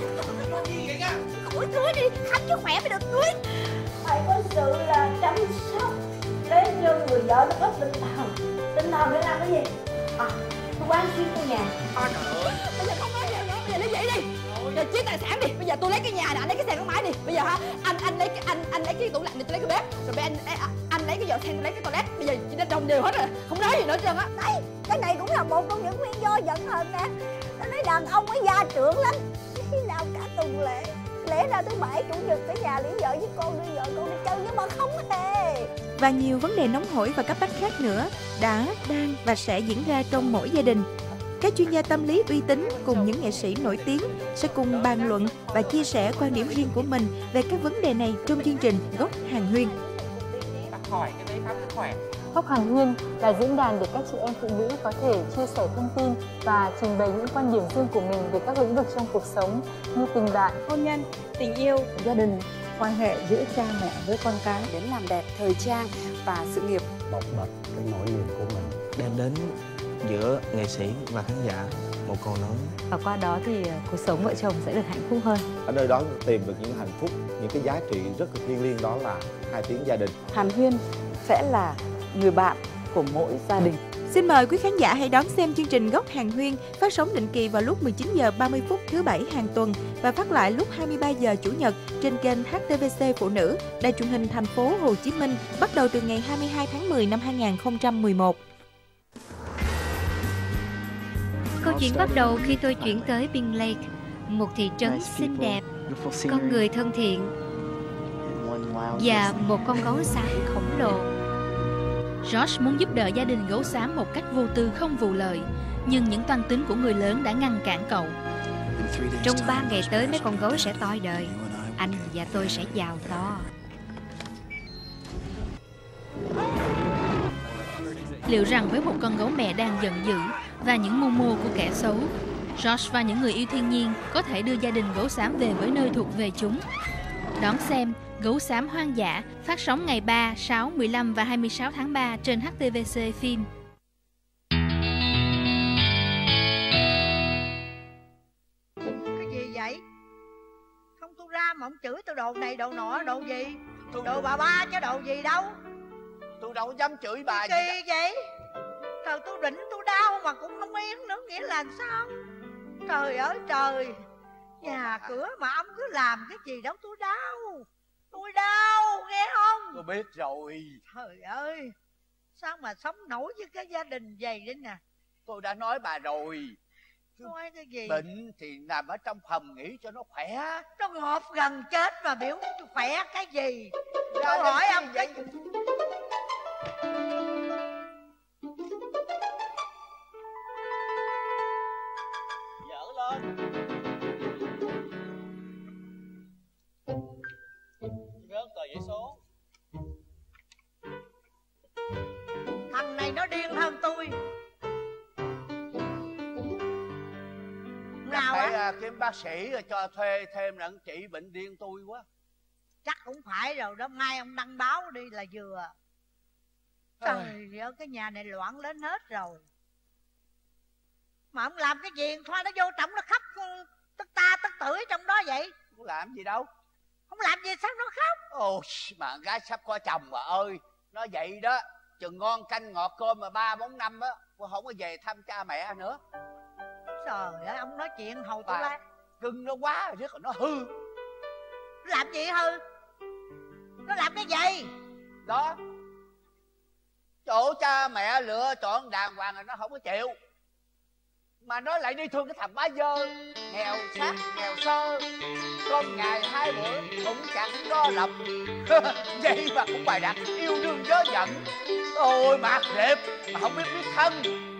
Khỏi cưới đi, khám cho khỏe mới được cưới. Phải có sự là chăm sóc để cho người vợ nó có tinh thần. Tinh thần để làm cái gì? À, tôi quán xuyên tôi nhà. À, trời ơi. Bây giờ không nói gì nữa, bây giờ lấy vậy đi. Giờ chia tài sản đi. Bây giờ tôi lấy cái nhà nè, anh lấy cái xe gắn máy đi. Bây giờ hả, anh anh lấy cái anh anh lấy cái tủ lạnh, tôi lấy cái bếp. Rồi bây anh anh, anh lấy cái giỏ sen, tôi lấy cái toilet. Bây giờ chị đã đồng đều hết rồi, không nói gì nữa trơn á. Đấy, cái này cũng là một trong những nguyên do giận hờn nè. Nó nói đàn ông ấy gia trưởng lắm. Khi nào cả tuần lễ, lẽ ra thứ bảy chủ nhật ở nhà lý vợ với con đưa vợ con đi chơi, nhưng mà không hề. Và nhiều vấn đề nóng hổi và cấp bách khác nữa đã, đang và sẽ diễn ra trong mỗi gia đình. Các chuyên gia tâm lý uy tín cùng những nghệ sĩ nổi tiếng sẽ cùng bàn luận và chia sẻ quan điểm riêng của mình về các vấn đề này trong chương trình Góc Hàn Huyên. Hỏi cái giấy khám sức khỏe. Góc Hàn Huyên là diễn đàn để các chị em phụ nữ có thể chia sẻ thông tin và trình bày những quan điểm riêng của mình về các lĩnh vực trong cuộc sống như tình bạn, hôn nhân, tình yêu, gia đình, quan hệ giữa cha mẹ với con cái, đến làm đẹp, thời trang và sự nghiệp. Bộc bạch cái nỗi niềm của mình, đem đến giữa nghệ sĩ và khán giả một câu nói. Và qua đó thì cuộc sống vợ chồng sẽ được hạnh phúc hơn. Ở nơi đó tìm được những hạnh phúc, những cái giá trị rất là thiêng liêng, đó là hai tiếng gia đình. Hàn Huyên sẽ là người bạn của mỗi gia đình. Xin mời quý khán giả hãy đón xem chương trình Góc Hàn Huyên phát sóng định kỳ vào lúc mười chín giờ ba mươi phút thứ bảy hàng tuần và phát lại lúc hai mươi ba giờ chủ nhật trên kênh hát tê vê xê Phụ Nữ, Đài truyền hình thành phố Hồ Chí Minh, bắt đầu từ ngày hai mươi hai tháng mười năm hai nghìn không trăm mười một. Câu chuyện bắt đầu khi tôi chuyển tới Bing Lake, một thị trấn xinh đẹp, con người thân thiện và một con gấu xám khổng lồ. Josh muốn giúp đỡ gia đình gấu xám một cách vô tư không vụ lợi, nhưng những toan tính của người lớn đã ngăn cản cậu. Trong ba ngày tới mấy con gấu sẽ toi đời, anh và tôi sẽ giàu to. Liệu rằng với một con gấu mẹ đang giận dữ và những mưu mô của kẻ xấu, Josh và những người yêu thiên nhiên có thể đưa gia đình gấu xám về với nơi thuộc về chúng? Đón xem Gấu xám hoang dã phát sóng ngày ba, sáu, mười lăm và hai mươi sáu tháng ba trên hát tê vê xê Phim. Cái gì vậy? Không tôi ra mà ông chửi tôi đồ này đồ nọ đồ gì? Đồ bà ba chứ đồ gì đâu. Tôi đâu dám chửi bà gì vậy? vậy? Trời, tôi đỉnh tôi đau mà cũng không yên nữa, nghĩa là sao? Trời ơi trời, nhà cửa mà ông cứ làm cái gì đâu tôi đau. Tôi đau, nghe không? Tôi biết rồi. Trời ơi, sao mà sống nổi với cái gia đình vậy đấy nè. Tôi đã nói bà rồi. Nói cái gì? Bệnh thì nằm ở trong phòng nghỉ cho nó khỏe. Nó ngọt gần chết mà biểu khỏe cái gì? Tôi hỏi ông vậy? cái... Dở lên. Rớt tờ giấy số. Thằng này nó điên hơn tôi. Nào phải á? Kiếm bác sĩ rồi cho thuê thêm lẫn trị bệnh điên tôi quá. Chắc cũng phải rồi đó, mai ông đăng báo đi là vừa. Trời ơi, cái nhà này loạn lên hết rồi. Mà ông làm cái gì thôi nó vô trọng nó khóc tức ta tức tưởi trong đó vậy. Không làm gì đâu. Không làm gì sao nó khóc? Ôi mà gái sắp có chồng mà ơi. Nó vậy đó, chừng ngon canh ngọt cơm mà ba bốn năm á cô không có về thăm cha mẹ nữa. Trời ơi, ông nói chuyện hầu tôi la. Cưng nó quá rồi nó hư. Nó làm gì hư? Nó làm cái gì? Đó, chỗ cha mẹ lựa chọn đàng hoàng rồi nó không có chịu. Mà nó lại đi thương cái thằng bá dơ, nghèo sát, nghèo sơ. Con ngày hai bữa cũng chẳng có lòng. Vậy mà cũng bày đặt yêu đương dớ giận. Ôi mạc rệp mà không biết biết thân.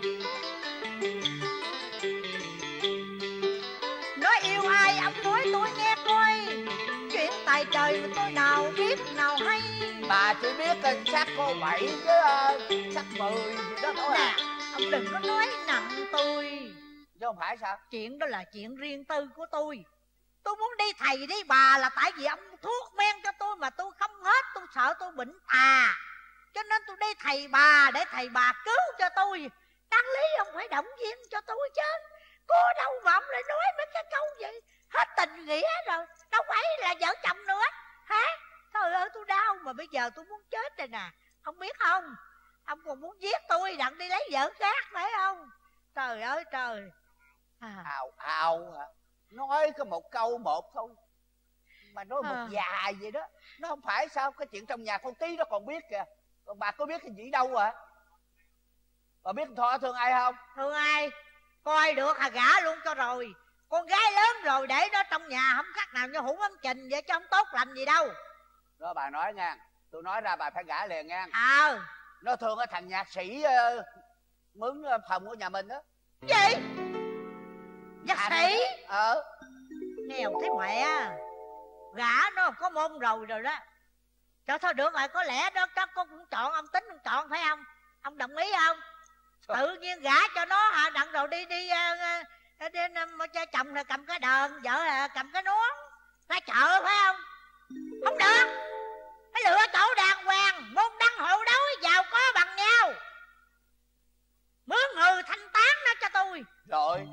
Nó yêu ai ông nói tôi nghe coi. Chuyện tài trời mà tôi nào biết nào hay. Bà chỉ biết uh, sát cô bảy chứ uh, sát mười gì đó thôi à. Ông đừng có nói nặng tôi. Chứ không phải sao? Chuyện đó là chuyện riêng tư của tôi. Tôi muốn đi thầy đi bà là tại vì ông thuốc men cho tôi mà tôi không hết. Tôi sợ tôi bệnh tà, cho nên tôi đi thầy bà để thầy bà cứu cho tôi. Đáng lý ông phải động viên cho tôi chứ. Cô đâu mà ông lại nói mấy cái câu vậy? Hết tình nghĩa rồi, đâu phải là vợ chồng nữa hả? Trời ơi tôi đau mà bây giờ tôi muốn chết rồi nè. Ông biết không, ông còn muốn giết tôi đặng đi lấy vợ khác phải không? Trời ơi trời. À. Ào ào hả? Nói có một câu một thôi mà nói một à. dài vậy đó. Nó không phải sao? Cái chuyện trong nhà con Tí nó còn biết kìa. Còn bà có biết cái gì đâu à? Bà biết Thoa thương ai không? Thương ai? Coi được hà gả luôn cho rồi. Con gái lớn rồi để nó trong nhà không khác nào như hũ ấm trình vậy chứ không tốt lành gì đâu. Đó bà nói nha. Tôi nói ra bà phải gả liền nha. Ờ. Nó thương cái thằng nhạc sĩ uh, mướn phòng của nhà mình đó. Gì? Nhạc sĩ? Ờ. Nghèo thế mẹ. Gả nó có môn rồi rồi đó. Cho thôi được rồi, có lẽ đó các con cũng chọn, ông tính ông chọn phải không? Ông đồng ý không? Trời. Tự nhiên gả cho nó hả, đặng rồi đi đi uh, đi cho chồng là cầm cái đờn, vợ là cầm cái nón ra chợ phải không? Không được. Phải lựa chỗ đàng hoàng, môn đăng hộ đối, giàu có bằng nhau. Mướn người thanh toán nó cho tôi. Rồi.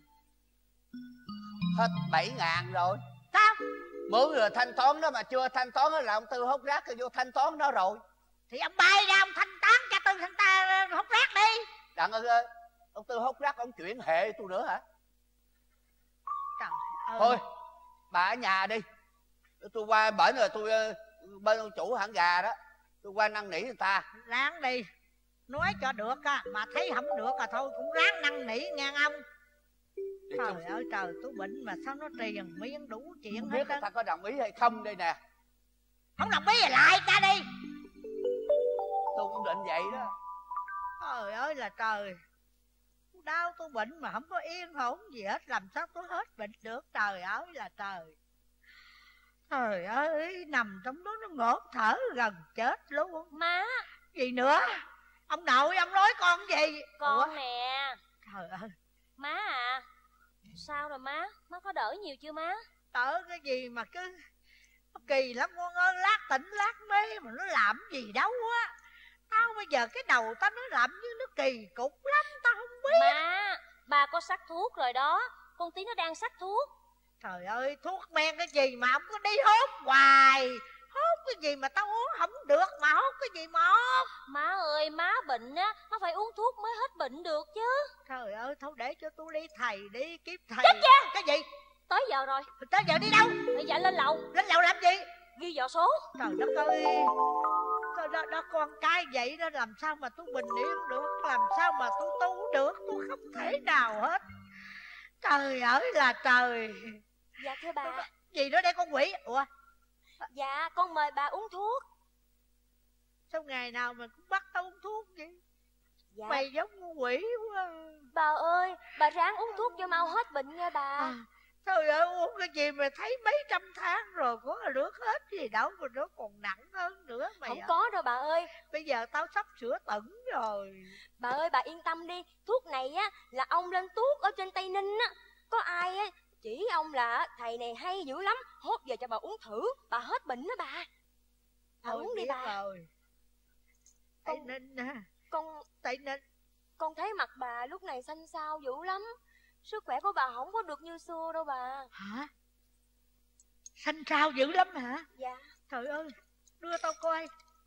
Hết bảy ngàn rồi. Sao? Mướn rồi thanh toán đó mà chưa thanh toán là ông Tư hút rác rồi vô thanh toán đó rồi. Thì ông bay ra ông thanh toán cho tôi thanh ta hút rác đi. Đặng ơi, ông Tư hút rác ông chuyển hệ tôi nữa hả? Trời ơi. Thôi bà ở nhà đi. Tôi qua bển rồi tôi bên ông chủ hãng gà đó, tôi qua năn nỉ người ta. Ráng đi. Nói cho được á, mà thấy không được à thôi cũng ráng năn nỉ ngang ông. Trời chung... ơi trời, tôi bệnh mà sao nó triền miên đủ chuyện không hết. Biết người ta có đồng ý hay không đây nè. Không đồng ý thì lại ra đi. Tôi cũng định vậy đó. Trời ơi là trời. Tôi đau tôi bệnh mà không có yên ổn gì hết. Làm sao tôi hết bệnh được? Trời ơi là trời. Trời ơi, nằm trong đó nó ngộp thở gần chết luôn. Má. Gì nữa? Ông nội ông nói con gì? Con Ủa? Nè. Trời ơi. Má à, sao rồi má? Má có đỡ nhiều chưa má? Đỡ cái gì mà cứ kỳ lắm con ơi. Lát tỉnh lát mê mà nó làm gì đâu á. Tao bây giờ cái đầu tao nó làm như nó kỳ cục lắm. Tao không biết. Má, bà có sắc thuốc rồi đó. Con Tí nó đang sắc thuốc. Trời ơi, thuốc men cái gì mà ông có đi hốt hoài. Hốt cái gì mà tao uống không được mà hốt cái gì mà hốt. Má ơi, má bệnh á, nó phải uống thuốc mới hết bệnh được chứ. Trời ơi, thôi để cho tôi đi thầy đi, kiếm thầy. Chết cha. Cái gì? Tới giờ rồi. Tới giờ đi đâu? Bây giờ lên lầu. Lên lầu làm gì? Ghi dọ số. Trời đất ơi. Đó, đó, đó con cái vậy đó, làm sao mà tôi bình yên được. Làm sao mà tôi tu được. Tôi không thể nào hết. Trời ơi là trời. Dạ thưa bà. Gì đó đây con quỷ? Ủa? Dạ con mời bà uống thuốc. Sao ngày nào mình cũng bắt tao uống thuốc vậy? Dạ. Mày giống con quỷ quá. Bà ơi, bà ráng uống thuốc cho mau hết bệnh nha bà. À, trời ơi, uống cái gì mà thấy mấy trăm tháng rồi có được hết gì đâu mà nó còn nặng hơn nữa mày. Không à. có đâu bà ơi. Bây giờ tao sắp sửa tẩn rồi. Bà ơi bà yên tâm đi. Thuốc này á là ông lên tuốt ở trên Tây Ninh á. Có ai á chỉ ông là thầy này hay dữ lắm. Hốt giờ cho bà uống thử. Bà hết bệnh đó bà. Bà Thôi uống đi bà rồi. Tây Ninh à. Con Tây Ninh. Con thấy mặt bà lúc này xanh xao dữ lắm. Sức khỏe của bà không có được như xưa đâu bà. Hả? Xanh xao dữ lắm hả? Dạ. Trời ơi, đưa tao coi.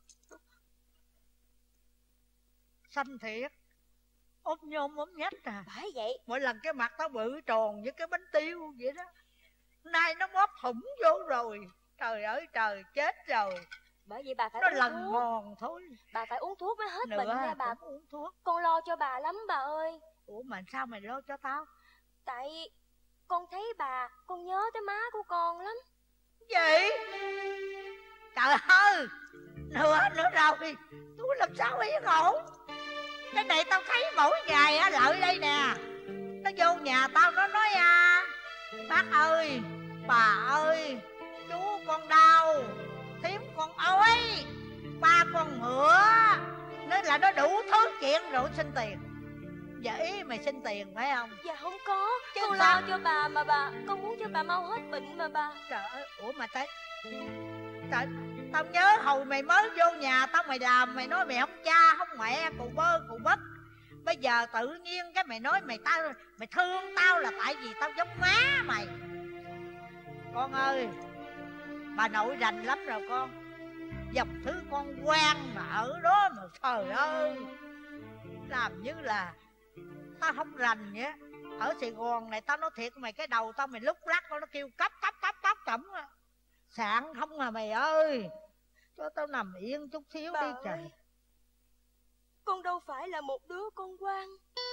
Xanh thiệt. Ốm nhôm ốm nhách à. Phải vậy. Mỗi lần cái mặt tao bự tròn với cái bánh tiêu vậy đó. Nay nó móp thủng vô rồi. Trời ơi trời, chết rồi. Bởi vì bà phải nó uống lần thuốc. mòn thôi. Bà phải uống thuốc mới hết Nữa bệnh nha bà. Uống thuốc. Con lo cho bà lắm bà ơi. Ủa mà sao mày lo cho tao? Tại con thấy bà, con nhớ tới má của con lắm. Gì? Trời ơi, nữa nữa rồi. Tôi làm sao yên ổn. Cái này tao thấy mỗi ngày á, Lợi đây nè, nó vô nhà tao nó nói à, bác ơi, bà ơi, chú con đau, thím con ơi. ba con ngựa, nên là nó đủ thứ chuyện rồi xin tiền. Giờ ý mày xin tiền phải không? Dạ không có, chứ con sao? lo cho bà mà bà, con muốn cho bà mau hết bệnh mà bà. Trời ơi, ủa mà thấy trời, tao nhớ hồi mày mới vô nhà tao mày làm, mày nói mày không cha không mẹ, cụ bơ cụ bất. Bây giờ tự nhiên cái mày nói mày tao mày thương tao là tại vì tao giống má mày. Con ơi, bà nội rành lắm rồi con. Dòng thứ con quan mà ở đó mà trời ơi, làm như là tao không rành vậy. Ở Sài Gòn này tao nói thiệt mày, cái đầu tao mày lúc lắc nó kêu cấp cấp cấp cấp chậm sạn không à mày ơi. Cho tao nằm yên chút xíu bà đi ơi, trời. con đâu phải là một đứa con quan.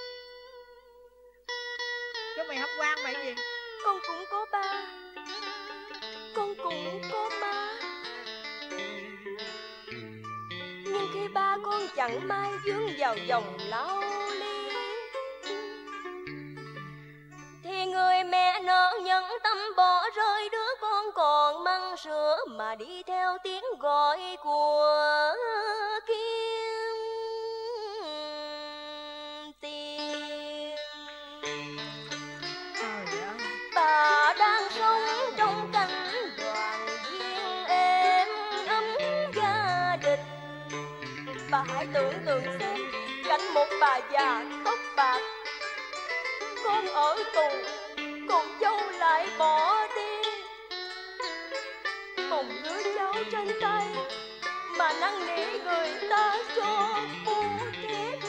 Chứ mày không quan mày gì? Con cũng có ba, con cũng có má. Nhưng khi ba con chẳng may vướng vào dòng lao ly, thì người mẹ nỡ nhận tâm bỏ rơi đứa con còn măng sữa mà đi theo tiếng gọi của kiếm tiền. Bà đang sống trong cảnh đoàn viên êm ấm gia đình. Bà hãy tưởng tượng xem cảnh một bà già tóc bạc, con ở tù, còn dâu lại bỏ đi, cùng đứa cháu trên tay mà năn nỉ người ta cho bố chết.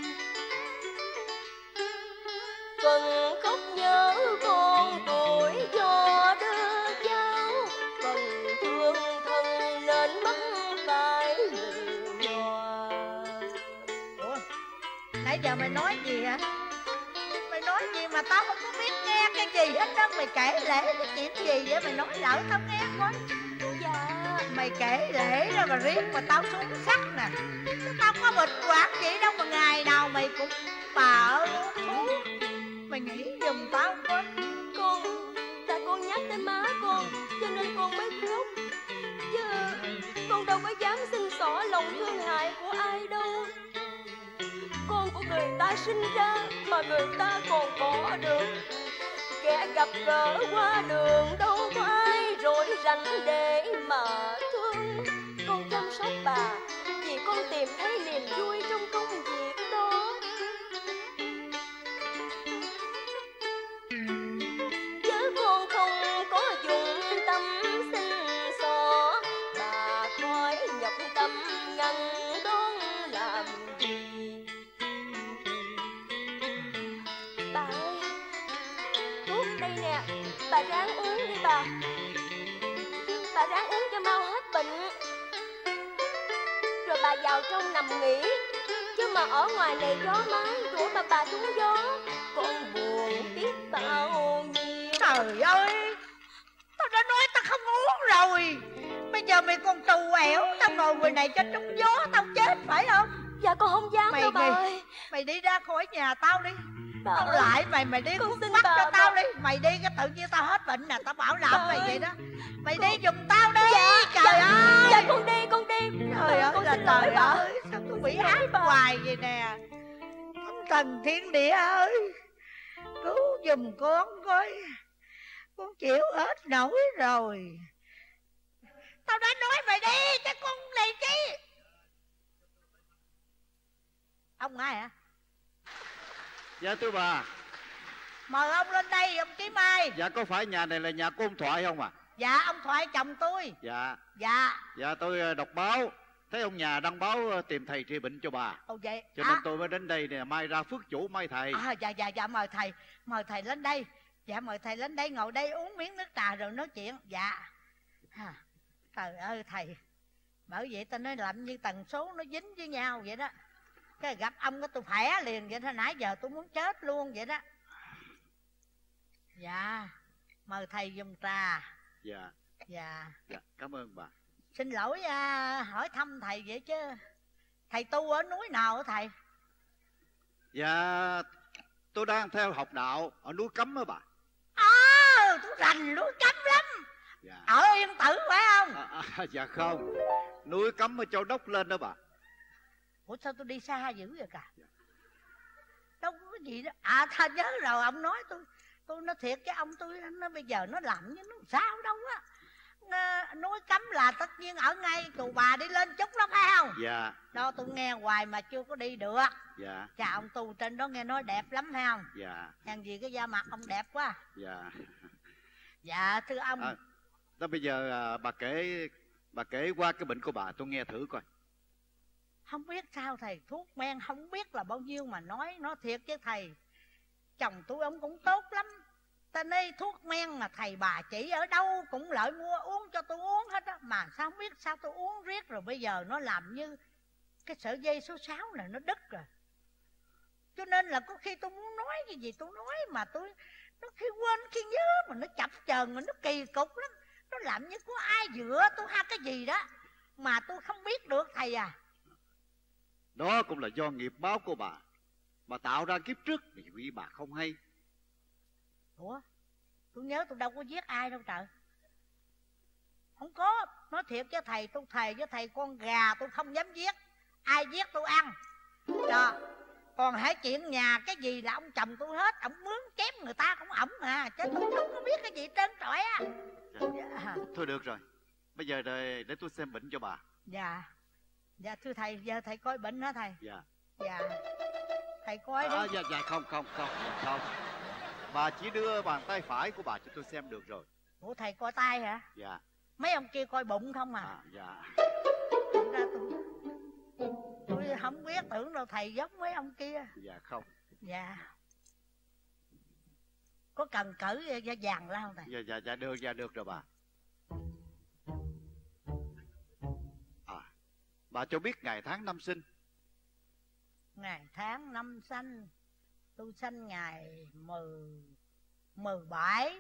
Phần khóc nhớ con tuổi do đứa cháu, phần thương thân nên mất phải nhiều nhòa. Ủa, nãy giờ mày nói gì hả? Mày nói gì mà tao không có biết nghe cái gì hết đó. Mày kể lễ cái chuyện gì vậy? Mày nói lỡ tao nghe coi. Dạ. Mày kể lễ rồi mà riết mà tao xuống sắc nè. Tao có bịch quạt vậy đâu mà ngày nào mày cũng bà ơi thú. Mày nghĩ giùm tao coi. Con, tại con nhắc tới má con cho nên con mới khóc, chứ con đâu có dám xin xỏ lòng thương hại của ai đâu. Con của người ta sinh ra mà người ta còn bỏ được. Kẻ gặp gỡ qua đường đâu có ai rỗi rảnh để mà thương. Con chăm sóc bà vì con tìm thấy niềm vui trong công việc đó. Chứ con không có dụng tâm xin xỏ, bà khỏi nhọc tâm ngăn đón làm gì. Bà ơi, thuốc đây nè, bà ráng uống đi bà. Bà ráng uống cho mau hết bệnh, rồi bà vào trong nằm nghỉ. Chứ mà ở ngoài này gió mát, rủa mà bà trúng gió, con buồn biết bao nhiêu. Trời ơi, tao đã nói tao không uống rồi. Bây giờ mày còn trù ẻo, tao ngồi ngoài này cho trúng gió tao chết phải không? Dạ con không dám mày đâu bà đi, ơi. Mày đi ra khỏi nhà tao đi. Bà Tao ơi, lại mày, mày đi con thuốc xin bắc bà, cho tao bà. đi. Mày đi cái tự nhiên tao hết bệnh nè, tao bảo làm Bà mày ơi, vậy đó. Mày con... đi giùm tao đi. Dạ, trời dạ, ơi. Dạ con đi, con đi. Trời ơi con là xin lỗi trời bà. ơi, sao tôi bị ác hoài vậy nè. Thánh thần thiên địa ơi, cứu giùm con coi. Con chịu hết nổi rồi. Tao đã nói mày đi, cái con này chi. Ông ai hả? Dạ thưa bà. Mời ông lên đây, ông Chí Mai. Dạ có phải nhà này là nhà của ông Thoại không à? Dạ ông Thoại chồng tôi. Dạ. Dạ. Dạ tôi đọc báo, thấy ông nhà đăng báo tìm thầy trị bệnh cho bà. Ồ vậy. Cho à. nên tôi mới đến đây nè, mai ra phước chủ mai thầy. À dạ dạ dạ mời thầy, mời thầy lên đây. Dạ mời thầy lên đây, ngồi đây uống miếng nước trà rồi nói chuyện. Dạ. À, trời ơi thầy, bởi vậy tao nói làm như tần số nó dính với nhau vậy đó. Cái gặp ông cái tôi khỏe liền vậy đó, nãy giờ tôi muốn chết luôn vậy đó. Dạ, mời thầy dùng trà. Dạ. Dạ. Dạ, cảm ơn bà. Xin lỗi à, hỏi thăm thầy vậy chứ thầy tu ở núi nào hả thầy? Dạ, tôi đang theo học đạo ở núi Cấm á bà. À, tôi rành núi Cấm lắm. Dạ. Ở Yên Tử phải không? À, à, dạ không, núi Cấm ở Châu Đốc lên đó bà. Ủa sao tôi đi xa dữ vậy cả? Dạ. Đâu có cái gì đó. À ta nhớ rồi, ông nói tôi tôi nói thiệt cái ông tôi nó bây giờ nó làm như nó sao đâu á. Núi Cấm là tất nhiên ở ngay Cù Bà đi lên chút lắm phải không? Dạ. Đó tôi nghe hoài mà chưa có đi được. Dạ. Chà ông tu trên đó nghe nói đẹp lắm phải không? Dạ. Hèn gì cái da mặt ông đẹp quá. Dạ. Dạ thưa ông. À, đó bây giờ à, bà kể bà kể qua cái bệnh của bà tôi nghe thử coi. Không biết sao thầy, thuốc men không biết là bao nhiêu mà nói nói thiệt chứ thầy. Chồng tôi ông cũng tốt lắm. Ta đây thuốc men mà thầy bà chỉ ở đâu cũng lợi mua uống cho tôi uống hết á. Mà sao không biết sao tôi uống riết rồi bây giờ nó làm như cái sợi dây số sáu này nó đứt rồi. Cho nên là có khi tôi muốn nói cái gì tôi nói mà tôi nó khi quên khi nhớ mà nó chập chờn mà nó kỳ cục lắm. Nó làm như có ai dựa tôi hay cái gì đó mà tôi không biết được thầy à. Đó cũng là do nghiệp báo của bà. Bà tạo ra kiếp trước thì vì bà không hay. Ủa tôi nhớ tôi đâu có giết ai đâu trời. Không có. Nói thiệt với thầy, tôi thề với thầy con gà tôi không dám giết. Ai giết tôi ăn. Đó. Còn hãy chuyện nhà cái gì là ông chồng tôi hết. Ông mướn chém người ta cũng ổng à. Chứ tôi không có biết cái gì trơn trọi á. Dạ. Thôi được rồi. Bây giờ để, để tôi xem bệnh cho bà. Dạ. Dạ thưa thầy, giờ thầy coi bệnh hả thầy? Dạ. Dạ. Thầy coi đi. À, dạ dạ không không không không. Bà chỉ đưa bàn tay phải của bà cho tôi xem được rồi. Ủa thầy coi tay hả? Dạ. Mấy ông kia coi bụng không à? À dạ. Thực ra tôi, tôi không biết, tưởng đâu thầy giống mấy ông kia. Dạ không. Dạ. Có cần cỡ da vàng ra không thầy? Dạ dạ dạ được dạ được rồi bà. À, bà cho biết ngày tháng năm sinh. Ngày tháng năm sanh tôi sanh ngày mười mười bảy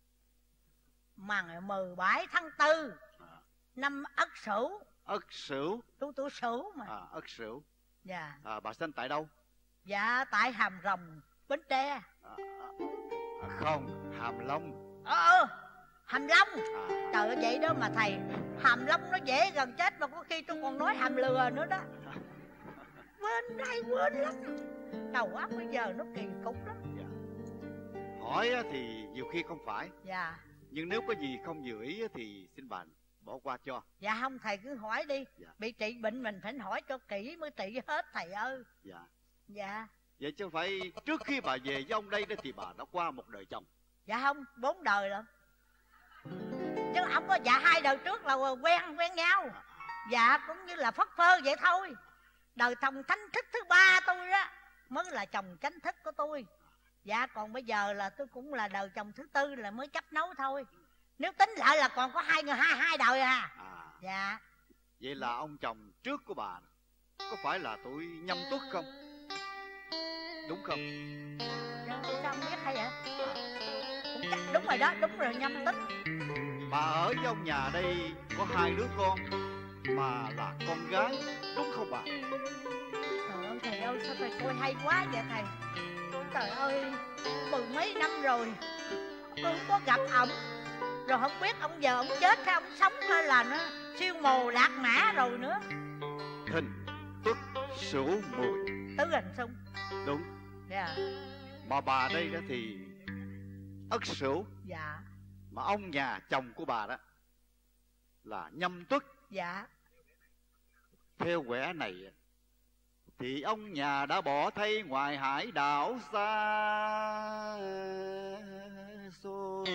mà ngày mười bảy tháng tư à. Năm Ất Sửu. Ất Sửu. Tôi tuổi Sửu mà. À, Ất Sửu. Dạ. À, bà sanh tại đâu? Dạ tại Hàm Rồng, Bến Tre. À, à, không, Hàm Long. Ờ, Hàm Long. À. Trời ơi vậy đó mà thầy. Hàm Long nó dễ gần chết mà có khi tôi còn nói hàm lừa nữa đó. Quên đây quên lắm. Đầu óc bây giờ nó kỳ cục lắm. Dạ. Hỏi thì nhiều khi không phải. Dạ. Nhưng nếu có gì không vừa ý thì xin bạn bỏ qua cho. Dạ không thầy cứ hỏi đi. Dạ. Bị trị bệnh mình phải hỏi cho kỹ mới trị hết thầy ơi. Dạ. Dạ. Vậy chứ phải trước khi bà về với ông đây đó thì bà đã qua một đời chồng. Dạ không, bốn đời lận. Chứ ông có dạ hai đời trước là quen quen nhau. Dạ cũng như là phất phơ vậy thôi. Đời chồng thánh thức thứ ba tôi đó mới là chồng chánh thức của tôi. Dạ còn bây giờ là tôi cũng là đời chồng thứ tư là mới chấp nối thôi. Nếu tính lại là còn có hai người hai hai đời à. À. Dạ. Vậy là ông chồng trước của bà có phải là tuổi Nhâm Tuất không? Đúng không? Dạ, sao không biết hay vậy? À. Chắc đúng rồi đó, đúng rồi Nhâm Tuất. Bà ở với ông nhà đây có hai đứa con mà là con gái, đúng không bà? Trời ơi thầy ơi, sao thầy coi hay quá vậy thầy. Trời ơi, mười mấy năm rồi tôi không có gặp ổng. Rồi không biết ông giờ ông chết hay ông sống hay là nó siêu mồ lạc mã rồi nữa. Thìn, Tuất, Sửu, Mùi. Tứ hành xung. Đúng. Dạ. Mà bà đây đó thì Ất Sửu. Dạ. Mà ông nhà chồng của bà đó là Nhâm Tuất. Dạ. Theo quẻ này thì ông nhà đã bỏ thay ngoài hải đảo xa xôi.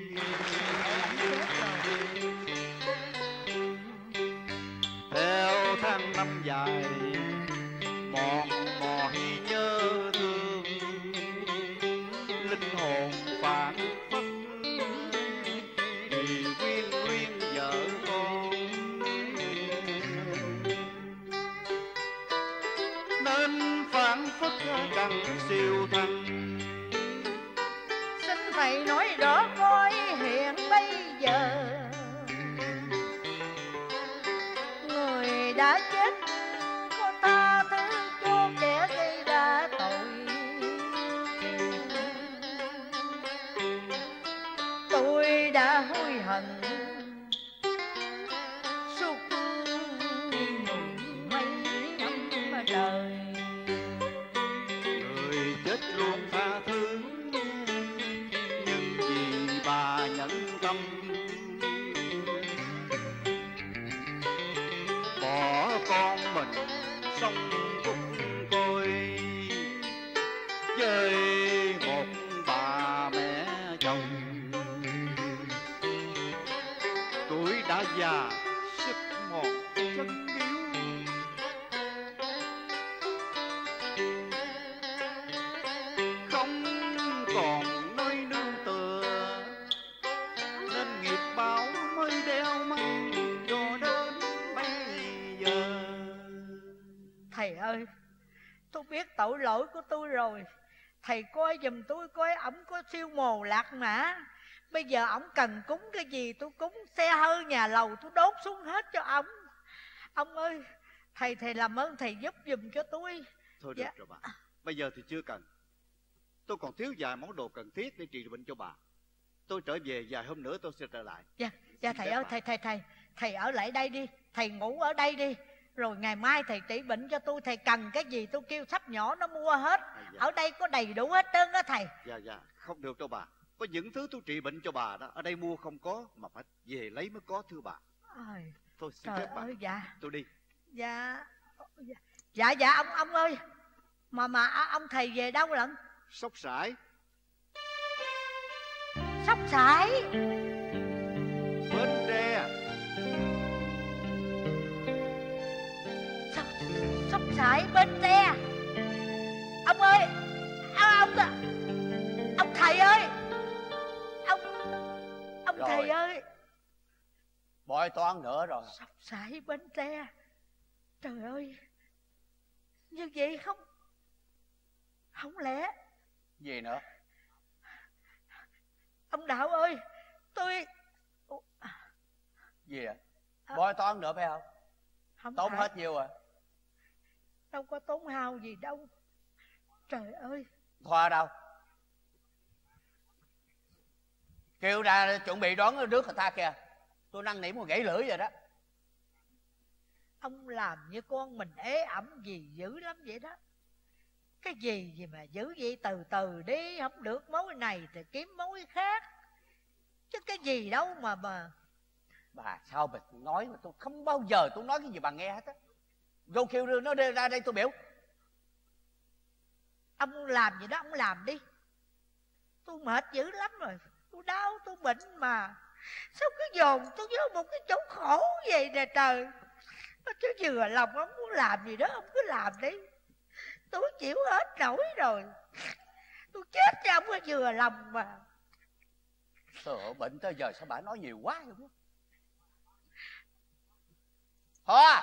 Theo tháng năm dài mòn mỏi nhớ thương, linh hồn phản phất vì quyến luyến vợ con, nên phản phất cần siêu thân. Xin thầy nói rõ coi hiện bây giờ người đã chết có tha thứ cho kẻ gây ra tội. Tôi tôi đã hối hận suốt mấy năm mà đời. Người chết luôn tha thứ, nhưng vì bà nhẫn tâm bỏ con mình sống khúc côi với một bà mẹ chồng. Tuổi đã già sức mòn chân yếu, không còn nơi nương tựa, nên nghiệp báo mới đeo mang cho đến bây giờ. Thầy ơi, tôi biết tội lỗi của tôi rồi. Thầy coi giùm tôi coi ổng có siêu mồ lạc mã. Bây giờ ổng cần cúng cái gì tôi cúng, xe hơi nhà lầu tôi đốt xuống hết cho ổng. Ông ơi, thầy thầy làm ơn thầy giúp giùm cho tôi. Thôi được dạ. rồi bà, bây giờ thì chưa cần. Tôi còn thiếu vài món đồ cần thiết để trị bệnh cho bà. Tôi trở về vài hôm nữa tôi sẽ trở lại. Dạ, dạ Xin thầy phép ơi, bà. thầy thầy thầy thầy ở lại đây đi, thầy ngủ ở đây đi. Rồi ngày mai thầy trị bệnh cho tôi. Thầy cần cái gì tôi kêu sắp nhỏ nó mua hết. À, dạ. Ở đây có đầy đủ hết trơn á thầy. Dạ dạ, không được đâu bà. Có những thứ tôi trị bệnh cho bà đó, ở đây mua không có, mà phải về lấy mới có, thưa bà. Ôi, Thôi xin trời phép bà, ơi, dạ. tôi đi. Dạ Dạ dạ ông ông ơi. Mà mà ông thầy về đâu lận? Sóc Sải. Sóc Sải. Bến Tre. Sóc, Sóc Sải Bến Tre. Ông ơi, ông ông, ông thầy ơi, ông ông Rồi. thầy ơi. Bói toán nữa rồi. Sóc Sải Bến Tre. Trời ơi, như vậy không không lẽ Gì nữa? ông Đạo ơi, tôi Gì ạ? Bói toán nữa phải không? không Tốn phải. hết nhiêu rồi? Đâu có tốn hao gì đâu. Trời ơi, Thoa đâu? Kêu ra chuẩn bị đón rước người ta kìa. Tôi năn nỉ một gãy lưỡi rồi đó. ông làm như con mình ế ẩm gì dữ lắm vậy đó. Cái gì gì mà dữ vậy, từ từ đi. Không được mối này thì kiếm mối khác. Chứ cái gì đâu mà mà Bà sao bà nói mà tôi không bao giờ tôi nói cái gì bà nghe hết á. Vô kêu đưa nó đưa ra đây tôi biểu. ông làm gì đó ông làm đi. Tôi mệt dữ lắm rồi. Tôi đau, tôi bệnh mà. Sao cứ dồn tôi vô một cái chỗ khổ vậy nè trời. Chứ vừa lòng ông muốn làm gì đó ông cứ làm đi. Tôi chịu hết nổi rồi. Tôi chết cho ông có vừa lòng mà. Sợ bệnh tới giờ sao bà nói nhiều quá vậy? Thôi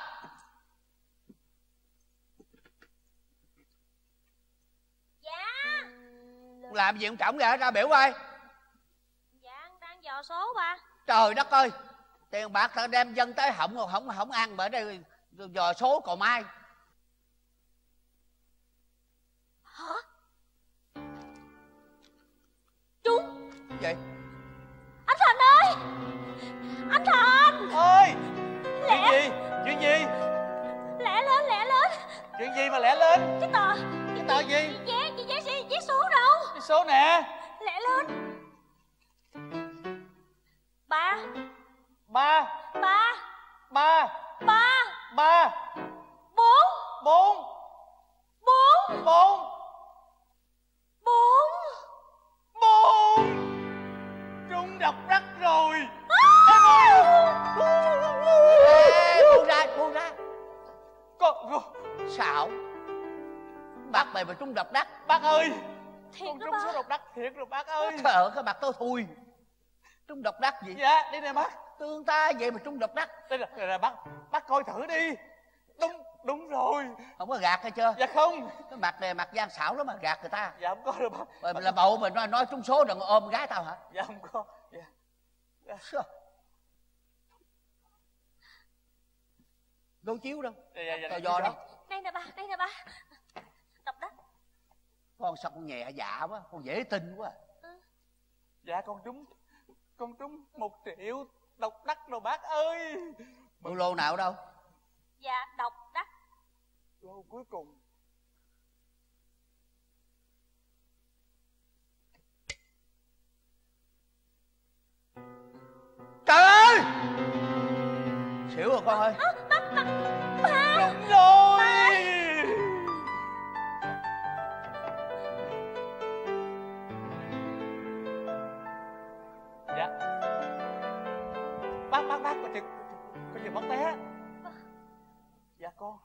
Dạ. làm gì ông trọng ra ra biểu coi. Dạ đang dò số ba. Trời đất ơi, tiền bạc ta đem dân tới hỏng không không ăn mà ở đây dò số còn mai. Hả? Trúng. Gì? Anh Thành ơi, anh Thành ơi. lẹ. Chuyện gì? Chuyện gì? Lẹ lên, lẹ lên. Chuyện gì mà lẹ lên? Cái tờ. Cái tờ gì? Cái vé, cái vé, vé, vé số đâu? Cái số nè. Lẹ lên. Ba. Ba. Ba. Ba. Ba. Ba. Bốn. Bốn. Bốn. Bốn. Bốn. Bốn. Trúng độc đắc rồi. Ê, buông ra, buông ra. Con xạo. Bạc bày mà trúng độc đắc. Bác ơi, thiệt con đó trúng ba. số độc đắc thiệt rồi bác ơi. Trời ơi, cái bạc tôi thui. Trúng độc đắc gì? Dạ, đi nè bác. Tương ta vậy mà trúng độc đắc. Đây là, đây là bác, bác coi thử đi. Đúng, đúng rồi. Không có gạt hay chưa? Dạ không. Cái mặt này mặt gian xảo lắm mà gạt người ta. Dạ không có đâu bác. Rồi là bậu mà nói, nói trúng số đừng ôm gái tao hả? Dạ không có. Dạ. Dạ. Đâu chiếu đâu. Dạ, dạ, dạ, Tao dạ, do dạ. đâu. Đây nè ba, đây nè ba. Độc đắc. Con sao con nhẹ dạ quá, con dễ tin quá. Dạ con trúng Con trúng một triệu độc đắc rồi bác ơi. Bộ lô nào đâu? Dạ độc đắc. Lô cuối cùng. Trời ơi! Xỉu rồi con ơi. Đúng rồi. Dạ. Bác bác bác có chuyện có chuyện mất té. Dạ con.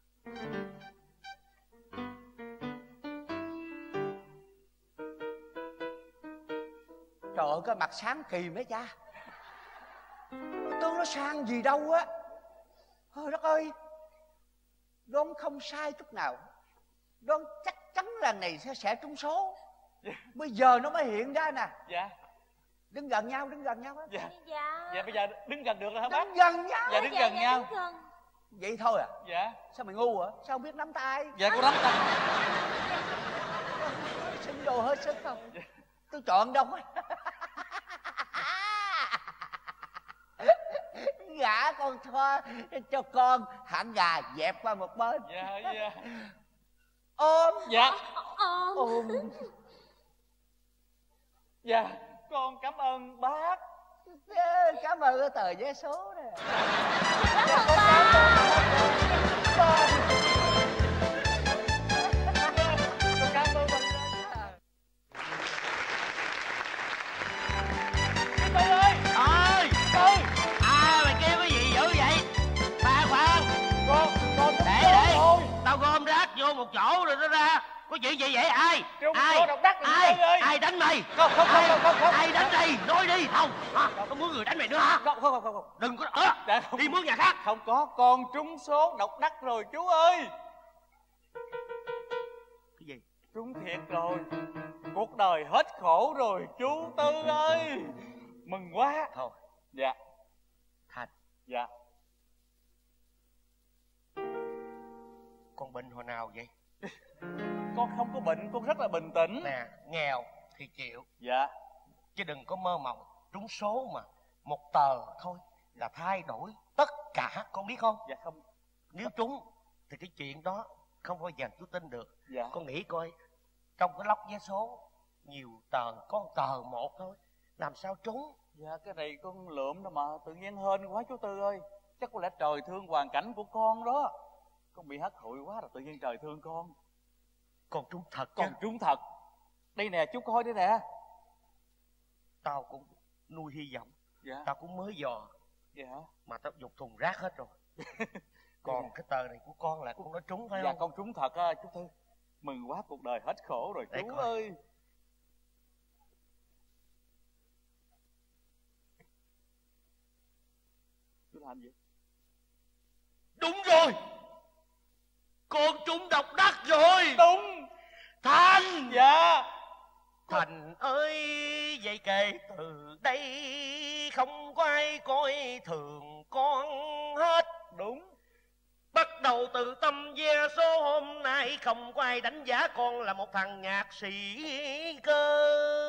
Trời ơi, cái mặt sáng kỳ mấy cha. Tướng nó sang gì đâu á. Thôi đất ơi, đoán không sai chút nào. Đoán chắc chắn lần này sẽ, sẽ trúng số. Bây giờ nó mới hiện ra nè. Dạ. Đứng gần nhau, đứng gần nhau á. Dạ. Dạ. Dạ bây giờ đứng gần được rồi hả bác? Đứng gần nhau. Dạ đứng dạ, gần dạ, nhau. đứng gần. Vậy thôi à? Dạ. Sao mày ngu hả? Sao không biết nắm tay? Dạ con nắm tay. Xin đồ hơi sức không? Dạ. Tôi chọn đâu á. Gả con thoa cho con hạng gà dẹp qua một bên. Dạ dạ. Ôm. Dạ. Ôm. Ôm. Dạ con cảm ơn bác. Yeah, cảm ơn cái tờ vé số nè. Cảm ơn ba. Cảm ơn ba. Tư ơi. Ơi. Tư. À mày kêu cái gì dữ vậy? Khoan khoan. Con con để để tao gom rác vô một chỗ rồi nó ra. Có chuyện gì vậy? Ai? Trúng ai? số độc đắc ai? ơi. Ai đánh mày? Không không ai? không không không. Ai đánh mày? Nói đi. Không. À, có muốn người đánh mày nữa hả? Không không không không. Đừng có ờ, Dạ, không. đi mướn nhà khác. Không có, con trúng số độc đắc rồi chú ơi. Cái gì? Trúng thiệt rồi. Cuộc đời hết khổ rồi chú Tư ơi. Mừng quá. Thôi. Dạ. Thành. Dạ. Con bệnh hồi nào vậy? Con không có bệnh, con rất là bình tĩnh. Nè, nghèo thì chịu. Dạ. Chứ đừng có mơ mộng trúng số mà một tờ thôi là thay đổi tất cả, con biết không? Dạ không. Nếu trúng thì cái chuyện đó không bao giờ chú tin được. Dạ. Con nghĩ coi, trong cái lốc vé số nhiều tờ, có một tờ một thôi, làm sao trúng? Dạ cái này con lượm đâu mà tự nhiên hên quá chú Tư ơi. Chắc có lẽ trời thương hoàn cảnh của con đó. Con bị hất hụi quá rồi tự nhiên trời thương con. Con trúng thật chứ? Con trúng thật. Đây nè chú coi đây nè. Tao cũng nuôi hy vọng. Dạ. Tao cũng mới dò. Dạ. Mà tao dục thùng rác hết rồi. Còn cái tờ này của con là con nói trúng phải dạ, không? Dạ con trúng thật á chú Tư. Mừng quá, cuộc đời hết khổ rồi. Để chú coi. Ơi. Chú làm gì? Đúng rồi. Con trúng độc đắc rồi. Đúng. Thành. Dạ. Thành ơi, vậy kể từ đây không có ai coi thường con hết. Đúng. Bắt đầu từ tâm vé số hôm nay không có ai đánh giá con là một thằng nhạc sĩ cơ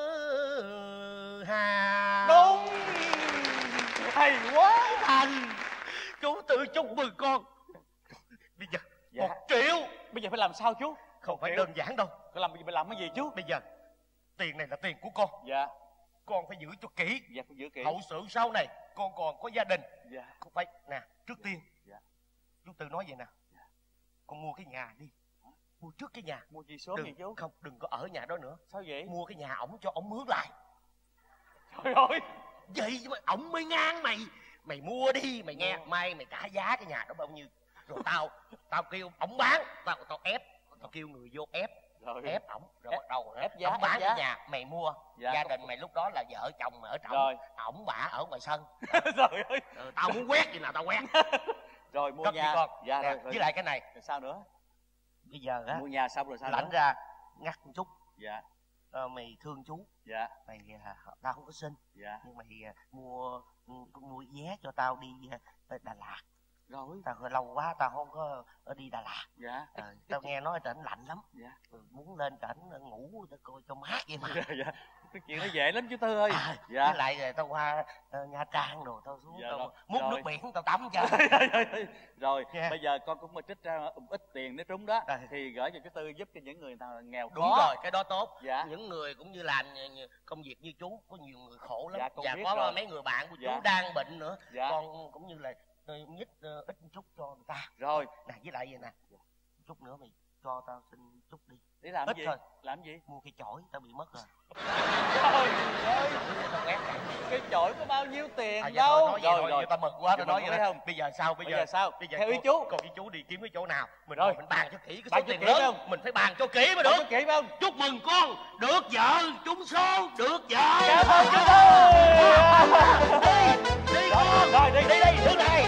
hà. Đúng. Hay quá. Thành, chú Tư chúc mừng con. Bây giờ dạ. một triệu. Bây giờ phải làm sao chú? Không phải đơn giản đâu. Phải làm, phải làm cái gì chú? Bây giờ tiền này là tiền của con. Dạ. Con phải giữ cho kỹ. Dạ phải giữ kỹ. Hậu sự sau này con còn có gia đình. Dạ. Con phải nè, trước tiên dạ. chú Tư nói vậy nè. Dạ. Con mua cái nhà đi. Mua trước cái nhà. Mua gì sớm đừng, vậy chú? Không, đừng có ở nhà đó nữa. Sao vậy? Mua cái nhà ổng cho ổng mướn lại. Trời ơi. Vậy mà ổng mới ngang mày. Mày mua đi, mày nghe. Mai mày trả giá cái nhà đó bao nhiêu. Rồi tao, tao kêu ổng bán. Tao, tao ép. Tao kêu người vô ép. Rồi. Ép ổng. Rồi bắt đầu ép giá, ổng bán ép giá. cái nhà. Mày mua. Dạ. Gia đình mày lúc đó là vợ chồng mày ở trong. Rồi. Ổng bả ở ngoài sân. Trời ơi. Rồi, tao muốn quét gì nào tao quét. Rồi mua Cất nhà. con. Dạ, nè, rồi, rồi. với lại cái này. Rồi sao nữa? Bây giờ á. Mua nhà xong rồi sao lãnh nữa? ra ngắt một chút. Dạ. Ờ, mày thương chú. Dạ. Mày à, tao không có xin. Dạ. Nhưng mày à, mua mua vé cho tao đi à, Đà Lạt. Rồi. Tao lâu quá tao không có ở đi Đà Lạt. Dạ. Ờ, tao nghe nói trển lạnh lắm. Dạ. Ừ, muốn lên trển ngủ tao coi cho mát vậy mà. Dạ, dạ. Cái chuyện nó dễ lắm chú Tư ơi. À, dạ. Với lại rồi tao qua uh, Nha Trang rồi tao xuống Dạ, tao rồi. múc Rồi. nước biển tao tắm cho. Rồi, Dạ. bây giờ con cũng mà trích ra một ít tiền nếu trúng đó thì gửi cho chú Tư giúp cho những người nào nghèo khó. Đúng rồi, cái đó tốt. Dạ. Những người cũng như làm như- như công việc như chú có nhiều người khổ lắm. Dạ, con Và biết có rồi. mấy người bạn của chú Dạ. đang bệnh nữa. Dạ. Con cũng như là ờ, nhích ờ, ít chút cho người ta. Rồi. Nè với lại vậy nè. Chút nữa mày cho tao xin chút đi. Để làm ít gì? thôi. Làm gì? Mua cái chổi tao bị mất rồi. Trời ơi, cái chổi có bao nhiêu tiền À, dạ đâu. thôi, nói vậy rồi thôi, rồi tao mừng quá, tao Giờ nói mình vậy thấy đó. không? Bây giờ sao? Bây, Bây giờ sao? Bây giờ Theo ý con- chú. Còn ý chú đi kiếm cái chỗ nào mình Rồi. rồi mình bàn cho kỹ cái Bàn số cho tiền kỹ lớn. không? Mình phải bàn cho kỹ mới Bàn được. cho kỹ phải không? Chúc mừng con được vợ trúng số, được vợ. Cảm ơn chú Tư. Đi, đi con. Rồi đi Đi đi, nước này.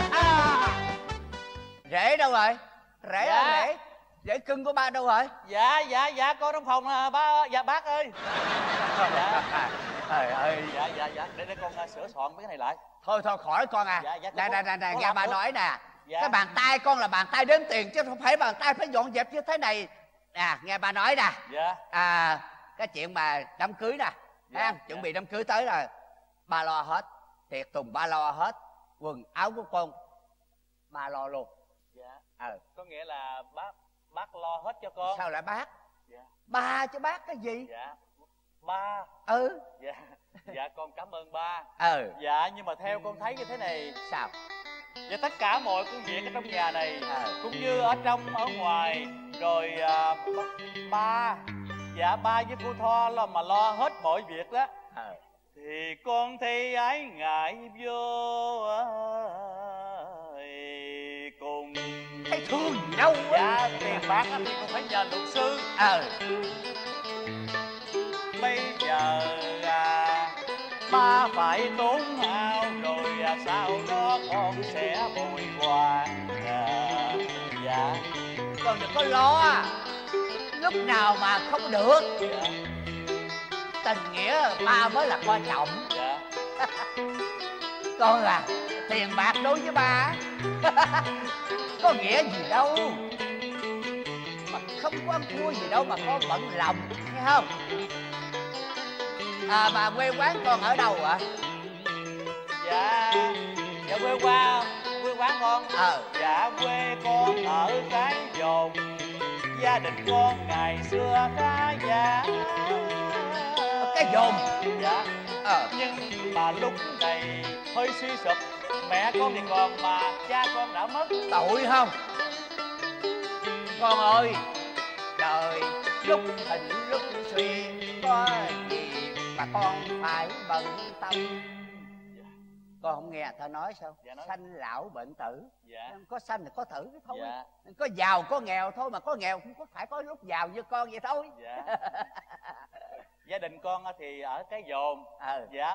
Rễ đâu rồi? Rễ Dạ. ơi, rễ. Rễ cưng của ba đâu rồi? Dạ dạ dạ con trong phòng à, ba dạ bác ơi. Dạ. Trời ơi. Dạ dạ dạ để để con uh, sửa soạn mấy cái này lại. Thôi thôi khỏi con à. Dạ, dạ, Nè có- nè nè nè, có nghe làm bà được. nói nè. Dạ. Cái bàn tay con là bàn tay đếm tiền chứ không phải bàn tay phải dọn dẹp như thế này. Nè, nghe bà nói nè. Dạ. À, cái chuyện mà đám cưới nè. Dạ, Thấy không? Chuẩn bị đám cưới tới rồi. Ba lo hết. Tiệc tùng ba lo hết. Quần áo của con ba lo luôn. Dạ. Ờ. Có nghĩa là bác bác lo hết cho con. Sao lại bác? Dạ. Ba chứ bác cái gì? Dạ. Ba. Ừ. Dạ. Dạ con cảm ơn ba. Ừ. Dạ nhưng mà theo con thấy như thế này. Sao? Và tất cả mọi công việc ở trong nhà này Ừ. cũng như ở trong ở ngoài rồi à, ba dạ ba với cô Thoa là mà lo hết mọi việc đó. Ừ. Thì con thấy ái ngại vô ơi, cùng thấy thương gì đâu. Dạ tiền bạc á thì con phải nhờ luật sư. Ờ. Bây giờ à, ba phải tốn hao rồi à, sau đó con sẽ bồi hoàn. À, dạ Con đừng có lo. Lúc nào mà không được. dạ Tình nghĩa ba mới là quan trọng. dạ Con à, tiền bạc đối với ba có nghĩa gì đâu. Mà không có ăn thua gì đâu mà con bận lòng, nghe không? À mà quê quán con ở đâu ạ? dạ dạ quê qua quê quán con. Ờ. Dạ quê con ở Cái Dồn. Gia đình con ngày xưa khá giả. Cái Dồn. Dạ. Ờ. Nhưng mà lúc này hơi suy sụp. Mẹ con thì còn mà cha con đã mất. Tội không? Con ơi, đời lúc thịnh lúc suy, có gì mà con phải bận tâm. Con không nghe người ta nói sao? Dạ, nói. Sanh lão bệnh tử. Dạ. Có sanh thì có tử cái thôi. Dạ. Có giàu có nghèo thôi, mà có nghèo cũng có phải có lúc giàu như con vậy thôi. Dạ. Gia đình con á thì ở Cái Dồn. Ờ. Dạ.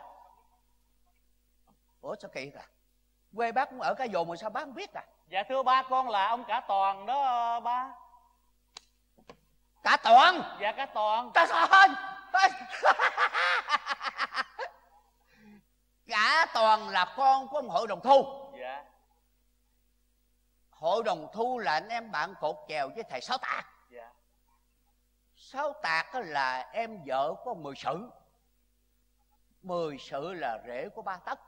Ủa sao kỳ à? Quê bác cũng ở Cái Dồn mà sao bác không biết à? Dạ thưa ba, con là ông Cả Toàn đó ba. Cả Toàn? Dạ Cả Toàn. Cả Toàn. Cả Toàn là con của ông hội đồng thu. Dạ. Hội đồng thu là anh em bạn cột chèo với thầy Sáu Tạc. Dạ. Sáu Tạc là em vợ của Mười Sự. Mười Sự là rể của Ba Tất.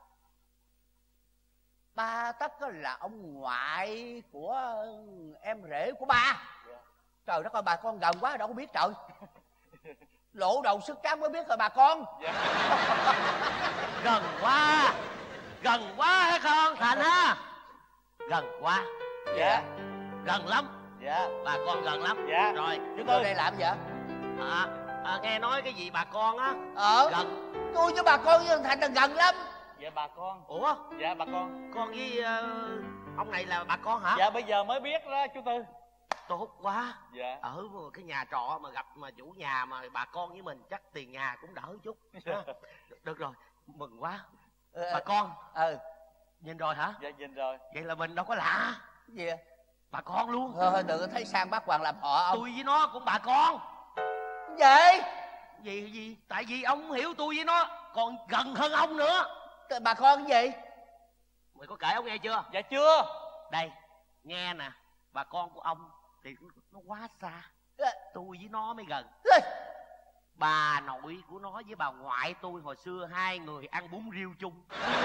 Ba Tất là ông ngoại của em rể của ba. Dạ. Trời đất ơi, bà con gần quá đâu có biết trời. Lộ đầu sức trắng mới biết rồi bà con. Dạ. Gần quá. Gần quá hay không Thành ha? Gần quá. Dạ. Gần lắm. Dạ. Bà con gần lắm. Dạ. Rồi Chúng tôi đây làm gì vậy? à, à, nghe nói cái gì bà con á? Ờ. Gần. Tôi với bà con với Thành là gần lắm. Dạ bà con. Ủa? Dạ bà con. Con với uh, ông này là bà con hả? Dạ bây giờ mới biết đó chú Tư. Tốt quá. Dạ. Ở cái nhà trọ mà gặp mà chủ nhà mà bà con với mình chắc tiền nhà cũng đỡ chút. được, được rồi, mừng quá. Ừ. Bà con. Ừ. Nhìn rồi hả? Dạ nhìn rồi. Vậy là mình đâu có lạ. Gì vậy? Bà con luôn. Thôi đừng có thấy sang bác Hoàng làm họ ông. Tôi với nó cũng bà con. Gì? Gì gì? Tại vì ông hiểu tôi với nó còn gần hơn ông nữa. Bà con cái gì? Mày có kể ông nghe chưa? Dạ chưa. Đây, nghe nè, bà con của ông thì nó quá xa, tôi với nó mới gần. Bà nội của nó với bà ngoại tôi hồi xưa hai người ăn bún riêu chung.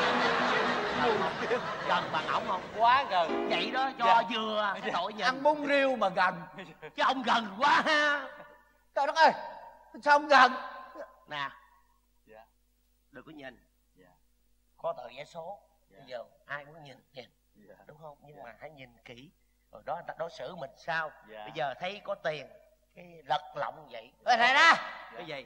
Gần bà ổng không? Quá gần. Vậy đó cho Dạ. vừa cái tội nhìn. Ăn bún riêu mà gần. Chứ ông gần quá ha. Trời đất ơi, sao ông gần? Nè, Dạ. đừng có nhìn. Dạ. Có tờ vé số. Dạ. Bây giờ ai muốn nhìn nhìn, Dạ. đúng không? Nhưng Dạ. mà hãy nhìn kỹ. Rồi đó người ta đối xử mình sao. Dạ. Bây giờ thấy có tiền, cái lật lọng vậy. Ê thầy ra. Cái gì?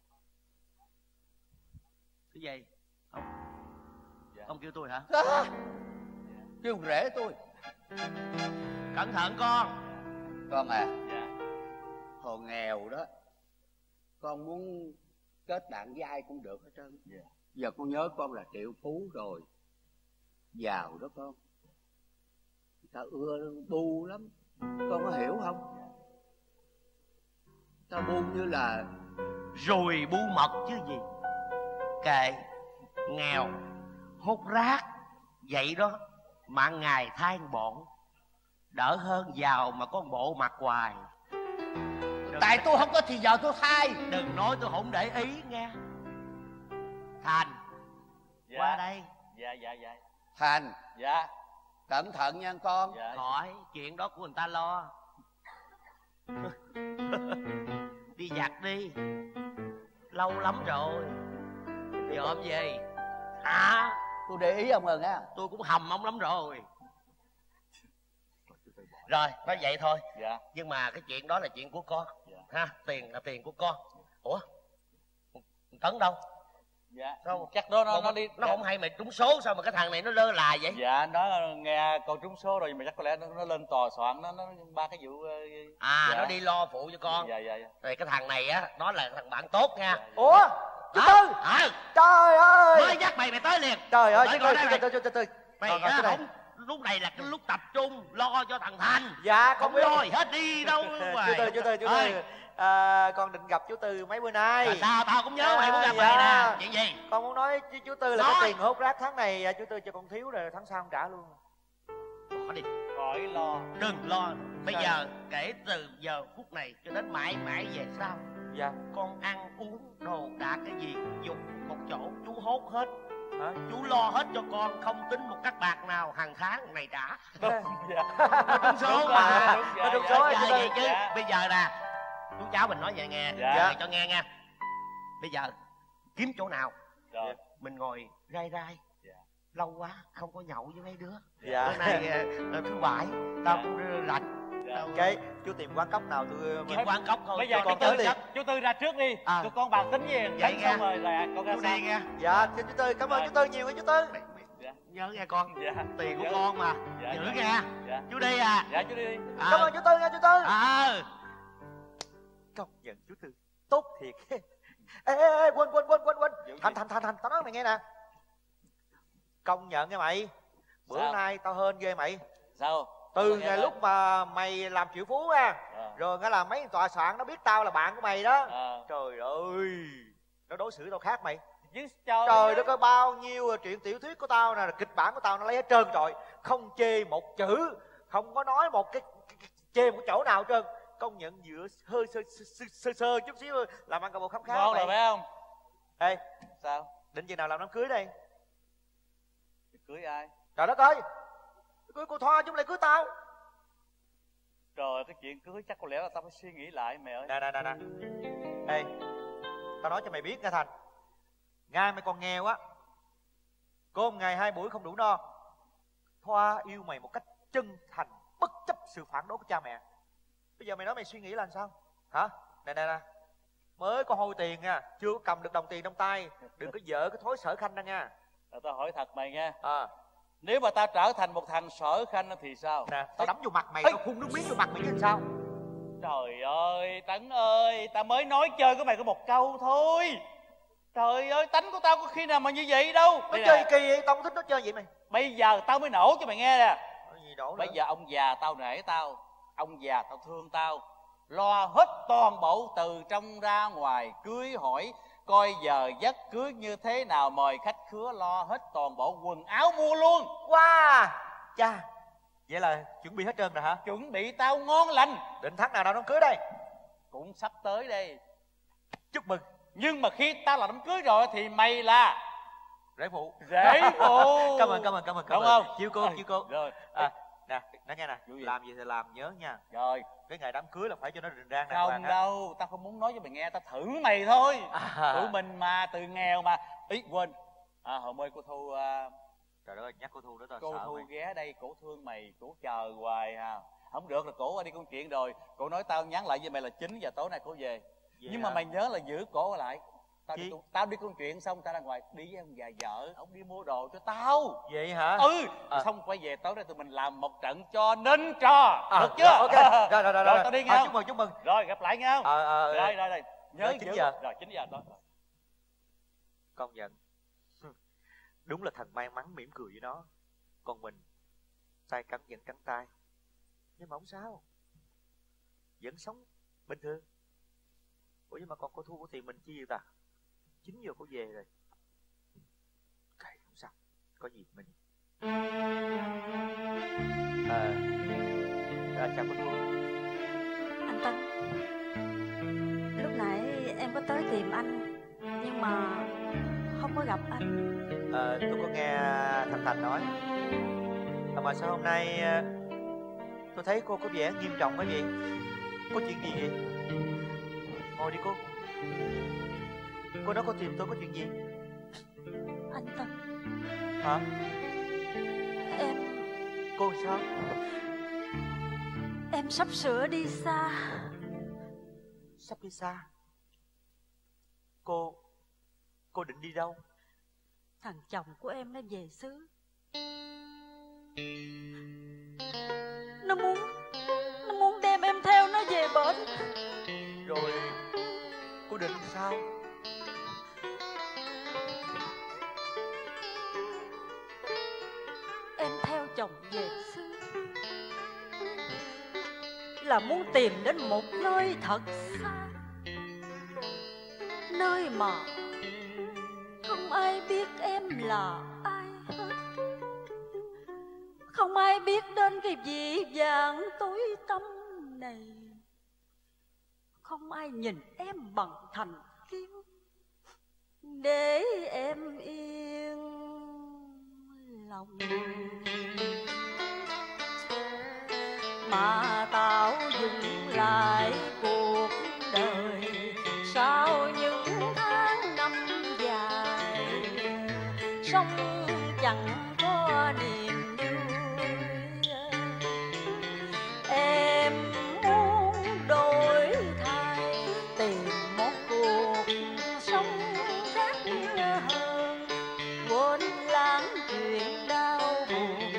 Cái gì? Ông, Dạ. ông kêu tôi hả? À, kêu rể tôi. Cẩn thận con. Con à. Dạ. Hồi nghèo đó, con muốn kết bạn với ai cũng được hết trơn. Dạ. Giờ con nhớ con là triệu phú rồi, giàu đó con. Người ta ưa bu lắm, con có hiểu không? Ta bu như là Rồi bu mật chứ gì. Kệ, nghèo, hút rác, vậy đó mà ngày thay bọn. Đỡ hơn giàu mà có một bộ mặt hoài. Đừng... Tại tôi không có thì giờ tôi thay. Đừng nói tôi không để ý nghe. Thành, Dạ. qua đây. Dạ dạ dạ. Thành. Dạ. Cẩn thận nha con. Dạ. Khỏi, chuyện đó của người ta lo. Đi giặt đi. Lâu lắm rồi. Giờ ông gì? Hả? Tôi để ý ông rồi nha. Tôi cũng hầm ông lắm rồi. Rồi, nói vậy thôi. Dạ. Nhưng mà cái chuyện đó là chuyện của con. Dạ. Ha, tiền là tiền của con. Ủa? Tấn đâu? Dạ. Sao? Chắc đó nó Nó, nó đi. nó không hay mày trúng số sao mà cái thằng này nó lơ là vậy? Dạ, nó nghe câu trúng số rồi mà chắc có lẽ nó, nó lên tòa soạn nó nó ba cái vụ. Uh, À, dạ. nó đi lo phụ cho con. Dạ dạ dạ. Rồi cái thằng này á, nó là thằng bạn tốt nha. Dạ, dạ. Ủa chú Tư. Hả? Trời ơi. Mới dắt mày mày tới liền. Trời ơi Tới chú ngồi Tư, đây chú mày. Tư, chú Tư. Mày Ngồi, ngồi á, xuống đây. không, lúc này là cái lúc tập trung lo cho thằng Thành. Dạ con Không biết. lôi hết đi đâu Chú Tư, chú Tư, chú Ơi. Tư. À, con định gặp chú Tư mấy bữa nay. Là sao tao cũng nhớ mày muốn gặp dạ. mày nè. Chuyện gì? Con muốn nói với chú Tư là Nói. cái tiền hốt rác tháng này à, chú Tư cho con thiếu rồi tháng sau con trả luôn. Bỏ đi. Khỏi lo. Đừng lo. Bây Sao? giờ kể từ giờ phút này cho đến mãi mãi về sau, Dạ. con ăn uống đồ đạc cái gì dùng một chỗ chú hốt hết. Hả? Chú lo hết cho con, không tính một các bạc nào hàng tháng này trả. Đúng. Dạ. Nó trúng số Đúng mà. rồi, đúng, dạ, Nó trúng dạ, số dạ, vậy chứ. dạ. Bây giờ nè, chú cháu mình nói vậy nghe. Dạ. Giờ cho nghe nha. Bây giờ kiếm chỗ nào Rồi. mình ngồi rai rai. Dạ. Lâu quá không có nhậu với mấy đứa. Dạ. Bữa nay ờ, ờ, thứ bảy tao Dạ. cũng rảnh. Dạ. Tao Cái chú tìm quán cốc nào tôi kiếm quán cốc thôi. Bây giờ cho chú nó Tư tới đi. giấc. Chú Tư ra trước đi. À. Tụi con bàn tính với Vậy đánh nha. xong rồi là con ra Chú sau. đi nghe. Dạ thưa chú Tư, cảm ơn Dạ. chú Tư nhiều nha chú Tư. Dạ. Nhớ nghe con. Dạ. Tiền của Dạ. con mà. Dạ, Giữ dạ. nghe. Dạ. Chú đi à. Dạ chú đi đi. À. Cảm ơn chú Tư nha chú Tư. À. Công nhận chú Tư tốt thiệt. Ê, ê, ê, quên quên quên quên quên. Thành thành thành thành tao nói mày nghe nè. Công nhận nha mày. Bữa Sao? nay tao hên ghê mày. Sao? Từ Nghe ngày coi. lúc mà mày làm triệu phú á, À. rồi nghĩa là mấy tòa soạn nó biết tao là bạn của mày đó. À. Trời ơi, nó đối xử tao khác mày. Chứ trời, Trời đất ơi, bao nhiêu truyện tiểu thuyết của tao nè, kịch bản của tao nó lấy hết trơn rồi. Không chê một chữ, không có nói một cái, cái, cái chê một chỗ nào hết trơn. Công nhận giữa hơi sơ sơ, sơ, sơ, sơ chút xíu làm ăn cả bộ khám khá. ngon mày. rồi phải không? Ê, Sao? định chừng nào làm đám cưới đây? Cưới ai? Trời đất ơi, cưới cô Thoa chứ không lại cưới tao. Trời, cái chuyện cưới chắc có lẽ là tao phải suy nghĩ lại mẹ ơi. Nè nè nè nè. Ê, tao nói cho mày biết nha Thành. Ngay mày còn nghèo á, cơm ngày hai buổi không đủ no. Thoa yêu mày một cách chân thành, bất chấp sự phản đối của cha mẹ. Bây giờ mày nói mày suy nghĩ là làm sao? Hả? Nè nè nè, mới có hôi tiền nha, chưa có cầm được đồng tiền trong tay. Đừng có dở cái thói sở khanh ra nha. Rồi tao hỏi thật mày nha. À, Nếu mà tao trở thành một thằng sở khanh thì sao? nè, tao đấm vô mặt mày, Ê. tao phun nước miếng vô mặt mày chứ làm sao? Trời ơi, Tấn ơi, tao mới nói chơi của mày có một câu thôi. Trời ơi, tánh của tao có khi nào mà như vậy đâu. Nó Đây chơi nè, kỳ vậy, tao không thích nó chơi vậy mày. bây giờ tao mới nổ cho mày nghe nè. Nói gì đổ nữa. Bây giờ ông già tao nể tao, ông già tao thương tao, lo hết toàn bộ từ trong ra ngoài, cưới hỏi coi giờ giấc cưới như thế nào, mời khách khứa, lo hết toàn bộ quần áo mua luôn. Wow, cha, Vậy là chuẩn bị hết trơn rồi hả? Chuẩn bị tao ngon lành. Định tháng nào đám cưới đây? Cũng sắp tới đây. Chúc mừng. Nhưng mà khi tao làm đám cưới rồi thì mày là rể phụ. Rể phụ. Cảm ơn, cảm ơn, cảm ơn, cảm Đúng ơn. không? Chiếu cô, chiếu cô. Rồi. À, nè, nói nghe nè, làm gì thì làm nhớ nha. Rồi. Cái ngày đám cưới là phải cho nó rình rang đàng Không hoàng. đâu, tao không muốn nói cho mày nghe, tao thử mày thôi. À. Tụi mình mà từ nghèo mà. Ý quên. À, hồi mới cô Thu. Uh... Trời ơi, nhắc cô Thu nữa tao cô sợ Thu mày. ghé đây, cổ thương mày, cổ chờ hoài ha. Không được là cổ đi công chuyện rồi. Cổ nói tao nhắn lại với mày là chín giờ tối nay cổ về. Vậy nhưng hả? Mà mày nhớ là giữ cổ lại. Tao đi, tao đi công chuyện xong tao ra ngoài đi với ông già vợ, ông đi mua đồ cho tao. Vậy hả? Ừ. À. Xong quay về tối nay tụi mình làm một trận cho nên trò. À, được chưa? Rồi, ok. Rồi rồi rồi. Rồi tao đi nghe. À, chúc mừng, chúc mừng. Rồi gặp lại nghe không? Ờ ờ. Rồi rồi rồi. Nhớ chín giờ. Rồi chín giờ đó. Công nhận. Đúng là thần may mắn mỉm cười với nó. Còn mình tay cắn vẫn cắn tay. Nhưng mà không sao, vẫn sống bình thường. Ủa nhưng mà còn cô Thu của tiền mình chi vậy ta? Chín giờ cô về rồi. Kệ, không sao, có gì mình. À, à chào cô Thu. Anh Tân, lúc nãy em có tới tìm anh nhưng mà không có gặp anh. À, tôi có nghe thằng Thành nói. À, mà sao hôm nay tôi thấy cô có vẻ nghiêm trọng quá vậy? Có chuyện gì vậy? Ngồi đi cô. Cô nói cô tìm tôi có chuyện gì? Anh Tân. Hả? Em... Cô sao? Em sắp sửa đi xa. Sắp đi xa? Cô... Cô định đi đâu? Thằng chồng của em nó về xứ. Nó muốn Nó muốn đem em theo nó về bển. Rồi cô định sao? Em theo chồng về xứ là muốn tìm đến một nơi thật xa, nơi mà không ai biết em là ai hết, không ai biết đến cái vị vàng tối tâm này, không ai nhìn em bằng thành kiến để em yên lòng, mà tạo dựng lại cuộc đời sau những tháng năm dài sống chẳng có niềm vui. Em muốn đổi thay tìm một cuộc sống khác hơn, quên lãng chuyện đau buồn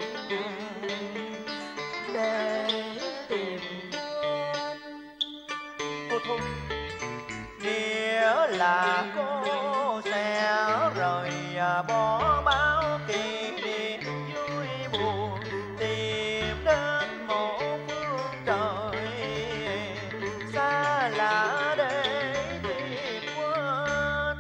để tìm quên. Cô Thu, nghĩa là cô sẽ rời bỏ bao kỷ niệm vui buồn, tìm đến một phương trời xa lạ để tìm quên.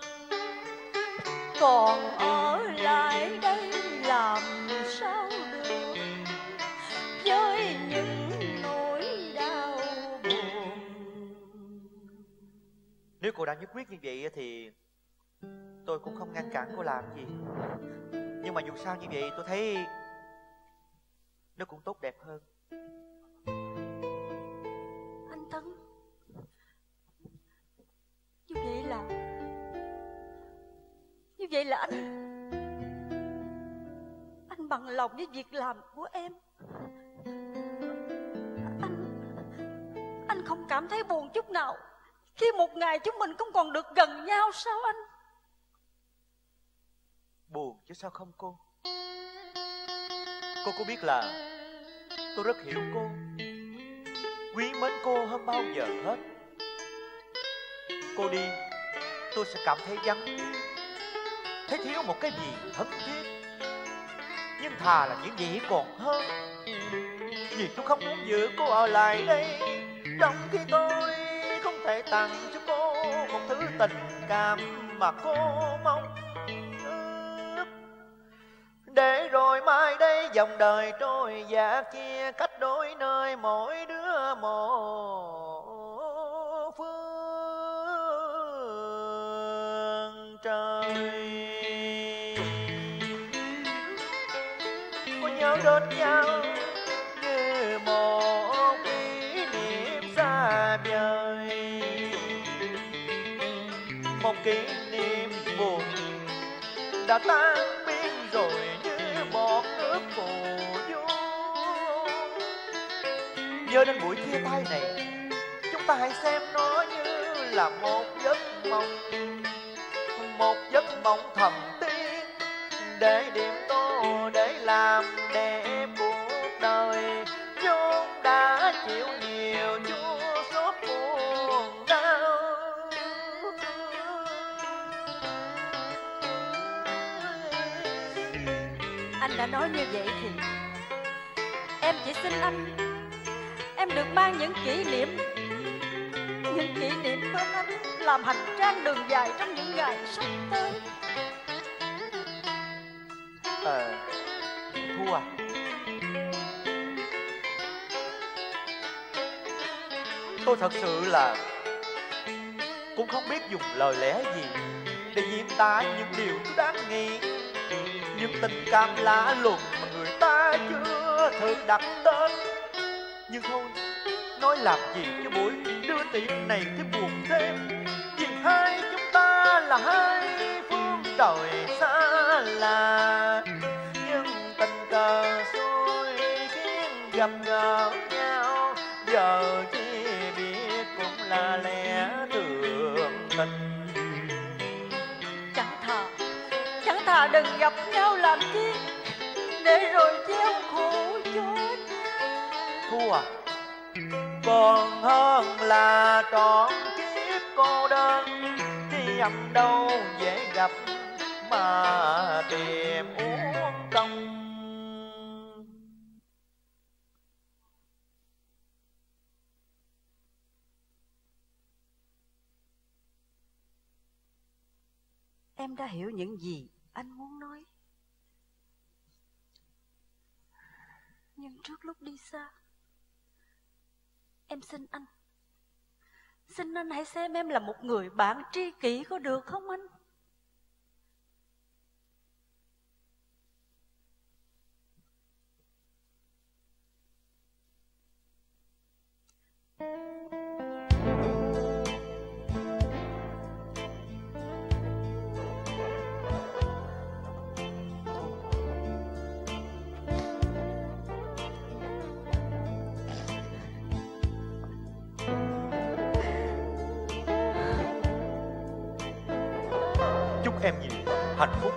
Còn ở lại đây làm sao được với những nỗi đau buồn. Nếu cô đã nhất quyết như vậy thì tôi cũng không ngăn cản cô làm gì. Nhưng mà dù sao như vậy tôi thấy nó cũng tốt đẹp hơn. Anh Tấn, như vậy là Như vậy là anh Anh bằng lòng với việc làm của em. Anh Anh không cảm thấy buồn chút nào khi một ngày chúng mình không còn được gần nhau sao anh? Buồn chứ sao không cô? Cô có biết là tôi rất hiểu cô, quý mến cô hơn bao giờ hết. Cô đi tôi sẽ cảm thấy vắng, thấy thiếu một cái gì thân thiết. Nhưng thà là những gì còn hơn, vì tôi không muốn giữ cô ở lại đây, trong khi tôi không thể tặng cho cô một thứ tình cảm mà cô mong ước. để rồi mai đây dòng đời trôi dạ kia cách đôi nơi mỗi đứa một phương trời. Có nhớ đến nhau như một kỷ niệm xa vời, một kỷ niệm buồn đã tan biến rồi như bọt nước phù du. Nhớ đến buổi chia tay này, chúng ta hãy xem nó như là một giấc mộng, một giấc mộng thần tiên, để điểm tô để làm đẹp cuộc đời vốn đã chịu nhiều chua xót buồn đau. Anh đã nói như vậy thì em chỉ xin anh, em được mang những kỷ niệm, những kỷ niệm bên anh làm hành trang đường dài trong những ngày sắp tới. Ờ, Thu à, tôi thật sự là cũng không biết dùng lời lẽ gì để diễn tả những điều tôi đáng nghĩ, những tình cảm lạ lùng mà người ta chưa thử đặt tên. Nhưng thôi, nói làm gì cho buổi đưa tiệc này thêm buồn thêm, vì hai chúng ta là hai phương trời xa lạ, nhưng tình cờ xui khiến gặp gỡ nhau, giờ chỉ biết cũng là lẽ thường tình. Chẳng thà, chẳng thà đừng gặp nhau làm chi, để rồi gieo khổ cho nhau. Thu à, còn hơn là trọn kiếp cô đơn, khi âm đâu dễ gặp mà tìm uống công. Em đã hiểu những gì anh muốn nói, nhưng trước lúc đi xa, em xin anh, xin anh hãy xem em là một người bạn tri kỷ có được không anh? Chúc em nhiều hạnh phúc.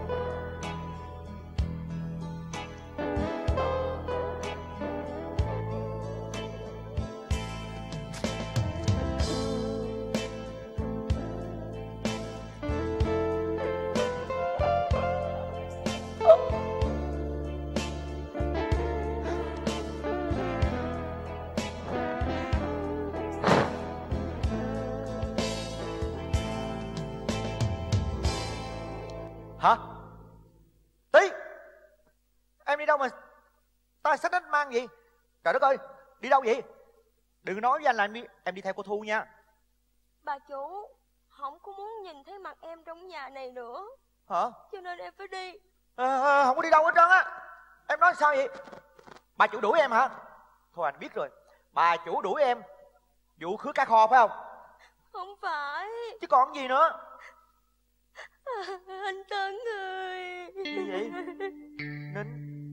Hả? Tí, em đi đâu mà tay xách đánh mang gì? Trời đất ơi, đi đâu vậy? Đừng nói với anh là em đi, em đi theo cô Thu nha. Bà chủ không có muốn nhìn thấy mặt em trong nhà này nữa. Hả? Cho nên em phải đi. À, à, không có đi đâu hết trơn á. Em nói sao vậy? Bà chủ đuổi em hả? Thôi anh biết rồi, bà chủ đuổi em vụ khứa cá kho phải không? Không phải. Chứ còn gì nữa? À, anh Tấn ơi. Gì vậy? Nín.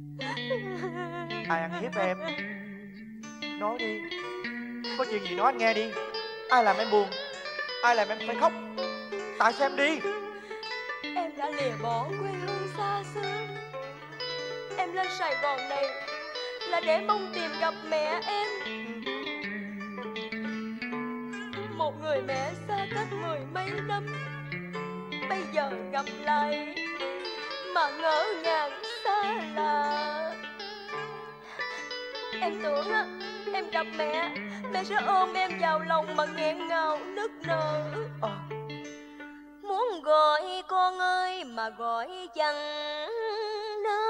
Ai ăn hiếp em? Nói đi, có chuyện gì nói anh nghe đi. Ai làm em buồn? Ai làm em phải khóc? Tại sao em đi? Em đã lìa bỏ quê hương xa xưa. Em lên Sài Gòn này là để mong tìm gặp mẹ em. Một người mẹ xa cách mười mấy năm, bây giờ gặp lại mà ngỡ ngàng xa lạ. Em tưởng á, em gặp mẹ, mẹ sẽ ôm em vào lòng mà nghẹn ngào nức nở. à. Muốn gọi con ơi mà gọi chẳng đến.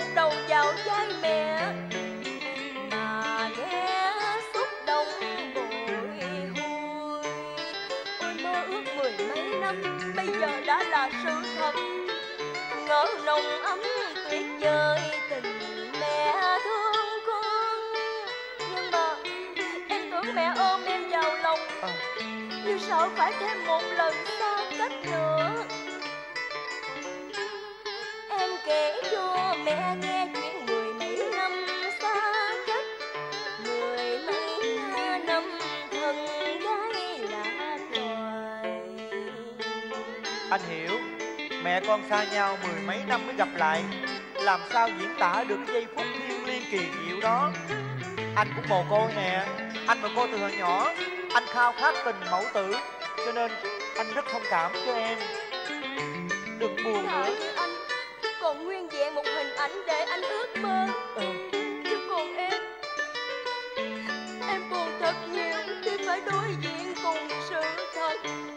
chôn đầu vào vai mẹ, mà nghe xúc động bồi hồi. Ôi mơ ước mười mấy năm bây giờ đã là sự thật, ngỡ nồng ấm tuyệt vời tình mẹ thương con. Nhưng mà em tưởng mẹ ôm em vào lòng, như sợ phải thêm một lần xa cách nữa. Em kể cho mẹ nghe chuyện mười mấy năm xa cách, mười mấy năm thân gái lạc loài. Anh hiểu, mẹ con xa nhau mười mấy năm mới gặp lại, làm sao diễn tả được cái giây phút thiêng liêng kỳ diệu đó. Anh cũng mồ côi nè, anh mồ côi từ hồi nhỏ, anh khao khát tình mẫu tử, cho nên anh rất thông cảm cho em. Đừng buồn nữa. Như anh còn nguyên vẹn một hình ảnh để anh ước mơ. Ừ. Chứ còn em, em buồn thật nhiều khi phải đối diện cùng sự thật.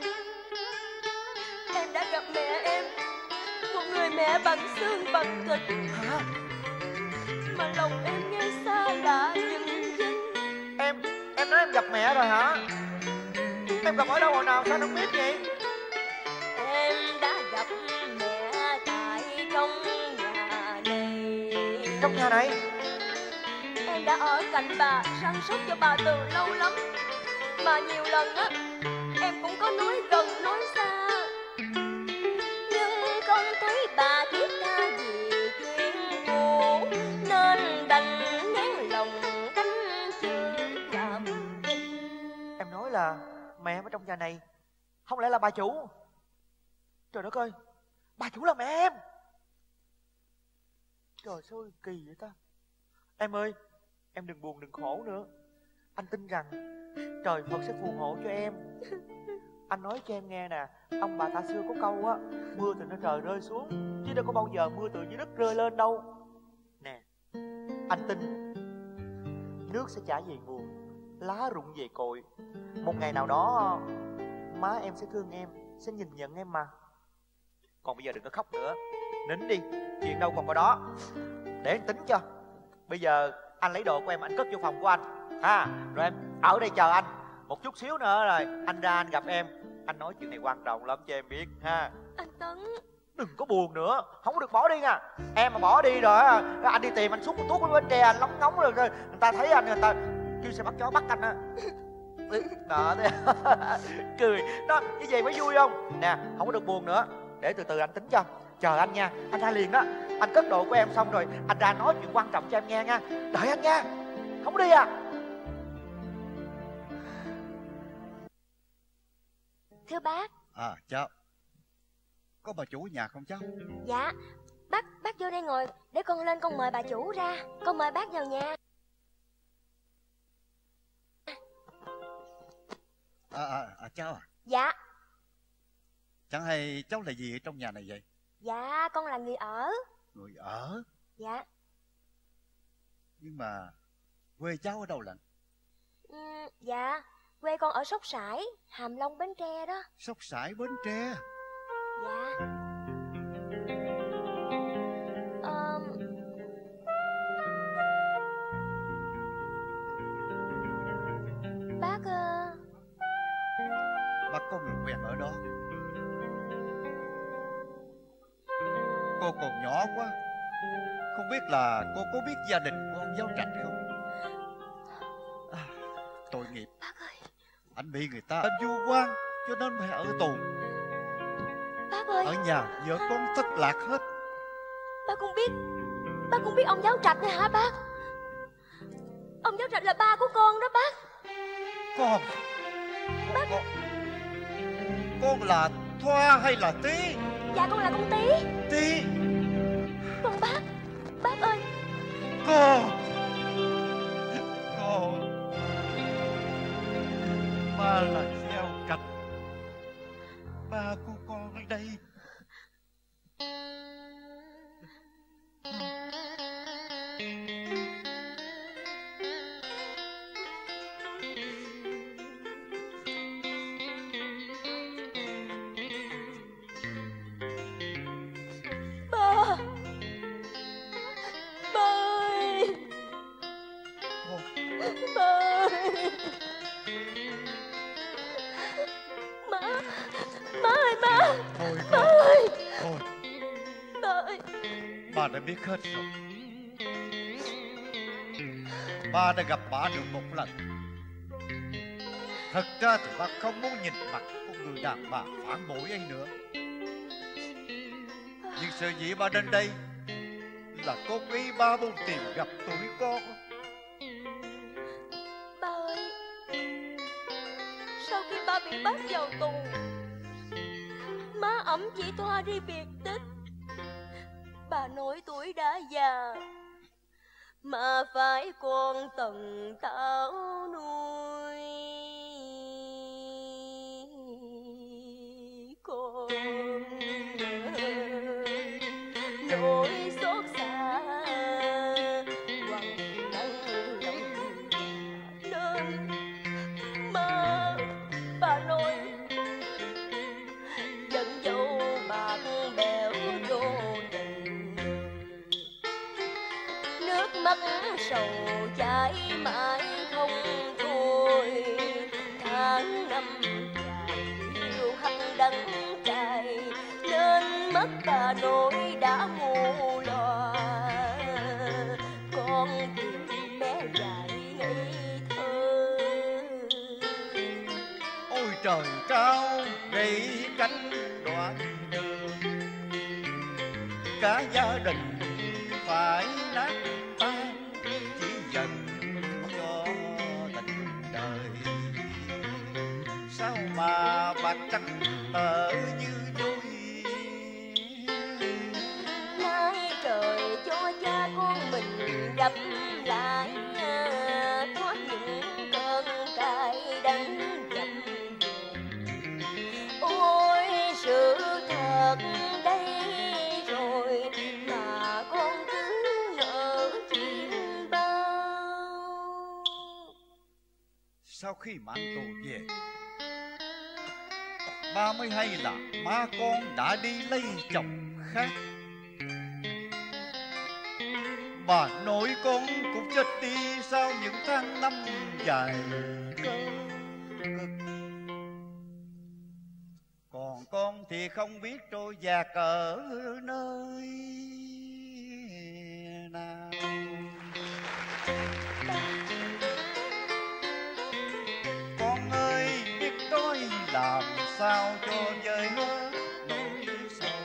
Em đã gặp mẹ em, một người mẹ bằng xương bằng thịt. Hả? Mà lòng em nghe xa lạ dừng dưng. Em, em nói em gặp mẹ rồi hả? Em gặp ở đâu hồi nào sao không biết vậy? Em đã gặp mẹ tại trong nhà này. Trong nhà này? Em đã ở cạnh bà, săn sóc cho bà từ lâu lắm. Mà nhiều lần á, em cũng có nói gần nói xa, nhưng con thấy bà thiết tha vì chuyện cũ, nên đành nén lòng canh chữ làm tình. Em nói là mẹ em ở trong nhà này, không lẽ là bà chủ? Trời đất ơi, bà chủ là mẹ em. Trời ơi, kỳ vậy ta. Em ơi, em đừng buồn đừng khổ nữa. Anh tin rằng trời Phật sẽ phù hộ cho em. Anh nói cho em nghe nè, ông bà ta xưa có câu á, mưa từ trên trời rơi xuống, chứ đâu có bao giờ mưa từ dưới đất rơi lên đâu. Nè, anh tin nước sẽ chảy về nguồn, lá rụng về cội. Một ngày nào đó má em sẽ thương em, sẽ nhìn nhận em mà. Còn bây giờ đừng có khóc nữa, nín đi, chuyện đâu còn có đó. Để anh tính cho. Bây giờ anh lấy đồ của em, anh cất vô phòng của anh ha, rồi em ở đây chờ anh. Một chút xíu nữa rồi anh ra anh gặp em, anh nói chuyện này quan trọng lắm cho em biết ha. Anh Tấn, đừng có buồn nữa, không có được bỏ đi nha. Em mà bỏ đi rồi anh đi tìm anh xúc một thuốc với bến tre, anh lóng ngóng rồi người ta thấy anh, người ta kêu xe bắt chó bắt anh á. Đó, cười đó, như vậy mới vui không nè. Không có được buồn nữa, để từ từ anh tính cho. Chờ anh nha, anh ra liền đó. Anh cất đồ của em xong rồi anh ra nói chuyện quan trọng cho em nghe nha. Đợi anh nha, không đi à. Thưa bác. À cháu, có bà chủ nhà không cháu? Dạ, bác bác vô đây ngồi, để con lên con mời bà chủ ra. Con mời bác vào nhà. À, à, à cháu à? Dạ. Chẳng hay cháu là gì ở trong nhà này vậy? Dạ, con là người ở. Người ở? Dạ. Nhưng mà quê cháu ở đâu lận? Ừ, dạ, quê con ở Sóc Sải, Hàm Long, Bến Tre đó. Sóc Sải, Bến Tre? Dạ. um... Bác uh... Bác có người quen ở đó. Cô còn nhỏ quá, không biết là cô có biết gia đình của ông Giáo Trạch không? À, tội nghiệp. Bác ơi, anh bị người ta vu oan cho nên phải ở tù. Bác ơi, ở nhà vợ con thất lạc hết. Bác cũng biết, bác cũng biết ông Giáo Trạch này hả bác? Ông Giáo Trạch là ba của con đó bác. Con? Bác... Con, con là Thoa hay là Tí? Dạ con là con Tí. Tí? Con bác, bác ơi. Con, con, ba là Giáo Trạch, ba của con ở đây. Ba ơi. Má, má ơi ba. Thôi Ba con. ơi. Thôi, Ba ơi. ba đã biết hết rồi. Ba đã gặp bà được một lần. Thật ra thì ba không muốn nhìn mặt của người đàn bà phản bội ấy nữa. Nhưng sở dĩ ba đến đây là có ý ba muốn tìm gặp tuổi con. Ba ơi, sau khi ba bị bắt vào tù, má ẵm chị Thoa đi biệt tích. Bà nói tuổi đã già mà phải con tần tảo nuôi con. Nỗi xót xa quằn nắng lòng nên má bà nói dẫn dâu bạc bẽo đô tình. Nước mắt sầu chảy mãi không thôi, tháng năm dài yêu hăng đắng cay nên mất bà nội đã mù lòa. Con tìm bé dại ngây thơ. Ôi trời cao gãy cánh đoạn đường, cả gia đình phải nát tan chỉ dành cho tình đời. Sao mà bạc trắng tờ như đôi. Nay trời cho cha con mình gặp lại, thoát những cơn cay đắng dầm về. Ôi sự thật đây rồi mà con cứ ngỡ chuyện bao. Sau khi mang tù về, ba mới hay là má con đã đi lấy chồng khác. Bà nội con cũng chết đi sau những tháng năm dài cơ cực. Còn con thì không biết trôi dạt ở nơi nào. Con ơi biết tôi làm sao cho vơi hết nỗi sầu.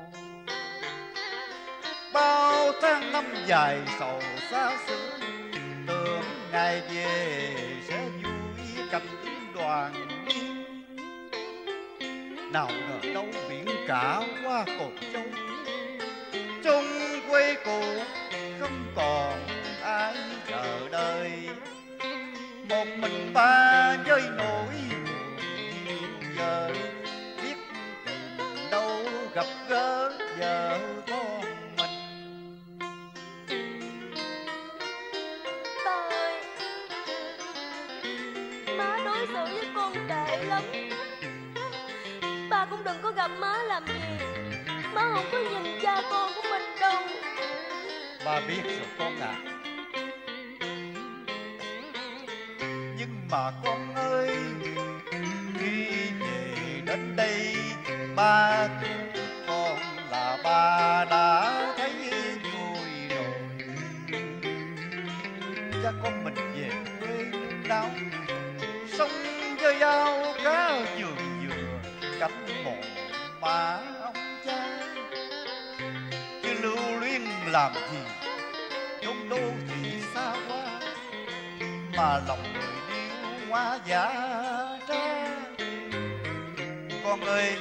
Bao tháng năm dài sầu xa xứ, tưởng ngày về sẽ vui cảnh đoàn viên. Nào ngờ đâu biển cả qua cồn châu, trong quê cũ không còn ai chờ đợi. Một mình ta với nỗi buồn giờ, biết tìm đâu gặp gỡ vợ con mình. Ba ơi, má đối xử với con tệ lắm. Ba cũng đừng có gặp má làm gì. Má không có nhìn cha con của mình đâu. Ba biết rồi con ạ. À. Nhưng mà con ơi, khi về đến đây ba thương con là ba đã thấy vui rồi. Cha con mình về quê đau, sống với ao cá vườn dừa, cánh mộ má ông cha. Chứ lưu luyến làm gì trong đô thị xa quá, mà lòng người yêu hoa giả ra. Con ơi,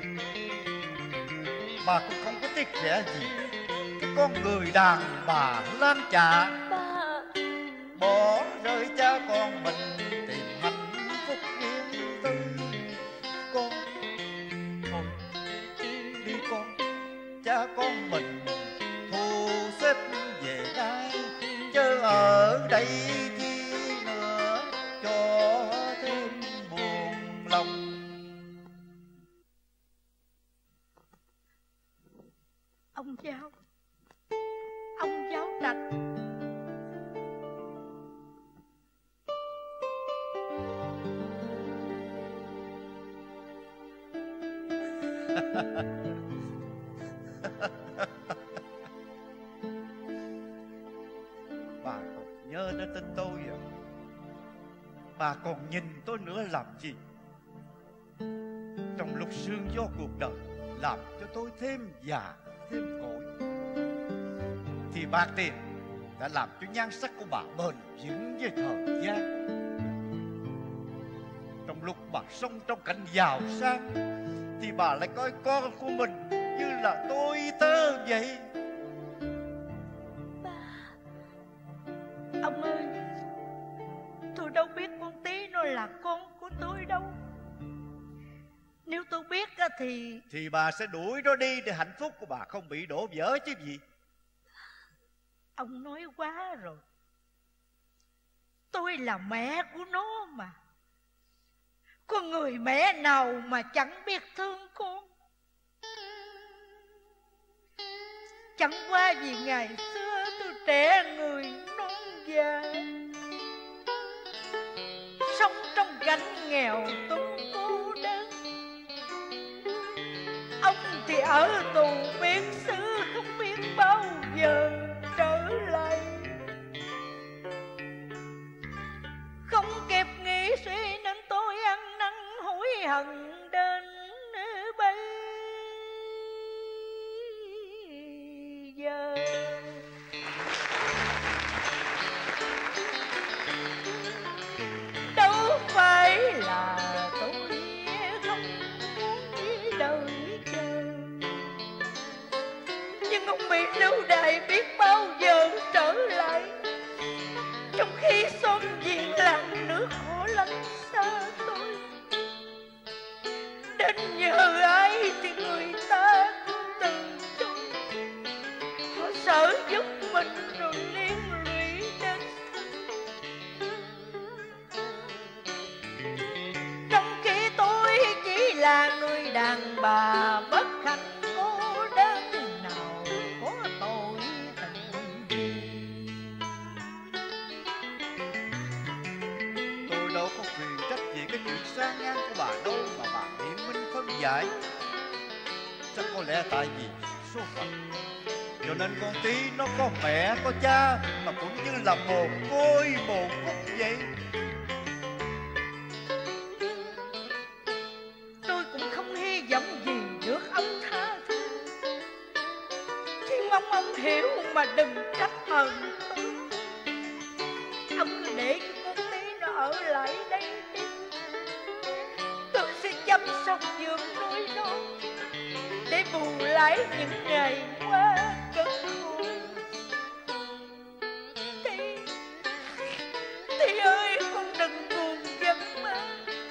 bà cũng không có tiếc rẻ gì cái con người đàn bà lan chạ, bỏ rơi cha con mình tìm hạnh phúc riêng tư. Con thôi đi con, cha con mình thu xếp về đây, chứ ở đây chi nữa cho thêm buồn lòng. Ông cháu, ông cháu Trạch, Bà còn nhớ đến tên tôi à? Bà còn nhìn tôi nữa làm gì? Trong lúc sương gió cuộc đời làm cho tôi thêm già thêm cỗi, thì bạc tiền đã làm cho nhan sắc của bà bền vững với thời gian. Trong lúc bà sống trong cảnh giàu sang, thì bà lại coi con của mình như là tôi tớ vậy. Ông ơi, tôi đâu biết con Tí nó là con của tôi đâu. Nếu tôi biết thì... Thì bà sẽ đuổi nó đi để hạnh phúc của bà không bị đổ vỡ chứ gì. Ông nói quá rồi. Tôi là mẹ của nó mà. Có người mẹ nào mà chẳng biết thương con. Chẳng qua vì ngày xưa tôi trẻ người non già, sống trong cảnh nghèo túng cô đơn. Ông thì ở tù biệt xứ không biết bao giờ trở lại. Không kịp nghĩ suy nên tôi ăn năn hối hận đến bây giờ. Đâu phải là tôi không muốn đi đời chờ, nhưng ông bị lưu đày biết bao giờ trở lại. Trong khi xóm diện làng nước khổ lắm xa tôi, đến nhờ ai thì người ta cũng từ chối. Họ sợ giúp mình rồi liên lụy đến thân. Trong khi tôi chỉ là người đàn bà bất hạnh cô đơn, nào có tội tình gì. Tôi đâu có quyền trách gì cái chuyện sang ngang của bà đâu mà bà biện minh phân giải. Chắc có lẽ tại vì số phận, cho nên con Tí nó có mẹ có cha mà cũng như là mồ côi mồ cúc vậy. Tôi cũng không hy vọng gì được ông tha thứ, chỉ mong ông hiểu mà đừng trách hờn tôi. Ông cứ để cho con Tí nó ở lại đây đi. Tôi sẽ chăm sóc giường nuôi nó để bù lại những ngày qua cực khổ. Tí, Tí ơi, con đừng buồn giận mà.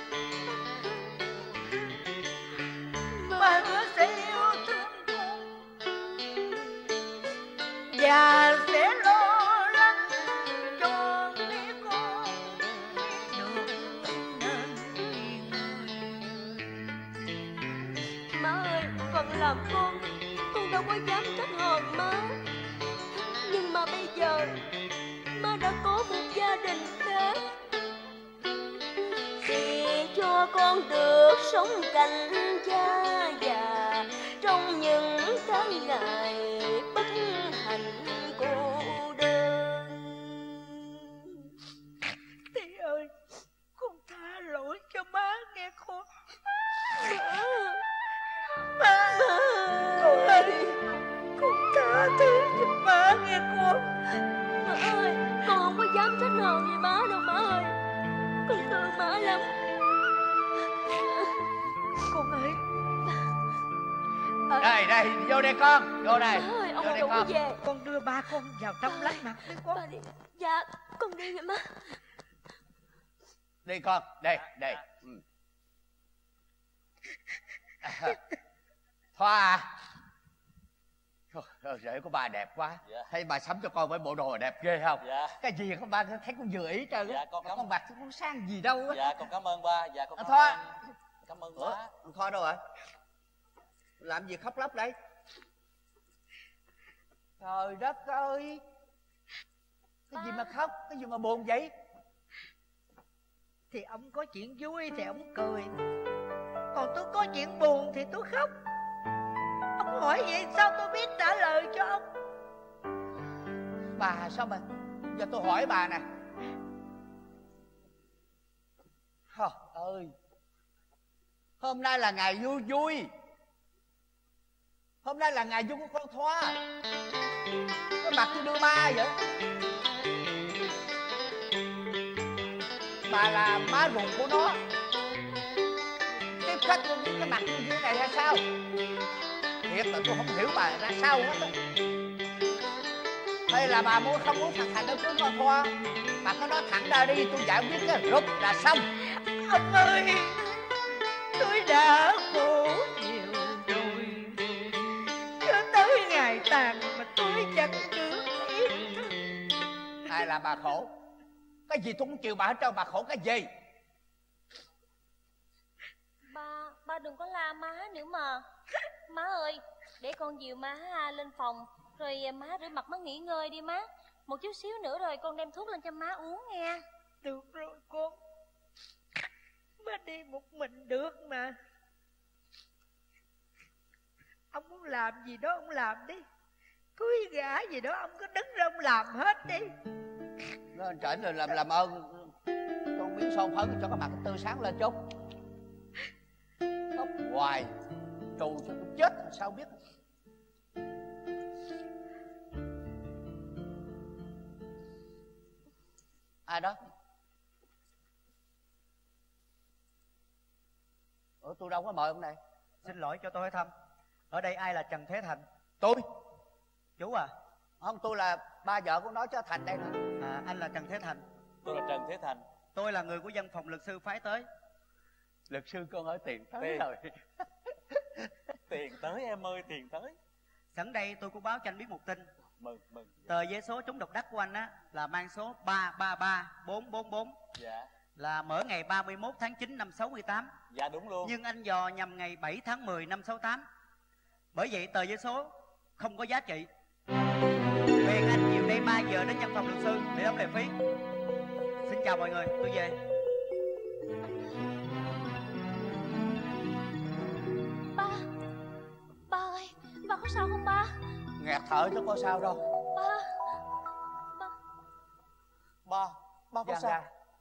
Ba hứa sẽ yêu thương con và sẽ lo lắng cho mấy con được nên Má ơi, con làm con, con đâu có dám trách hờn má. Nhưng mà bây giờ má đã có một gia đình khác, thì cho con được sống cạnh cha già trong những tháng ngày bất hạnh cô đơn. Tí ơi, con tha lỗi cho má nghe con. Má, con ơi, con tha thứ cho má nghe con. Má ơi, con không có dám trách hờn gì má đâu má ơi. Con thương má lắm. Con ơi. À, Đây, đây, vô đây con, vô đây. Má ơi, ông Vô đây đủ con. về. Con đưa ba con vào trong lát mặt đi con. Ba đi. Dạ, con đi vậy má. Đi con, đây, đây. Ừ. À, Thoa à. Trời, rễ của bà đẹp quá. Dạ. Thấy bà sắm cho con với bộ đồ đẹp ghê không? Dạ. Cái gì không ba thấy con vừa ý trơn á. Dạ, con cảm con bạc không sang gì đâu á. Dạ con cảm ơn ba. Dạ con À, cảm Thoa. ơn. Cảm ơn Ủa, ba. con Thoa đâu rồi? Làm gì khóc lóc đây? Trời đất ơi, cái gì mà khóc, cái gì mà buồn vậy? Thì ông có chuyện vui thì ông cười, còn tôi có chuyện buồn thì tôi khóc. Hỏi vậy sao tôi biết trả lời cho ông? Bà sao mà giờ tôi hỏi bà nè. Trời ơi, hôm nay là ngày vui vui, hôm nay là ngày vui của con Thoa. Cái mặt tôi đưa ma vậy. Bà là má ruột của nó, tiếp khách tôi biết cái mặt tôi như này hay sao? Thiệt là tôi không hiểu bà ra sao hết á. Hay là bà muốn không muốn thằng Thành nó cưới con Thoa, bà có nói thẳng ra đi, tôi giải quyết cái rút là xong. Ông ơi, tôi đã khổ nhiều rồi, cho tới ngày tàn mà tôi chẳng được yên. Hay là bà khổ? Cái gì tôi cũng chịu bà hết trơn, bà khổ cái gì? Ba, ba đừng có la má nữa mà. Má ơi, để con dìu má lên phòng, rồi má rửa mặt má nghỉ ngơi đi má. Một chút xíu nữa rồi con đem thuốc lên cho má uống nghe. Được rồi con, má đi một mình được mà. Ông muốn làm gì đó ông làm đi, cưới gả gì đó ông cứ đứng ra ông làm hết đi. Nó anh Trển rồi làm làm ơn con miếng son phấn cho cái mặt tươi sáng lên chút. Tóc hoài trù cho tôi chết sao biết. Ai đó? Ủa tôi đâu có mời ông này. Xin lỗi cho tôi hỏi thăm, ở đây ai là Trần Thế Thành? Tôi. Chú à? Không, tôi là ba vợ của nó chứ Thành đây nè. À, anh là Trần Thế Thành. Tôi là Trần Thế Thành. Tôi là người của văn phòng luật sư phái tới. Luật sư con hỏi tiền tới Tiền. rồi. Tiền tới em ơi, tiền tới. Sẵn đây tôi cũng báo cho anh biết một tin. Mừng, mừng. Tờ giấy số trúng độc đắc của anh á là mang số ba ba ba bốn bốn bốn. Dạ. Là mở ngày ba mươi mốt tháng chín năm sáu mươi tám. Dạ đúng luôn. Nhưng anh dò nhằm ngày bảy tháng mười năm sáu tám. Bởi vậy tờ giấy số không có giá trị. Phiền anh chiều nay ba giờ đến văn phòng luật sư để đóng lệ phí. Xin chào mọi người, tôi về. Ba, ba ơi, ba có sao không ba? Ngạt thở chứ có sao đâu. Ba, ba, Ba, ba có Giang sao? ra.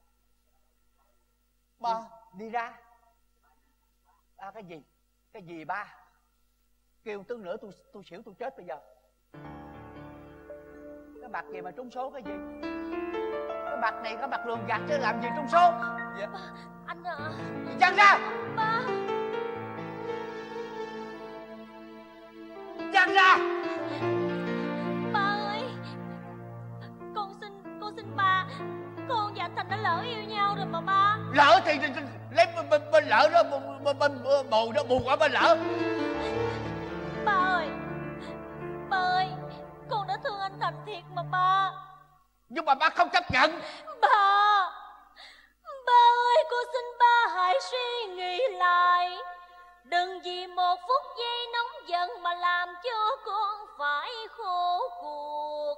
Ba. Đi, đi ra. Ba cái gì? Cái gì ba? Kêu tướng nữa tôi tôi xỉu tôi chết bây giờ. Cái mặt gì mà trúng số cái gì? Cái mặt này cái mặt lường gạt chứ làm gì trúng số? Dạ. ba anh à. Giang ra. Ba. Giang ra. Ba ơi, con xin con xin ba, con và anh Thành đã lỡ yêu nhau rồi mà ba. Lỡ thì lấy bên, bên, bên lỡ đó bên, bên bù đó bù qua bên lỡ. Ba ơi, ba ơi, con đã thương anh Thành thiệt mà ba. Nhưng mà ba không chấp nhận. Ba, ba ơi, con xin ba hãy suy nghĩ lại. Đừng vì một phút giây nóng giận mà làm cho con phải khổ cuộc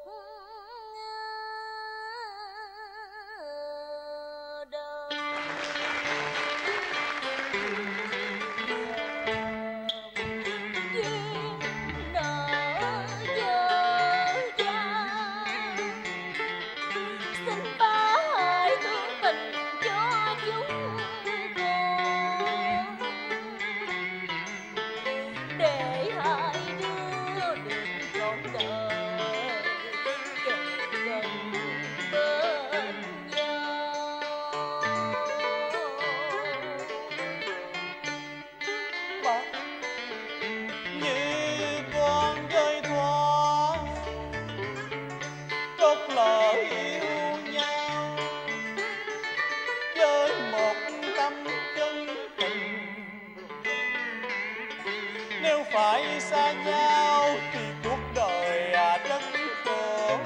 đời. Duyên nợ dở dang, xin ba hãy thương tình cho chúng con, để hai đứa được trọn đời kề gần bên nhau. Ba, như con rơi thoa trót lỡ yêu nhau với một tâm chân tình. Nếu phải xa nhau thì cuộc đời à rất khổ.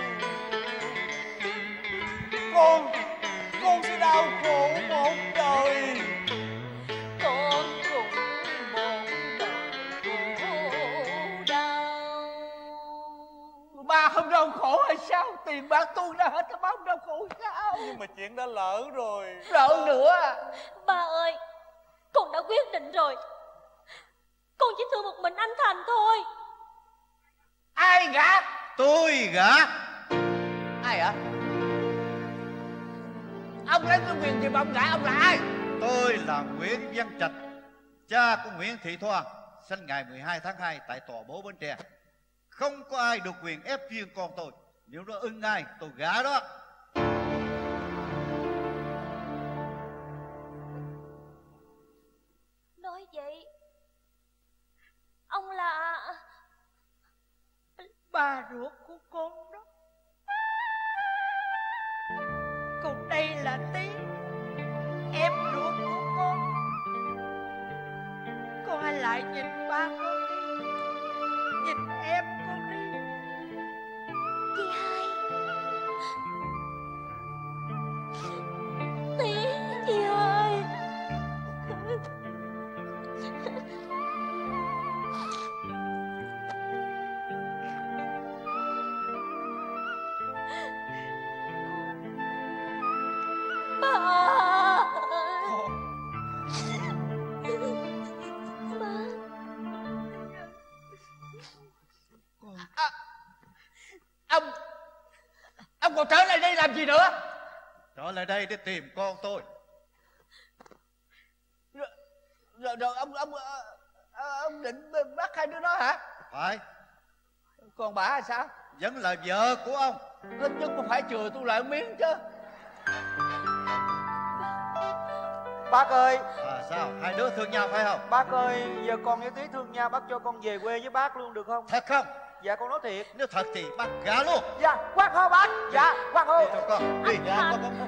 Con, con sẽ đau khổ một đời. Con cũng một đời khổ đau. Ba không đau khổ hay sao? Tiền bạc tuôn ra hết, ba không đau khổ sao? Nhưng mà chuyện đã lỡ rồi. Lỡ nữa à? Ba ơi, con đã quyết định rồi. Con chỉ thương một mình anh Thành thôi. Ai gả? Tôi gả. Ai hả? Ông lấy cái quyền gì mà ông gả? Ông là ai? Tôi là Nguyễn Văn Trạch, cha của Nguyễn Thị Thoa, sinh ngày mười hai tháng hai tại Tòa Bố Bến Tre. Không có ai được quyền ép riêng con tôi. Nếu nó ưng ai tôi gả đó. Nói vậy ông là bà ruột của con đó. Còn đây là Tí, em ruột của con. Con hãy lại nhìn ba con đi, nhìn em con đi. Chị hai, Tí, chị hai. À, ông ông còn trở lại đây làm gì nữa? Trở lại đây để tìm con tôi. Rồi, rồi, rồi ông ông ông định bắt hai đứa nó hả? Phải. Còn bà là sao? Vẫn là vợ của ông. Ít nhất cũng phải chừa tôi lại miếng chứ. Bác ơi. À sao? Hai đứa thương nhau phải không? Bác ơi, giờ con với Tí thương nhau, bác cho con về quê với bác luôn được không? Thật không? Dạ con nói thiệt. Nếu thật thì bác gả luôn. Dạ, quát hô bác. Dạ, quát hô. Đi cho con. Đi. Dạ, con, con, con.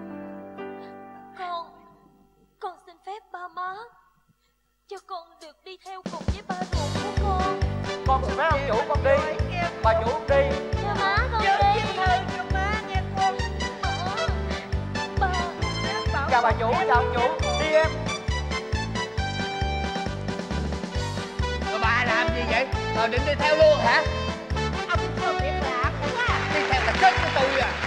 Con Con xin phép ba má cho con được đi theo cùng với ba ruột của con. Con xin phép ông chủ con đi. Bà chủ con đi. Cho má con Nhớ đi. chịu thơ cho má nghe con. Ba. Chào bà chủ, chào ông chủ. Đi em. Rồi bà làm gì vậy? Rồi định đi theo luôn hả? Ông không biết làm quá. Đi theo là chết của tôi à.